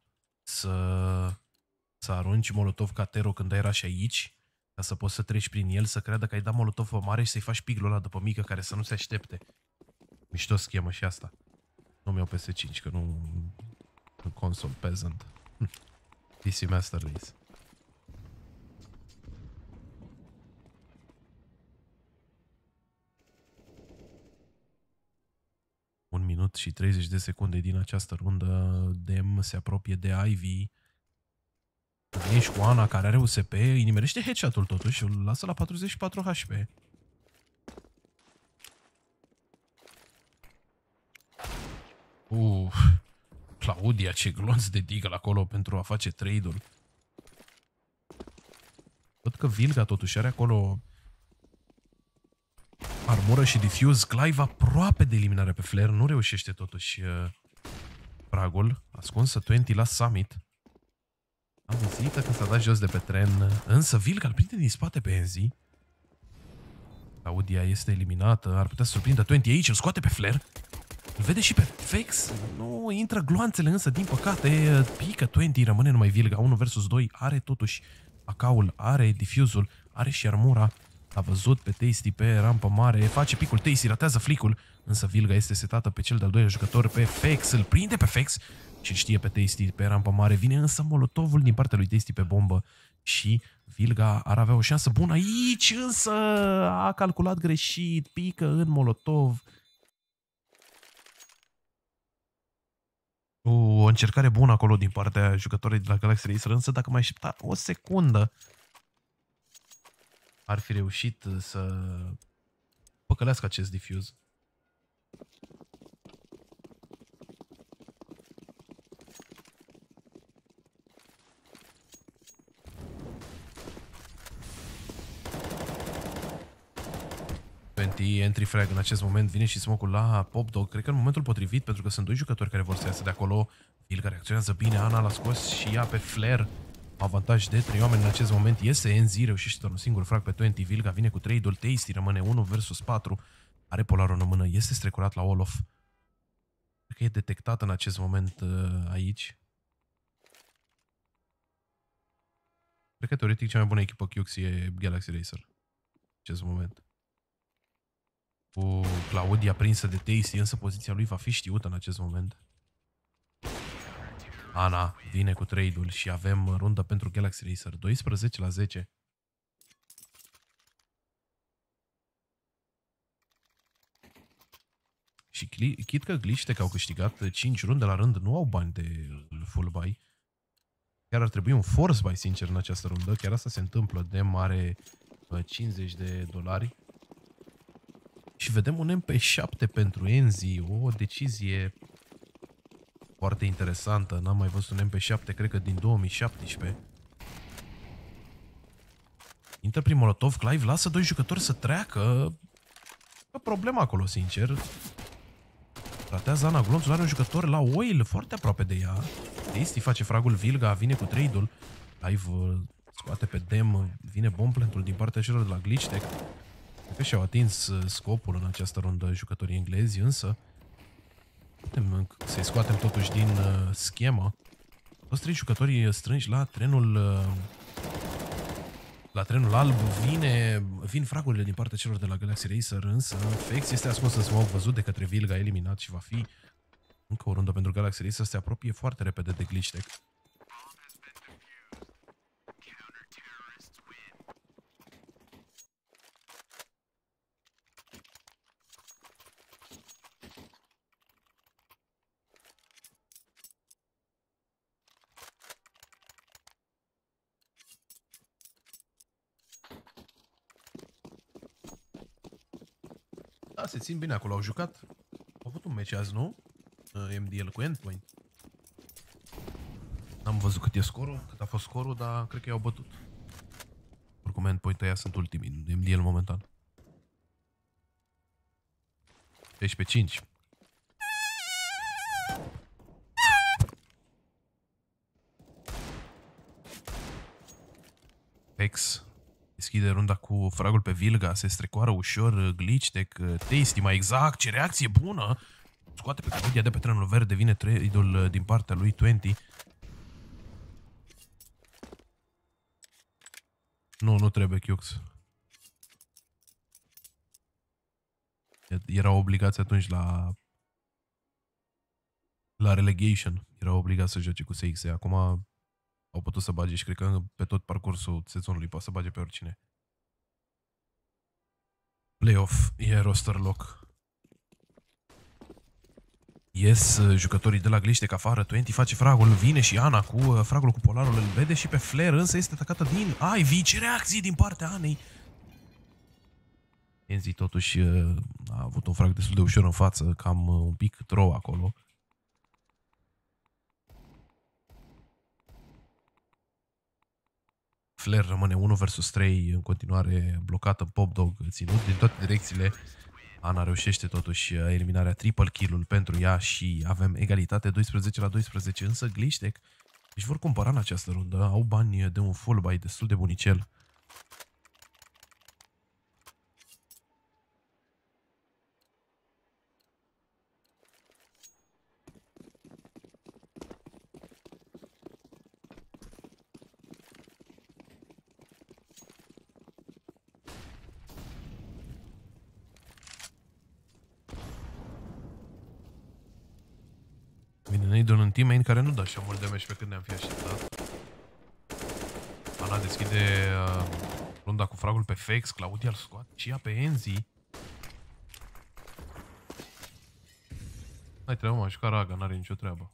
să arunci molotov ca Tero când ai rush aici, ca să poți să treci prin el, să creadă că ai dat molotov pe mare și să-i faci piglul ăla după mică care să nu se aștepte. Mișto schemă și asta. Nu mi-au PS5, că nu console peasant. PC Master Race. Un minut și 30 de secunde din această rundă. Dem se apropie de Ivy. Ești cu Ana care are USP, îi nimerește headshot-ul totuși, îl lasă la 44 HP. Claudia, ce glonț de deagle acolo pentru a face trade-ul. Văd că Vilga totuși are acolo armură și diffuse. Clive aproape de eliminare pe Flare, nu reușește totuși pragul. Ascunsă 20 la Summit. Am vizită că s-a dat jos de pe tren, însă Vilga îl prinde din spate pe Enzi. Claudia este eliminată, ar putea să surprindă 20 aici, îl scoate pe Flare. Îl vede și pe Fex, nu intră gloanțele, însă din păcate pică 20, rămâne numai Vilga, 1 vs 2, are totuși AK-ul, are diffuse-ul, are și armura. A văzut pe Tasty pe rampă mare, face picul Tasty, ratează flick-ul, însă Vilga este setată pe cel de-al doilea jucător, pe Fex, îl prinde pe Fex și știe pe Tasty pe rampă mare, vine însă molotovul din partea lui Tasty pe bombă și Vilga ar avea o șansă bună aici, însă a calculat greșit, pică în molotov. O încercare bună acolo din partea jucătorului de la Galaxy Racer, însă dacă mai aștepta o secundă, ar fi reușit să păcălească acest diffuse. Entry frag în acest moment, vine și smoke-ul la Popdog, cred că în momentul potrivit, pentru că sunt doi jucători care vor să iasă de acolo. Vilga reacționează bine, Ana l-a scos și ia pe Flare. Avantaj de 3 oameni în acest moment, iese NZ, reușește doar un singur frag pe 20, Vilga vine cu 3-dul, Tasty rămâne 1 vs 4, are polarul în mână, este strecurat la Olof. Cred că e detectat în acest moment aici. Cred că teoretic cea mai bună echipă QX e Galaxy Racer în acest moment. Cu Claudia prinsă de Tasty, însă poziția lui va fi știută în acest moment. Ana vine cu trade-ul și avem rundă pentru Galaxy Racer, 12 la 10. Și chit că Glitchtech au câștigat 5 runde la rând, nu au bani de full buy. Chiar ar trebui un force buy, sincer, în această rundă. Chiar asta se întâmplă. Dem are $50. Și vedem un MP7 pentru Enzi, o decizie foarte interesantă. N-am mai văzut un MP7, cred că din 2017. Intră prin Molotov, Clive lasă doi jucători să treacă. E problema acolo, sincer. Ratează Ana glonțul, are un jucător la oil foarte aproape de ea. Tasty face fragul, Vilga vine cu trade-ul. Clive scoate pe Dem, vine bombplantul din partea celor de la Glitchtech. Cred că și-au atins scopul în această rundă jucătorii englezi, însă putem să-i scoatem totuși din schemă. Toți trei jucătorii strângi la trenul alb. Vin fragurile din partea celor de la Galaxy Racer, însă Fex este ascuns în smoke, văzut de către Vilga, eliminat și va fi încă o rundă pentru Galaxy Racer. Se apropie foarte repede de Glitchtech. Da, se țin bine acolo, au jucat. Au avut un meci azi, nu? MDL cu Endpoint. N-am văzut cât e scorul, cât a fost scorul, dar cred că i-au bătut. Oricum Endpoint ăia sunt ultimii în MDL momentan. 13-5. X deschide runda cu fragul pe Vilga, se strecoară ușor, Glitchtech, Tasty, mai exact, ce reacție bună! Scoate pe Claudia de pe trenul verde, devine trade-ul din partea lui 20. Nu trebuie, Cux. Era obligați atunci la relegation. Era obligat să joace cu SX. Acum au putut să bage și cred că pe tot parcursul sezonului poate să bage pe oricine. Playoff, e roster lock. Ies jucătorii de la Glitchtech afară, 20 face fragul, vine și Ana cu fragul cu polarul, îl vede și pe Flare, însă este atacată din Ivy, ce reacții din partea Anei. Enzi totuși a avut un frag destul de ușor în față, cam un pic throw acolo. Flare rămâne 1 vs 3, în continuare blocat în Popdog, ținut din toate direcțiile. Ana reușește totuși eliminarea, triple kill-ul pentru ea și avem egalitate 12-12, însă Glitchtech își vor cumpăra în această rundă, au bani de un full buy destul de bunicel. Vine Neidon în team main care nu dă așa mult damage pe cât ne-am fi așteptat. Ana deschide runda cu fragul pe Fex, Claudia îl scoate și ea pe Enzi. Hai treabă, m-a jucat Raga, n-are nicio treabă.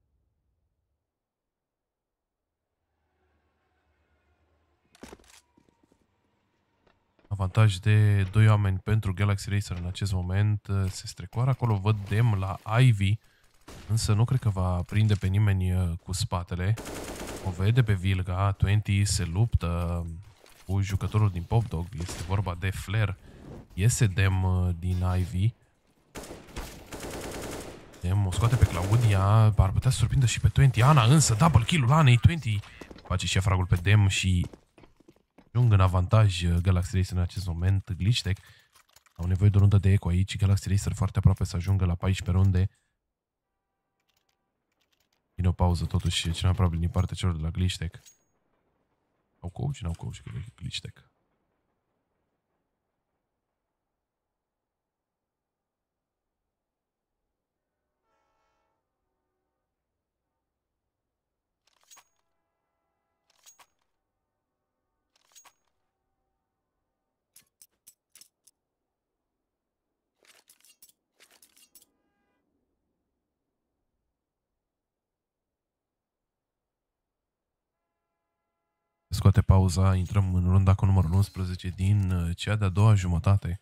Avantaj de 2 oameni pentru Galaxy Racer în acest moment. Se strecoară acolo, văd Dem la Ivy. Însă nu cred că va prinde pe nimeni cu spatele. O vede pe Vilga, 20 se luptă cu jucătorul din Popdog. Este vorba de Flare. Iese Dem din Ivy. Dem o scoate pe Claudia. Ar putea să surprindă și pe 20. Ana însă, double kill-ul Anei. 20 face și fragul pe Dem și ajung în avantaj Galaxy Racer în acest moment. Glitchtech au nevoie de o rundă de eco aici. Galaxy Racer foarte aproape să ajungă la 14 runde. Vine o pauză totuși, cel mai probabil din partea celor de la Glitchtech. Au coach? N-au coach, că e Glitchtech. Scoate pauza, intrăm în runda cu numărul 11 din cea de-a doua jumătate.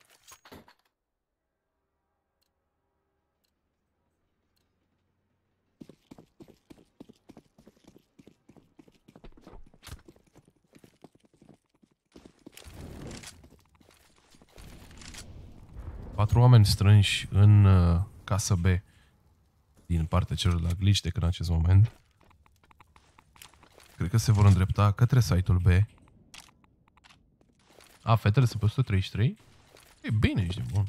Patru oameni strânși în casă B din partea celor de la Glitchtech în acest moment. Cred că se vor îndrepta către site-ul B. A, fetele sunt pe 133? E bine, ești bun.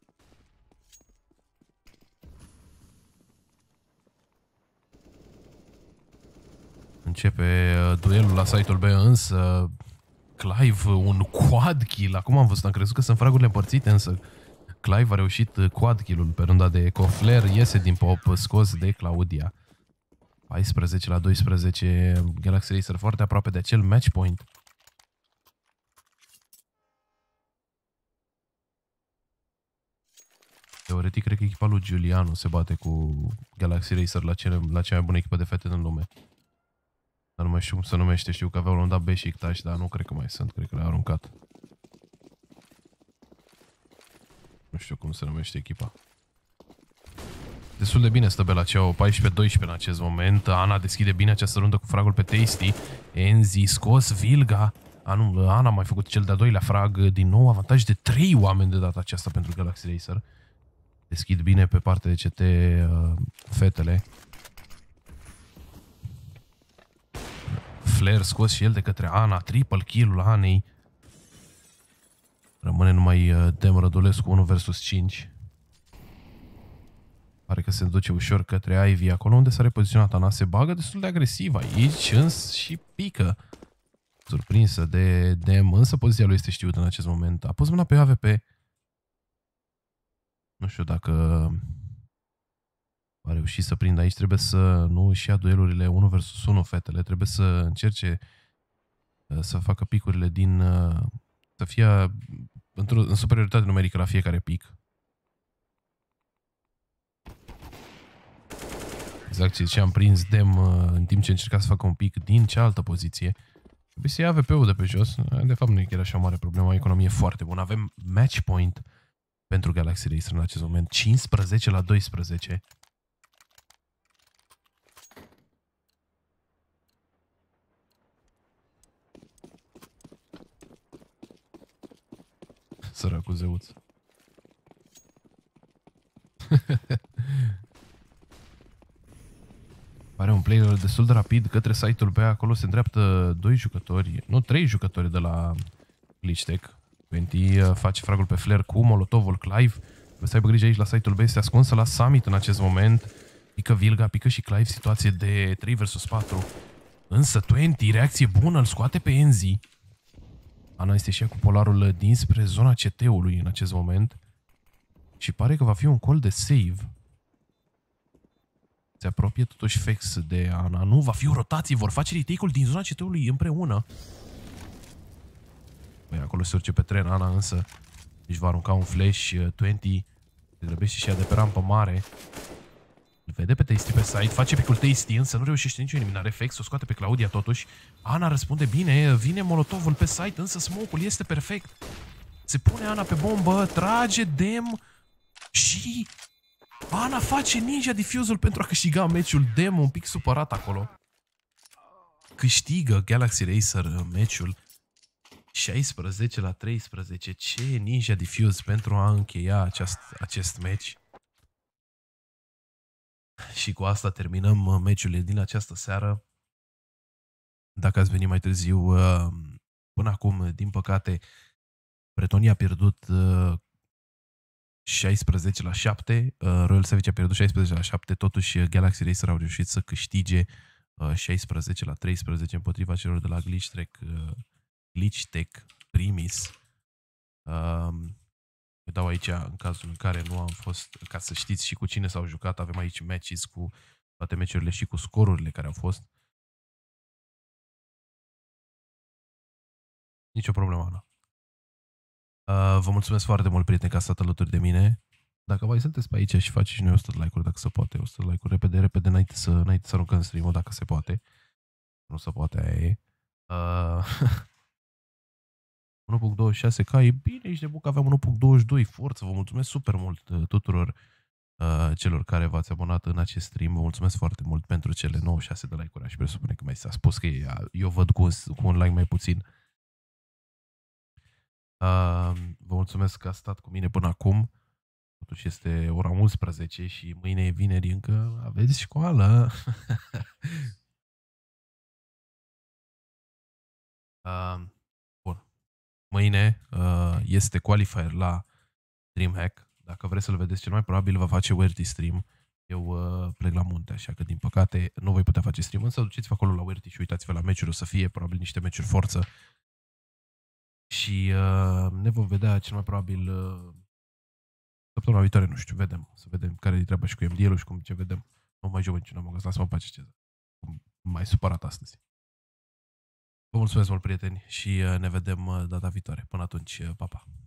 Începe duelul la site-ul B, însă Clive un quad kill. Acum am văzut, am crezut că sunt fragurile împărțite, însă Clive a reușit quad kill-ul pe runda de eco. Flare iese din pop, scos de Claudia. 14-12, Galaxy Racer foarte aproape de acel match point. Teoretic, cred că echipa lui Giuliano se bate cu Galaxy Racer la cea mai bună echipă de fete din lume. Dar nu mai știu cum se numește, știu că aveau la un dat Beşiktaş, dar nu cred că mai sunt, cred că le-au aruncat. Nu știu cum se numește echipa. Destul de bine stă Belaceau, 14-12 în acest moment. Ana deschide bine această rundă cu fragul pe Tasty. Enzi scos, Vilga. Ana a mai făcut cel de-al doilea frag. Din nou avantaj de 3 oameni de data aceasta pentru Galaxy Racer. Deschid bine pe partea de CT fetele. flare scos și el de către Ana, triple kill-ul Anei. Rămâne numai Dem Rădulescu 1 versus 5. Pare că se duce ușor către Ivy, acolo unde s-a repoziționat Ana. Se bagă destul de agresiv aici, și pică. Surprinsă de Dem, însă poziția lui este știută în acest moment. A pus mâna pe AVP. Nu știu dacă va reuși să prindă aici. Trebuie să nu își ia duelurile 1 versus 1, fetele. Trebuie să încerce să facă picurile din... să fie în superioritate numerică la fiecare pic. Exact ce am prins Dem în timp ce încerca să facă un pic din cealaltă poziție. Trebuie să ia AVP-ul de pe jos. De fapt nu e chiar așa o mare problemă. Economie foarte bună. Avem match point pentru Galaxy Racer în acest moment. 15-12. Săracul Zeuț. Pare un player destul de rapid către site-ul B. Acolo se îndreaptă 2 jucători, nu 3 jucători de la Glitchtech. 20 face fragul pe flare cu Molotovul. Clive trebuie să aibă grijă aici la site-ul B. Este ascunsă la Summit în acest moment. Pică Vilga, pică și Clive. Situație de 3 versus 4. Însă 20, reacție bună, îl scoate pe Enzi. Ana este și ea cu polarul dinspre zona CT-ului în acest moment. Și pare că va fi un call de save. Se apropie totuși Fex de Ana. Nu, va fi o rotație. Vor face retake-ul din zona CT-ului împreună. Băi, acolo se urce pe tren. Ana însă își va arunca un flash. 20 se grăbește și ea de pe rampă mare. Îl vede pe Tasty pe side. Face picul Tasty, însă nu reușește nicio eliminare. Fex o scoate pe Claudia totuși. Ana răspunde bine. Vine Molotovul pe site, însă smoke-ul este perfect. Se pune Ana pe bombă. Trage Dem. Și Ana face ninja diffuse-ul pentru a câștiga meciul. Dem un pic supărat acolo. Câștigă Galaxy Racer meciul 16-13. Ce ninja diffuse pentru a încheia acest meci. Și cu asta terminăm meciurile din această seară. Dacă ați venit mai târziu, până acum, din păcate, Pretonia a pierdut 16-7, Royal Savage a pierdut 16-7, totuși Galaxy Racer au reușit să câștige 16-13 împotriva celor de la Glitchtech Primis. Îi dau aici în cazul în care nu am fost, ca să știți și cu cine s-au jucat. Avem aici matches cu toate meciurile și cu scorurile care au fost. Nicio problemă, Ana. Vă mulțumesc foarte mult, prieteni, că ați stat alături de mine. Dacă mai sunteți pe aici și faceți și noi 100 de like-uri, dacă se poate, 100 de like-uri repede, înainte să aruncăm stream-ul, dacă se poate. Nu se poate, aia e. 1.26k, e bine, ești de buc, aveam 1.22, forță, vă mulțumesc super mult tuturor celor care v-ați abonat în acest stream, vă mulțumesc foarte mult pentru cele 96 de like-uri, aș presupune că mai s-a spus că eu văd cu un like mai puțin. Vă mulțumesc că ați stat cu mine până acum, totuși este ora 11 și mâine e vineri, încă aveți școală. Bun. Mâine este qualifier la DreamHack. Dacă vreți să-l vedeți, cel mai probabil va face Werty stream. Eu plec la munte, așa că din păcate nu voi putea face stream, însă duceți-vă acolo la Werty și uitați-vă la meciuri, o să fie probabil niște meciuri forță. Și ne vom vedea cel mai probabil săptămâna viitoare, nu știu, vedem. Să vedem care e treaba și cu MDL-ul și cum ce vedem. Nu mai joc niciuna, mă găsesc, lasă-mă pace, Cezar. Mai supărat astăzi. Vă mulțumesc mult, prieteni, și ne vedem data viitoare. Până atunci, pa, pa!